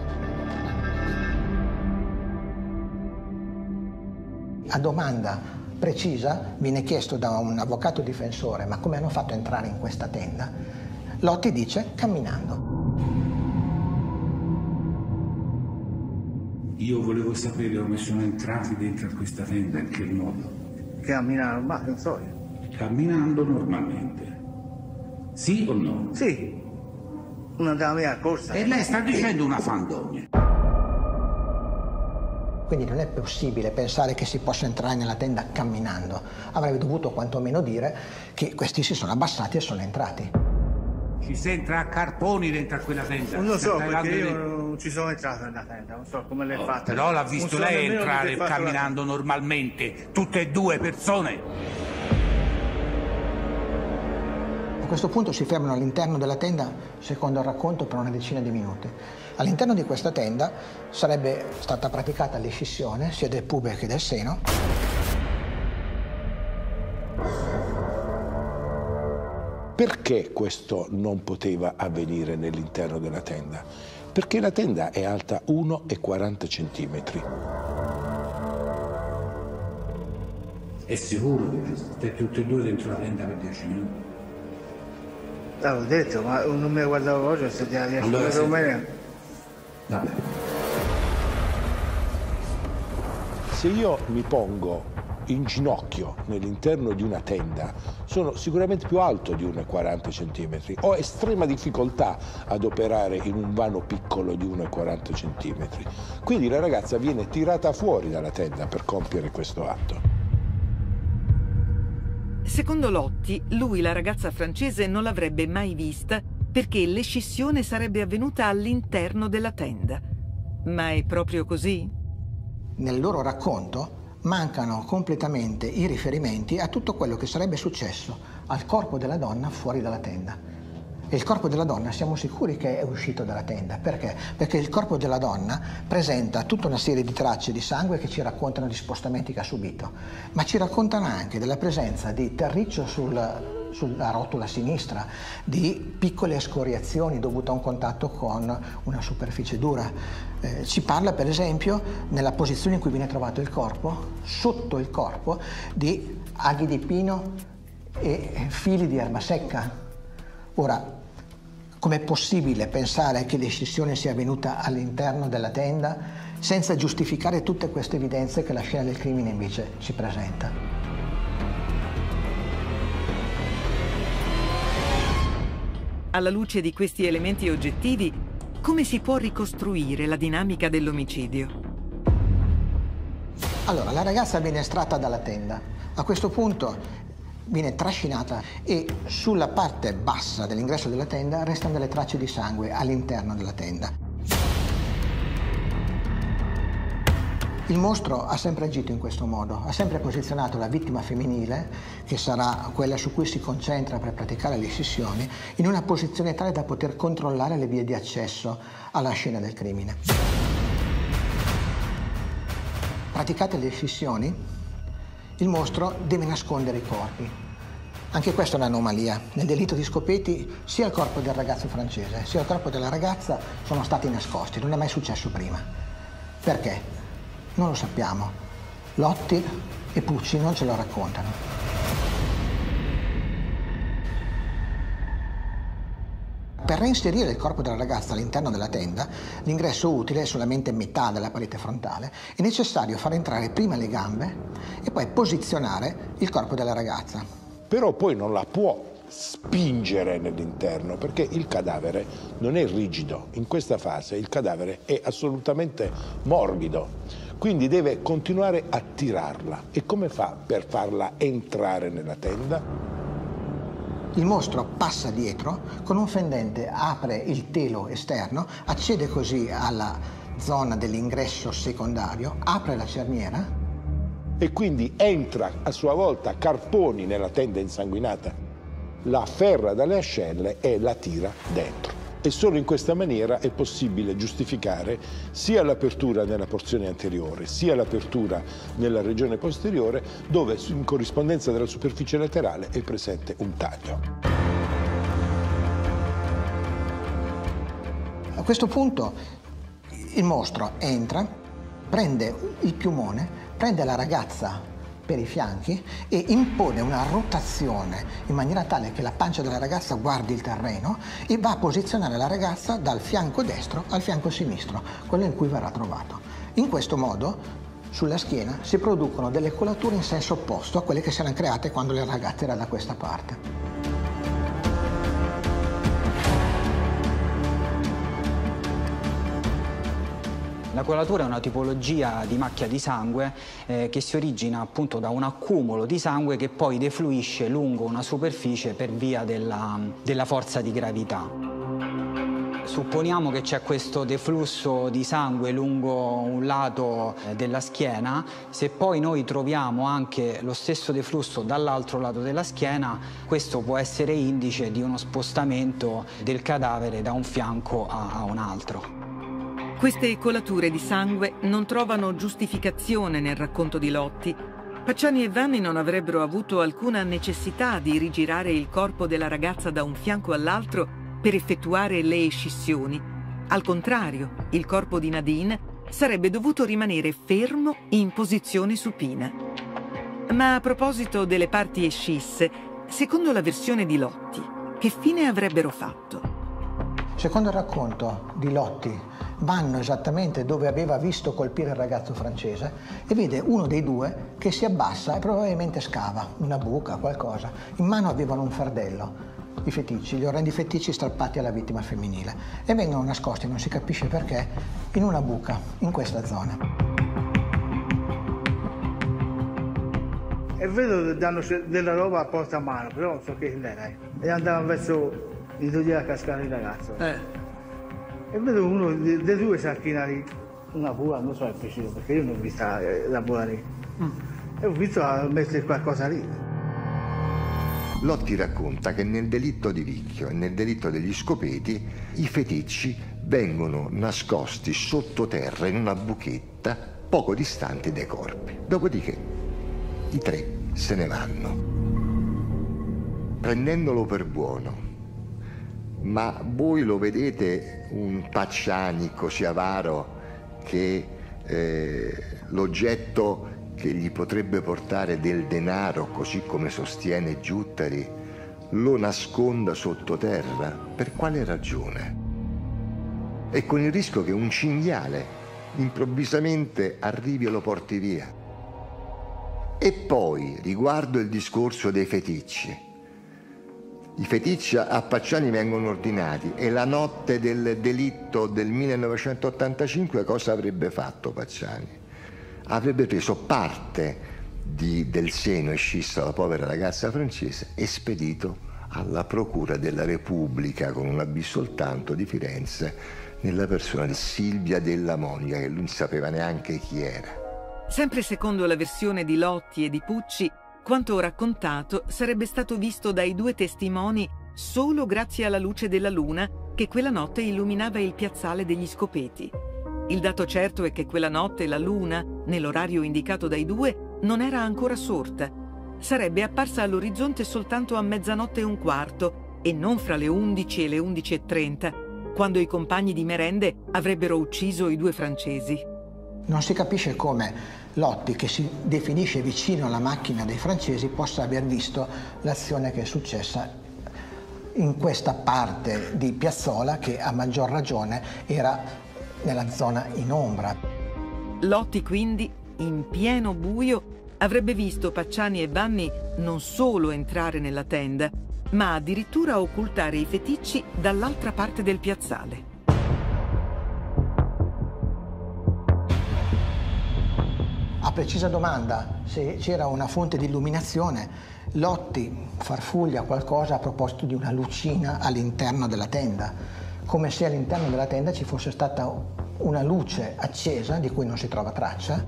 A domanda precisa viene chiesto da un avvocato difensore: ma come hanno fatto a entrare in questa tenda? Lotti dice: camminando. Io volevo sapere come sono entrati dentro a questa tenda, in che modo. Camminando, ma non so io. Camminando normalmente. Sì o no? Sì. Uno andava via a corsa. E lei sta dicendo una fandogna. Quindi non è possibile pensare che si possa entrare nella tenda camminando. Avrebbe dovuto quantomeno dire che questi si sono abbassati e sono entrati. Ci si entra a carponi dentro a quella tenda. Non lo so, perché io non ci sono entrato nella tenda, non so come l'hai oh, fatta. Però l'ha visto so lei entrare camminando la... normalmente, tutte e due persone. A questo punto si fermano all'interno della tenda, secondo il racconto, per una decina di minuti. All'interno di questa tenda sarebbe stata praticata l'escissione sia del pube che del seno. Perché questo non poteva avvenire nell'interno della tenda? Perché la tenda è alta uno virgola quaranta centimetri. È sicuro che siete tutti e due dentro la tenda per dieci minuti? L'avevo detto, ma non mi guardavo oggi, se ti riesco allora, a vedere. Vabbè. Se io mi pongo in ginocchio nell'interno di una tenda, sono sicuramente più alto di uno virgola quaranta centimetri. Ho estrema difficoltà ad operare in un vano piccolo di uno virgola quaranta centimetri. Quindi la ragazza viene tirata fuori dalla tenda per compiere questo atto. Secondo Lotti, lui la ragazza francese non l'avrebbe mai vista perché l'escissione sarebbe avvenuta all'interno della tenda. Ma è proprio così? Nel loro racconto mancano completamente i riferimenti a tutto quello che sarebbe successo al corpo della donna fuori dalla tenda. E il corpo della donna siamo sicuri che è uscito dalla tenda. Perché? Perché il corpo della donna presenta tutta una serie di tracce di sangue che ci raccontano gli spostamenti che ha subito, ma ci raccontano anche della presenza di terriccio sul, sulla rotola sinistra, di piccole escoriazioni dovute a un contatto con una superficie dura. Eh, ci parla per esempio, nella posizione in cui viene trovato il corpo, sotto il corpo, di aghi di pino e fili di erba secca. Ora, com'è possibile pensare che l'escissione sia avvenuta all'interno della tenda senza giustificare tutte queste evidenze che la scena del crimine invece ci presenta? Alla luce di questi elementi oggettivi, come si può ricostruire la dinamica dell'omicidio? Allora, la ragazza viene estratta dalla tenda. A questo punto viene trascinata e sulla parte bassa dell'ingresso della tenda restano delle tracce di sangue all'interno della tenda. Il mostro ha sempre agito in questo modo, ha sempre posizionato la vittima femminile, che sarà quella su cui si concentra per praticare le escissioni, in una posizione tale da poter controllare le vie di accesso alla scena del crimine. Praticate le escissioni, il mostro deve nascondere i corpi. Anche questa è un'anomalia. Nel delitto di Scopeti sia il corpo del ragazzo francese sia il corpo della ragazza sono stati nascosti. Non è mai successo prima. Perché? Non lo sappiamo. Lotti e Pucci non ce lo raccontano. Per reinserire il corpo della ragazza all'interno della tenda, l'ingresso utile è solamente metà della parete frontale. È necessario far entrare prima le gambe e poi posizionare il corpo della ragazza. Però poi non la può spingere nell'interno perché il cadavere non è rigido. In questa fase il cadavere è assolutamente morbido. Quindi deve continuare a tirarla. E come fa per farla entrare nella tenda? Il mostro passa dietro, con un fendente apre il telo esterno, accede così alla zona dell'ingresso secondario, apre la cerniera. E quindi entra a sua volta Carponi nella tenda insanguinata, la afferra dalle ascelle e la tira dentro. E solo in questa maniera è possibile giustificare sia l'apertura nella porzione anteriore, sia l'apertura nella regione posteriore, dove in corrispondenza della superficie laterale è presente un taglio. A questo punto il mostro entra, prende il piumone, prende la ragazza per i fianchi e impone una rotazione in maniera tale che la pancia della ragazza guardi il terreno e va a posizionare la ragazza dal fianco destro al fianco sinistro, quello in cui verrà trovato. In questo modo sulla schiena si producono delle colature in senso opposto a quelle che si erano create quando la ragazza era da questa parte. La colatura è una tipologia di macchia di sangue eh, che si origina appunto da un accumulo di sangue che poi defluisce lungo una superficie per via della, della forza di gravità. Supponiamo che c'è questo deflusso di sangue lungo un lato eh, della schiena, se poi noi troviamo anche lo stesso deflusso dall'altro lato della schiena, questo può essere indice di uno spostamento del cadavere da un fianco a, a un altro. Queste colature di sangue non trovano giustificazione nel racconto di Lotti. Pacciani e Vanni non avrebbero avuto alcuna necessità di rigirare il corpo della ragazza da un fianco all'altro per effettuare le escissioni. Al contrario, il corpo di Nadine sarebbe dovuto rimanere fermo in posizione supina. Ma a proposito delle parti escisse, secondo la versione di Lotti, che fine avrebbero fatto? Secondo il racconto di Lotti, vanno esattamente dove aveva visto colpire il ragazzo francese e vede uno dei due che si abbassa e probabilmente scava una buca, qualcosa. In mano avevano un fardello, i feticci, gli orrendi feticci strappati alla vittima femminile, e vengono nascosti, non si capisce perché, in una buca, in questa zona. E vedo che danno della roba a porta a mano, però non so che era. E andavano verso il dove a cascare il ragazzo. Eh. E vedo uno dei de due sacchinari, una bua, non so il preciso, perché io non ho visto la bua lì. Mm. E ho visto mettere qualcosa lì. Lotti racconta che nel delitto di Vicchio e nel delitto degli Scopeti i feticci vengono nascosti sottoterra in una buchetta poco distante dai corpi. Dopodiché i tre se ne vanno, prendendolo per buono. Ma voi lo vedete un Pacciani così avaro che eh, l'oggetto che gli potrebbe portare del denaro, così come sostiene Giuttari, lo nasconda sottoterra? Per quale ragione? E con il rischio che un cinghiale improvvisamente arrivi e lo porti via. E poi, riguardo il discorso dei feticci, i feticci a Pacciani vengono ordinati e la notte del delitto del millenovecentottantacinque cosa avrebbe fatto Pacciani? Avrebbe preso parte di, del seno escisso alla povera ragazza francese e spedito alla Procura della Repubblica con un bis soltanto di Firenze nella persona di Silvia Della Monica, che lui non sapeva neanche chi era. Sempre secondo la versione di Lotti e di Pucci, quanto raccontato sarebbe stato visto dai due testimoni solo grazie alla luce della luna che quella notte illuminava il piazzale degli Scopeti. Il dato certo è che quella notte la luna, nell'orario indicato dai due, non era ancora sorta. Sarebbe apparsa all'orizzonte soltanto a mezzanotte e un quarto e non fra le undici e le undici e trenta, quando i compagni di merende avrebbero ucciso i due francesi. Non si capisce come Lotti, che si definisce vicino alla macchina dei francesi, possa aver visto l'azione che è successa in questa parte di piazzola che a maggior ragione era nella zona in ombra. Lotti quindi, in pieno buio, avrebbe visto Pacciani e Vanni non solo entrare nella tenda, ma addirittura occultare i feticci dall'altra parte del piazzale. A precisa domanda se c'era una fonte di illuminazione, Lotti farfuglia qualcosa a proposito di una lucina all'interno della tenda, come se all'interno della tenda ci fosse stata una luce accesa di cui non si trova traccia.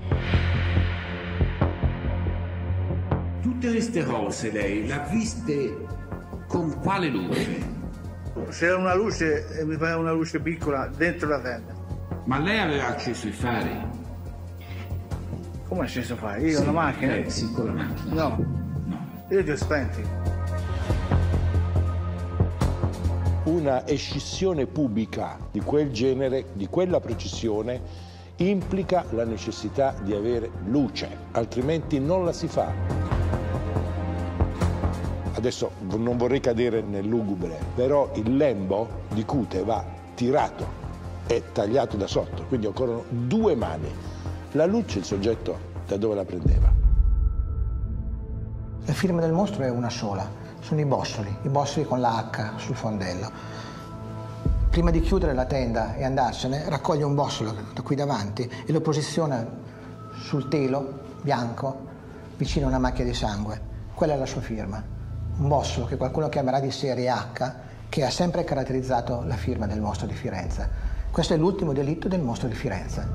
Tutte queste cose lei l'ha viste con quale luce? C'era una luce, mi pare una luce piccola, dentro la tenda. Ma lei aveva acceso i fari? Come ha acceso i fari? Io sì, la macchina? Eh, sì, con la macchina. No, no. Io li ho spenti. Una escissione pubblica di quel genere, di quella precisione, implica la necessità di avere luce, altrimenti non la si fa. Adesso non vorrei cadere nel lugubre, però il lembo di cute va tirato e tagliato da sotto, quindi occorrono due mani. La luce il soggetto da dove la prendeva? La firma del mostro è una sola, sono i bossoli, i bossoli con la H sul fondello. Prima di chiudere la tenda e andarsene, raccoglie un bossolo da qui davanti e lo posiziona sul telo bianco vicino a una macchia di sangue. Quella è la sua firma. Un bossolo che qualcuno chiamerà di serie H, che ha sempre caratterizzato la firma del mostro di Firenze. Questo è l'ultimo delitto del mostro di Firenze.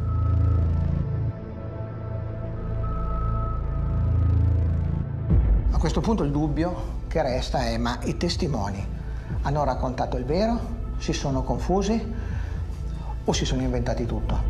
A questo punto il dubbio che resta è: ma i testimoni hanno raccontato il vero? Si sono confusi o si sono inventati tutto?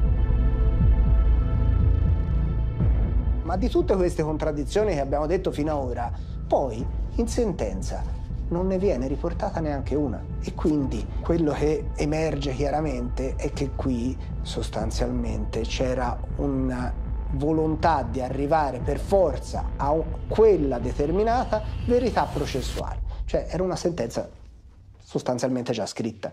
Ma di tutte queste contraddizioni che abbiamo detto fino ad ora, poi in sentenza non ne viene riportata neanche una. E quindi quello che emerge chiaramente è che qui sostanzialmente c'era una volontà di arrivare per forza a quella determinata verità processuale. Cioè era una sentenza sostanzialmente già scritta.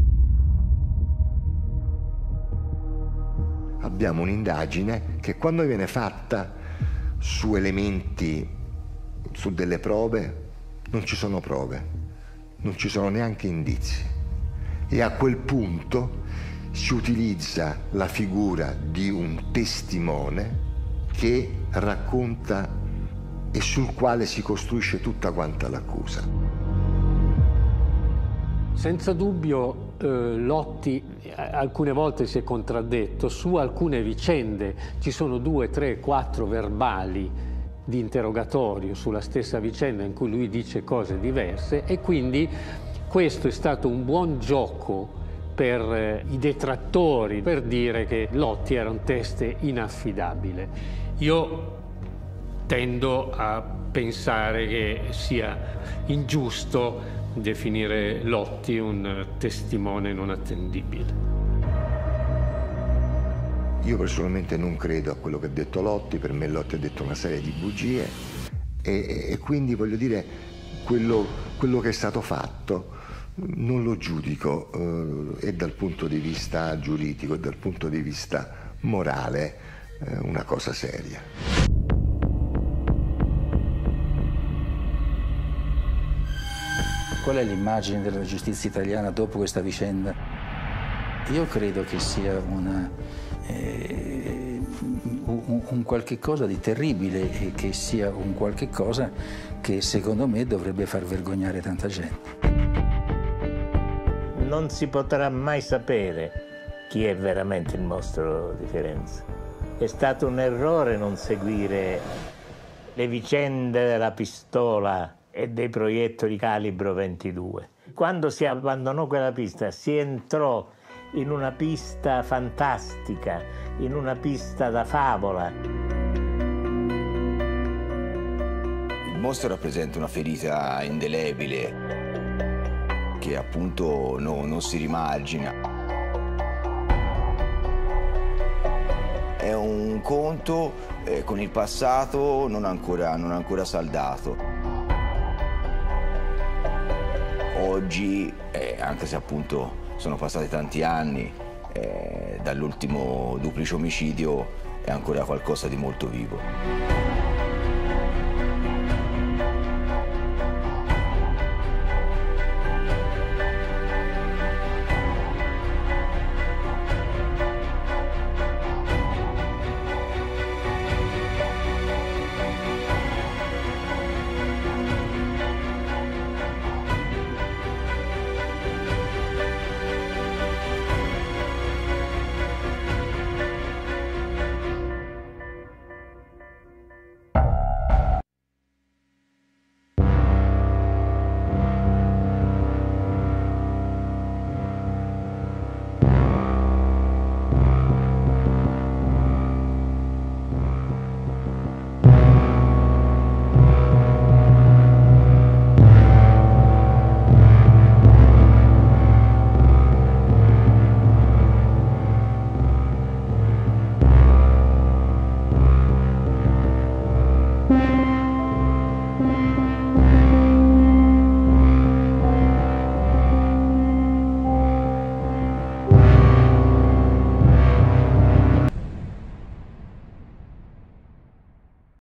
Abbiamo un'indagine che quando viene fatta su elementi, su delle prove, non ci sono prove, non ci sono neanche indizi. E a quel punto si utilizza la figura di un testimone che racconta e sul quale si costruisce tutta quanta l'accusa. Senza dubbio eh, Lotti alcune volte si è contraddetto su alcune vicende. Ci sono due, tre, quattro verbali di interrogatorio sulla stessa vicenda in cui lui dice cose diverse, e quindi questo è stato un buon gioco per eh, i detrattori, per dire che Lotti era un teste inaffidabile. Io tendo a pensare che sia ingiusto definire Lotti un testimone non attendibile. Io personalmente non credo a quello che ha detto Lotti. Per me Lotti ha detto una serie di bugie e, e quindi voglio dire quello, quello che è stato fatto non lo giudico eh, e dal punto di vista giuridico e dal punto di vista morale eh, una cosa seria. Qual è l'immagine della giustizia italiana dopo questa vicenda? Io credo che sia una, eh, un, un qualche cosa di terribile e che sia un qualche cosa che secondo me dovrebbe far vergognare tanta gente. Non si potrà mai sapere chi è veramente il mostro di Firenze. È stato un errore non seguire le vicende della pistola e dei proiettili calibro ventidue. Quando si abbandonò quella pista si entrò in una pista fantastica, in una pista da favola. Il mostro rappresenta una ferita indelebile che appunto no, non si rimargina. È un conto eh, con il passato non ancora, non ancora saldato. Oggi, eh, anche se appunto sono passati tanti anni, eh, dall'ultimo duplice omicidio è ancora qualcosa di molto vivo.